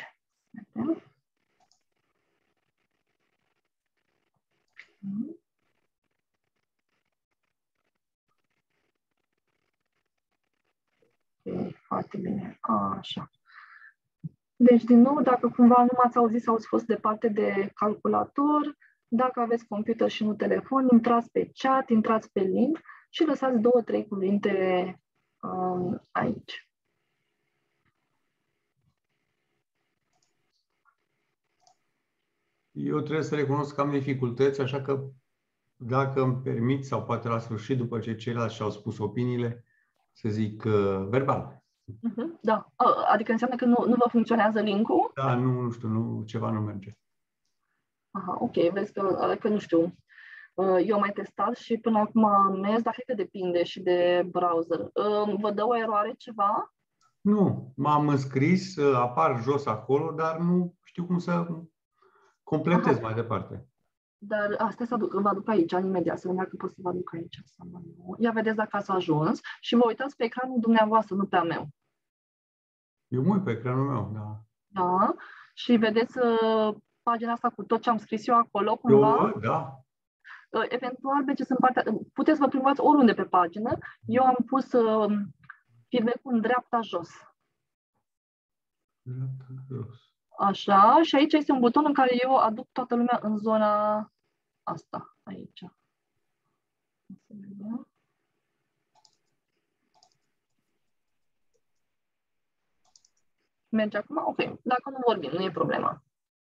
[SPEAKER 2] Foarte bine. Așa. Deci, din nou, dacă cumva nu m-ați auzit sau ați fost departe de calculator, dacă aveți computer și nu telefon, intrați pe chat, intrați pe link și lăsați 2-3 cuvinte aici.
[SPEAKER 1] Eu trebuie să recunosc că am dificultăți, așa că dacă îmi permit, sau poate la sfârșit, după ce ceilalți și-au spus opiniile, să zic verbal.
[SPEAKER 2] Da. Adică înseamnă că nu vă funcționează link-ul?
[SPEAKER 1] Da, nu știu, ceva nu merge.
[SPEAKER 2] Aha, ok, vezi că nu știu. Eu am mai testat și până acum am mers, dar cred că depinde și de browser. Vă dă o eroare ceva?
[SPEAKER 1] Nu, m-am înscris, apar jos acolo, dar nu știu cum să completez mai departe.
[SPEAKER 2] Dar asta vă aduc aici, imediat, să vedem dacă pot să vă aduc aici. Ia vedeți dacă ați ajuns și vă uitați pe ecranul dumneavoastră, nu pe al meu.
[SPEAKER 1] Eu mă uit pe ecranul meu, da.
[SPEAKER 2] Da, și vedeți pagina asta cu tot ce am scris eu acolo, cumva?
[SPEAKER 1] Da.
[SPEAKER 2] Eventual, puteți să vă plimbați oriunde pe pagină. Eu am pus feedback-ul în dreapta jos.
[SPEAKER 1] Dreapta jos.
[SPEAKER 2] Așa, și aici este un buton în care eu aduc toată lumea în zona asta, aici. Merge acum? Ok. Dacă nu vorbim, nu e problema.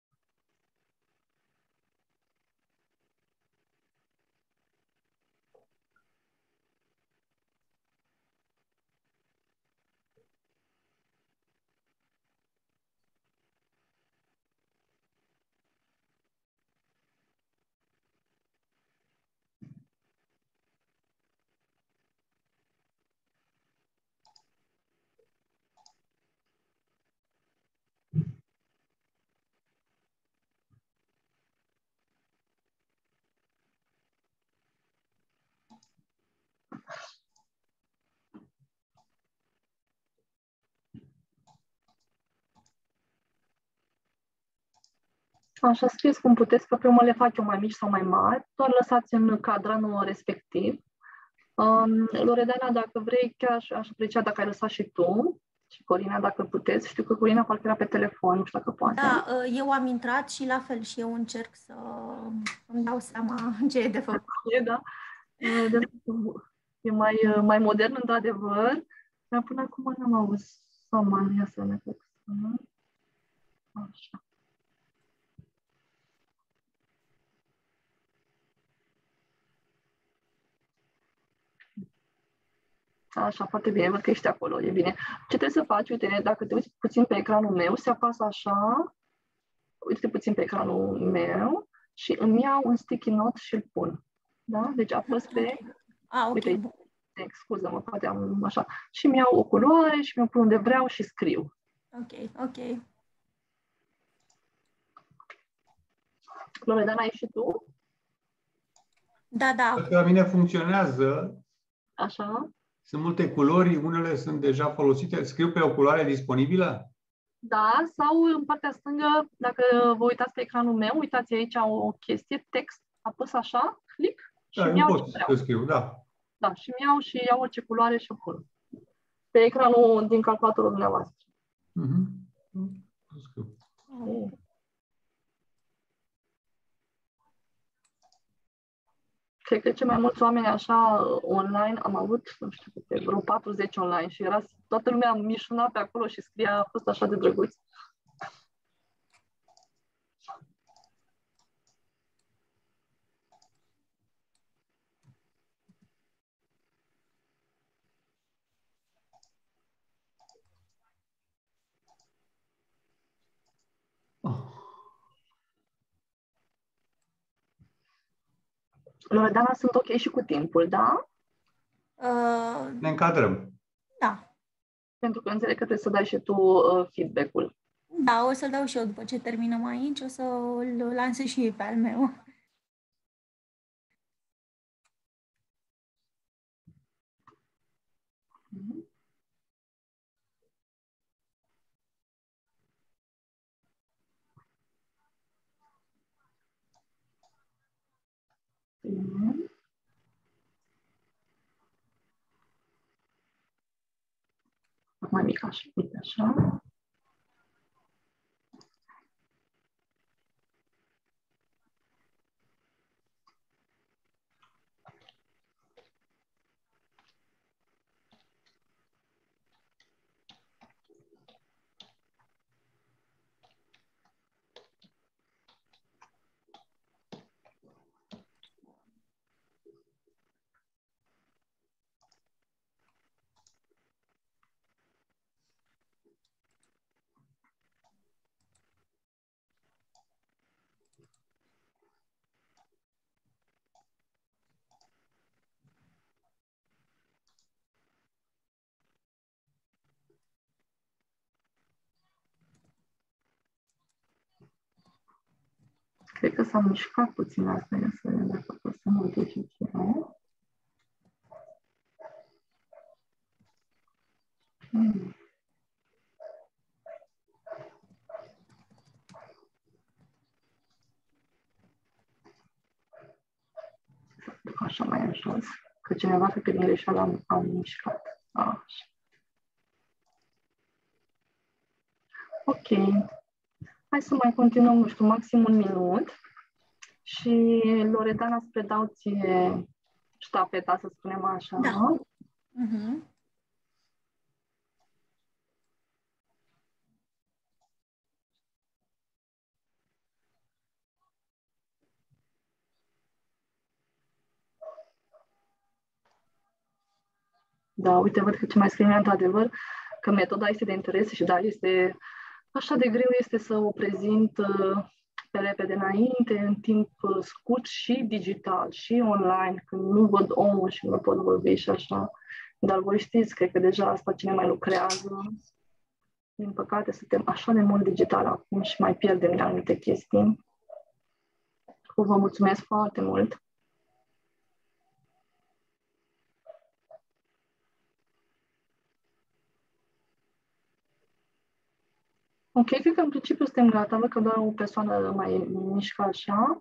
[SPEAKER 2] Așa, scrieți cum puteți, că pe urmă le fac eu mai mici sau mai mari, doar lăsați în cadranul respectiv. Loredana, dacă vrei, chiar aș aprecia dacă ai lăsat și tu, și Corina, dacă puteți. Știu că Corina parcă era pe telefon, nu știu dacă poate.
[SPEAKER 3] Da, eu am intrat și la fel și eu încerc să îmi dau seama ce e de făcut.
[SPEAKER 2] Da. E mai modern, într-adevăr, dar până acum n-am auzit să mă să ne fac. Așa. Așa, foarte bine, văd că ești acolo, e bine. Ce trebuie să faci? Uite, dacă te uiți puțin pe ecranul meu, se apasă așa, uite puțin pe ecranul meu și îmi iau un sticky note și îl pun. Da? Deci apăs pe...
[SPEAKER 3] Ok.
[SPEAKER 2] Uite, scuză-mă, poate am așa. Și îmi iau o culoare și mi-o pun unde vreau și scriu.
[SPEAKER 3] Ok.
[SPEAKER 2] Loredana, ai și tu?
[SPEAKER 3] Da.
[SPEAKER 1] Dacă la mine funcționează,
[SPEAKER 2] Așa.
[SPEAKER 1] sunt multe culori, unele sunt deja folosite. Scriu pe o culoare disponibilă?
[SPEAKER 2] Da, sau în partea stângă, dacă vă uitați pe ecranul meu, uitați aici o chestie, text, apăs așa, click și
[SPEAKER 1] Da,
[SPEAKER 2] îmi
[SPEAKER 1] eu
[SPEAKER 2] iau
[SPEAKER 1] pot
[SPEAKER 2] ce
[SPEAKER 1] să
[SPEAKER 2] vreau.
[SPEAKER 1] scriu, da.
[SPEAKER 2] Da, și îmi iau orice culoare și o pun. Pe ecranul din calculatorul dumneavoastră.
[SPEAKER 1] Scriu.
[SPEAKER 2] Cred că cei mai mulți oameni așa online am avut, nu știu câte, vreo 40 online și era toată lumea mișuna pe acolo și scria, a fost așa de drăguț. Loredana, sunt ok și cu timpul, da?
[SPEAKER 1] Ne încadrăm.
[SPEAKER 3] Da.
[SPEAKER 2] Pentru că înțeleg că trebuie să dai și tu feedback-ul.
[SPEAKER 3] Da, o să-l dau și eu după ce terminăm aici, o să-l lansez și pe al meu.
[SPEAKER 2] Mai mic așa, uite așa. Cred că s-a mișcat puțin asta, ia să vedem dacă pot să modifice. Așa mai în jos. Că cineva cred că din greșeală am mișcat. Așa. Ok. Hai să mai continuăm, nu știu, maxim un minut. Și Loredana, îți predau ție ștafeta, să spunem așa.
[SPEAKER 3] Da.
[SPEAKER 2] Da, uite, văd că ce mai scrie într-adevăr, că metoda este de interes și da, este așa de greu este să o prezint pe repede înainte, în timp scurt și digital, și online, când nu văd omul și nu pot vorbi și așa. Dar voi știți, cred că deja asta cine mai lucrează. Din păcate, suntem așa de mult digital acum și mai pierdem de anumite chestii. Vă mulțumesc foarte mult! Ok, cred că în principiu suntem gata, văd că doar o persoană mai mișcă așa.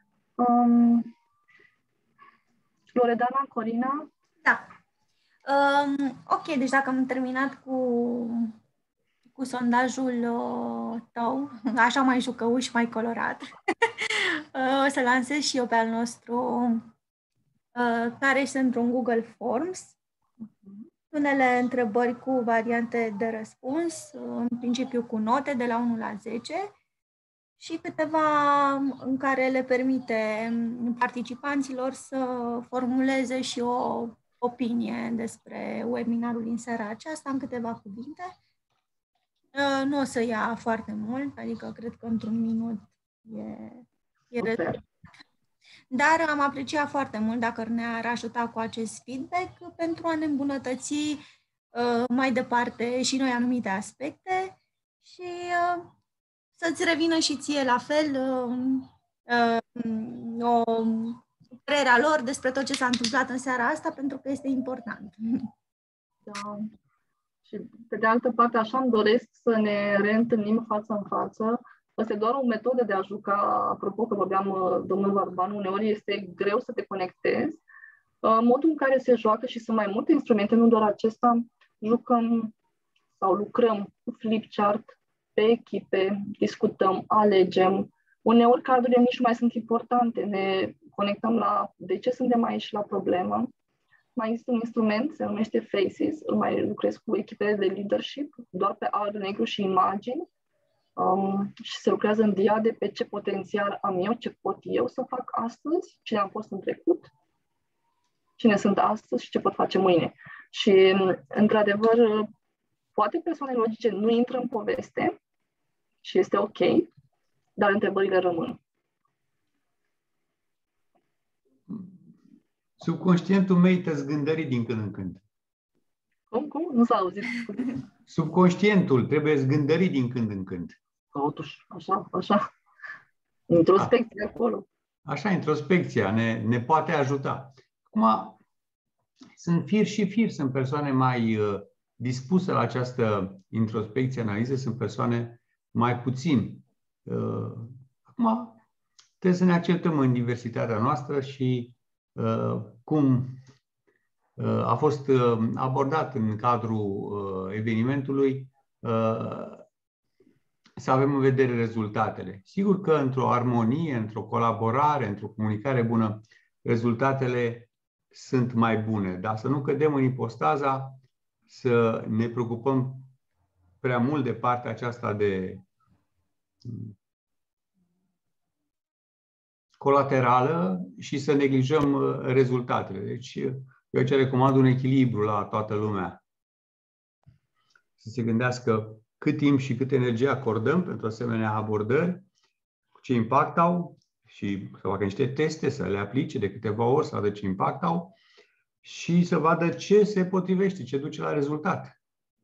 [SPEAKER 2] Loredana, Corina?
[SPEAKER 3] Da. Ok, deci dacă am terminat cu sondajul tău, așa mai jucăuș și mai colorat, o să lansez și eu pe al nostru, care este într-un Google Forms. Unele întrebări cu variante de răspuns, în principiu cu note de la 1 la 10 și câteva în care le permite participanților să formuleze și o opinie despre webinarul din seara aceasta în câteva cuvinte. Nu o să ia foarte mult, adică cred că într-un minut e rezolvat. Dar am apreciat foarte mult dacă ne-ar ajuta cu acest feedback pentru a ne îmbunătăți mai departe și noi anumite aspecte și să-ți revină și ție la fel o părerea lor despre tot ce s-a întâmplat în seara asta, pentru că este important.
[SPEAKER 2] Da. Și pe de altă parte, așa îmi doresc să ne reîntâlnim față în față. Asta e doar o metodă de a juca, apropo că vorbeam domnul Varban, uneori este greu să te conectezi. Modul în care se joacă și sunt mai multe instrumente, nu doar acesta, jucăm sau lucrăm cu flipchart, pe echipe, discutăm, alegem. Uneori cardurile nici nu mai sunt importante, ne conectăm la de ce suntem aici la problemă. Mai este un instrument, se numește Faces, îl mai lucrez cu echipele de leadership, doar pe alb, negru și imagini. Și se lucrează în diade pe ce potențial am eu, ce pot eu să fac astăzi, cine am fost în trecut, cine sunt astăzi și ce pot face mâine. Și, într-adevăr, poate persoane logice nu intră în poveste și este ok, dar întrebările rămân.
[SPEAKER 1] Subconștientul merită zgândărit din când în când.
[SPEAKER 2] Cum? Nu s-a auzit.
[SPEAKER 1] Subconștientul trebuie zgândărit din când în când.
[SPEAKER 2] Totuși, așa. Introspecție acolo.
[SPEAKER 1] Așa, introspecția ne poate ajuta. Acum, sunt fir și fir, sunt persoane mai dispuse la această introspecție, analiză, sunt persoane mai puțin. Acum, trebuie să ne acceptăm în diversitatea noastră și cum a fost abordat în cadrul evenimentului, să avem în vedere rezultatele. Sigur că într-o armonie, într-o colaborare, într-o comunicare bună, rezultatele sunt mai bune, dar să nu cădem în ipostaza să ne preocupăm prea mult de partea aceasta de colaterală și să neglijăm rezultatele. Deci, eu aici recomand un echilibru la toată lumea. Să se gândească cât timp și cât energie acordăm pentru asemenea abordări, ce impact au și să facă niște teste, să le aplice de câteva ori, să vadă ce impact au și să vadă ce se potrivește, ce duce la rezultat.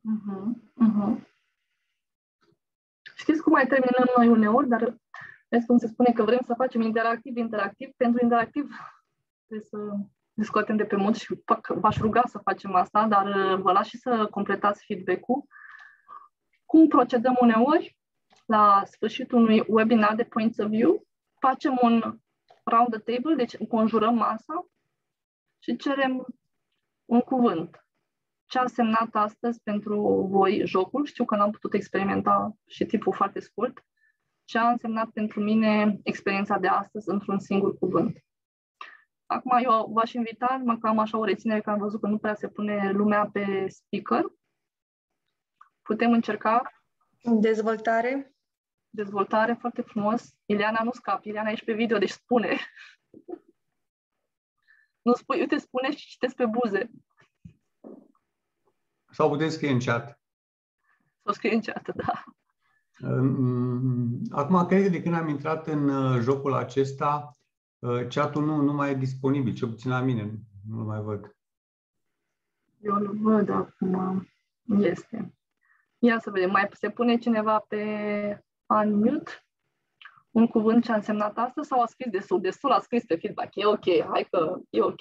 [SPEAKER 2] Știți cum mai terminăm noi uneori, dar cum se spune că vrem să facem interactiv, pentru interactiv trebuie să ne scoatem de pe mod și v-aș ruga să facem asta, dar vă las și să completați feedback-ul. Cum procedăm uneori? La sfârșitul unui webinar de Points of View, facem un round the table, deci înconjurăm masa și cerem un cuvânt. Ce a însemnat astăzi pentru voi jocul? Știu că n-am putut experimenta și timpul foarte scurt. Ce a însemnat pentru mine experiența de astăzi într-un singur cuvânt? Acum eu v-aș invita, măcar am așa o reținere, că am văzut că nu prea se pune lumea pe speaker. Putem încerca.
[SPEAKER 7] Dezvoltare.
[SPEAKER 2] Dezvoltare, foarte frumos. Ileana, nu scapi. Ileana, ești pe video, deci spune. Nu spui, uite, spune și citesc pe buze.
[SPEAKER 1] Sau puteți scrie în chat.
[SPEAKER 2] Sau scrie în chat, da.
[SPEAKER 1] Acum, cred că de când am intrat în jocul acesta, chat-ul nu mai e disponibil, cel puțin la mine. Nu-l mai văd.
[SPEAKER 2] Eu nu văd acum. Este. Ia să vedem. Mai se pune cineva pe unmute? Un cuvânt ce a însemnat asta sau a scris destul? Destul a scris pe feedback. E ok. Hai că e ok.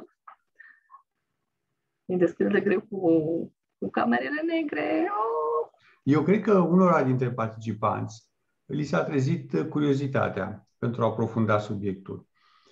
[SPEAKER 2] E destul de greu cu camerele negre. Oh!
[SPEAKER 1] Eu cred că unora dintre participanți li s-a trezit curiozitatea pentru a aprofunda subiectul.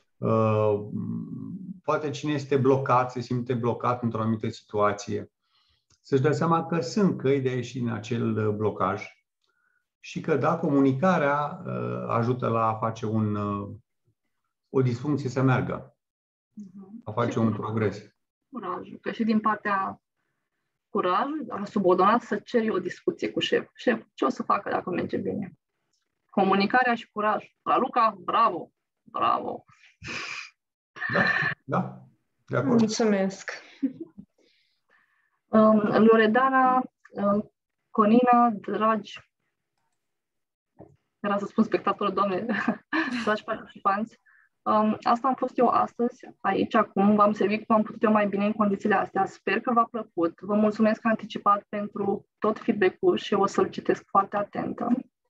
[SPEAKER 1] Poate cine este blocat, se simte blocat într-o anumită situație, să-și dea seama că sunt căi de a ieși din acel blocaj și că, da, comunicarea ajută la a face o disfuncție să meargă, a face un progres.
[SPEAKER 2] Curajul, că și din partea curajul, am subordonat să cer eu o discuție cu șef. Șef, ce o să facă dacă merge bine? Comunicarea și curaj. Raluca, bravo! Bravo!
[SPEAKER 1] Da, de acord.
[SPEAKER 7] Mulțumesc!
[SPEAKER 2] Loredana, Conina, dragi, era să spun spectatori, Doamne, dragi participanți, asta am fost eu astăzi, aici, acum, v-am servit cum am putut eu mai bine în condițiile astea. Sper că v-a plăcut. Vă mulțumesc anticipat pentru tot feedback-ul și o să-l citesc foarte atentă.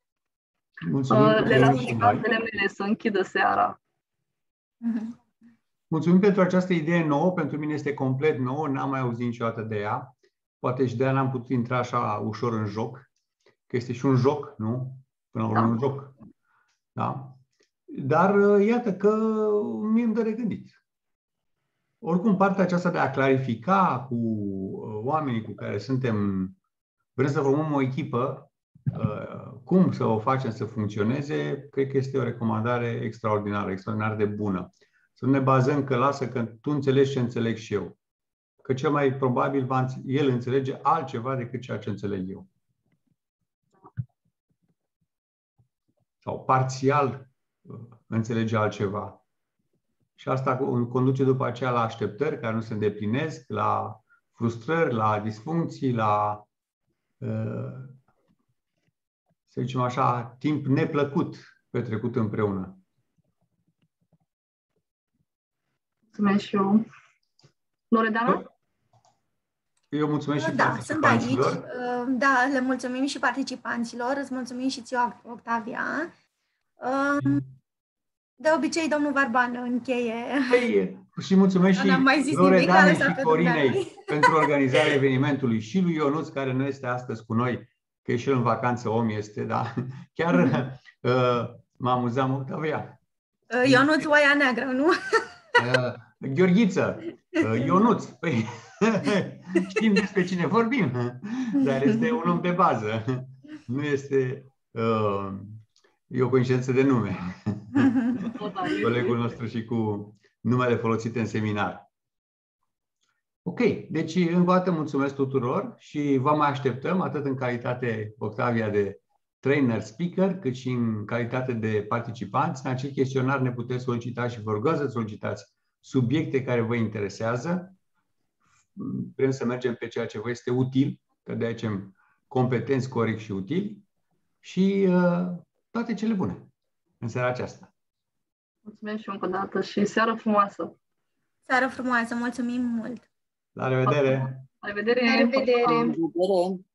[SPEAKER 2] Le las spatele mele să închidă seara.
[SPEAKER 1] Mulțumim pentru această idee nouă. Pentru mine este complet nouă, n-am mai auzit niciodată de ea. Poate și de aia n-am putut intra așa ușor în joc, că este și un joc, nu? Până la urmă, un joc. Da? Dar iată că mie îmi dă de gândit. Oricum, partea aceasta de a clarifica cu oamenii cu care vrem să formăm o echipă, cum să o facem să funcționeze, cred că este o recomandare extraordinară, extraordinar de bună. Să nu ne bazăm că lasă că tu înțelegi ce înțeleg și eu. Că cel mai probabil el înțelege altceva decât ceea ce înțeleg eu. Sau parțial înțelege altceva. Și asta conduce după aceea la așteptări care nu se îndeplinesc, la frustrări, la disfuncții, la, să zicem așa, timp neplăcut petrecut împreună.
[SPEAKER 2] Mulțumesc și eu. Loredana?
[SPEAKER 1] Eu mulțumesc și
[SPEAKER 3] sunt aici. Da, le mulțumim și participanților. Îți mulțumim și ție, Octavia. De obicei, domnul Varban încheie.
[SPEAKER 1] Și mulțumesc și Loredanei și Corinei pentru organizarea evenimentului și lui Ionuț, care nu este astăzi cu noi, că e și el în vacanță, om este, da? Chiar m-a amuzat, Octavia.
[SPEAKER 3] Ionuț, oaia neagră, nu?
[SPEAKER 1] Gheorghiță, Ionuț, păi, știm despre cine vorbim, dar este un om de bază, nu este e o coincidență de nume. Colegul nostru și cu numele folosite în seminar. Ok, deci încă o dată mulțumesc tuturor și vă mai așteptăm atât în calitate, Octavia, de trainer, speaker, cât și în calitate de participanți. În acest chestionar ne puteți solicita și vă rugăm să solicitați subiecte care vă interesează. Vrem să mergem pe ceea ce vă este util, că de aici competenți, corect și utili, și toate cele bune în seara aceasta.
[SPEAKER 2] Mulțumesc și încă o dată și seară frumoasă!
[SPEAKER 3] Seară frumoasă, mulțumim mult!
[SPEAKER 1] La revedere!
[SPEAKER 2] La revedere!
[SPEAKER 7] La revedere!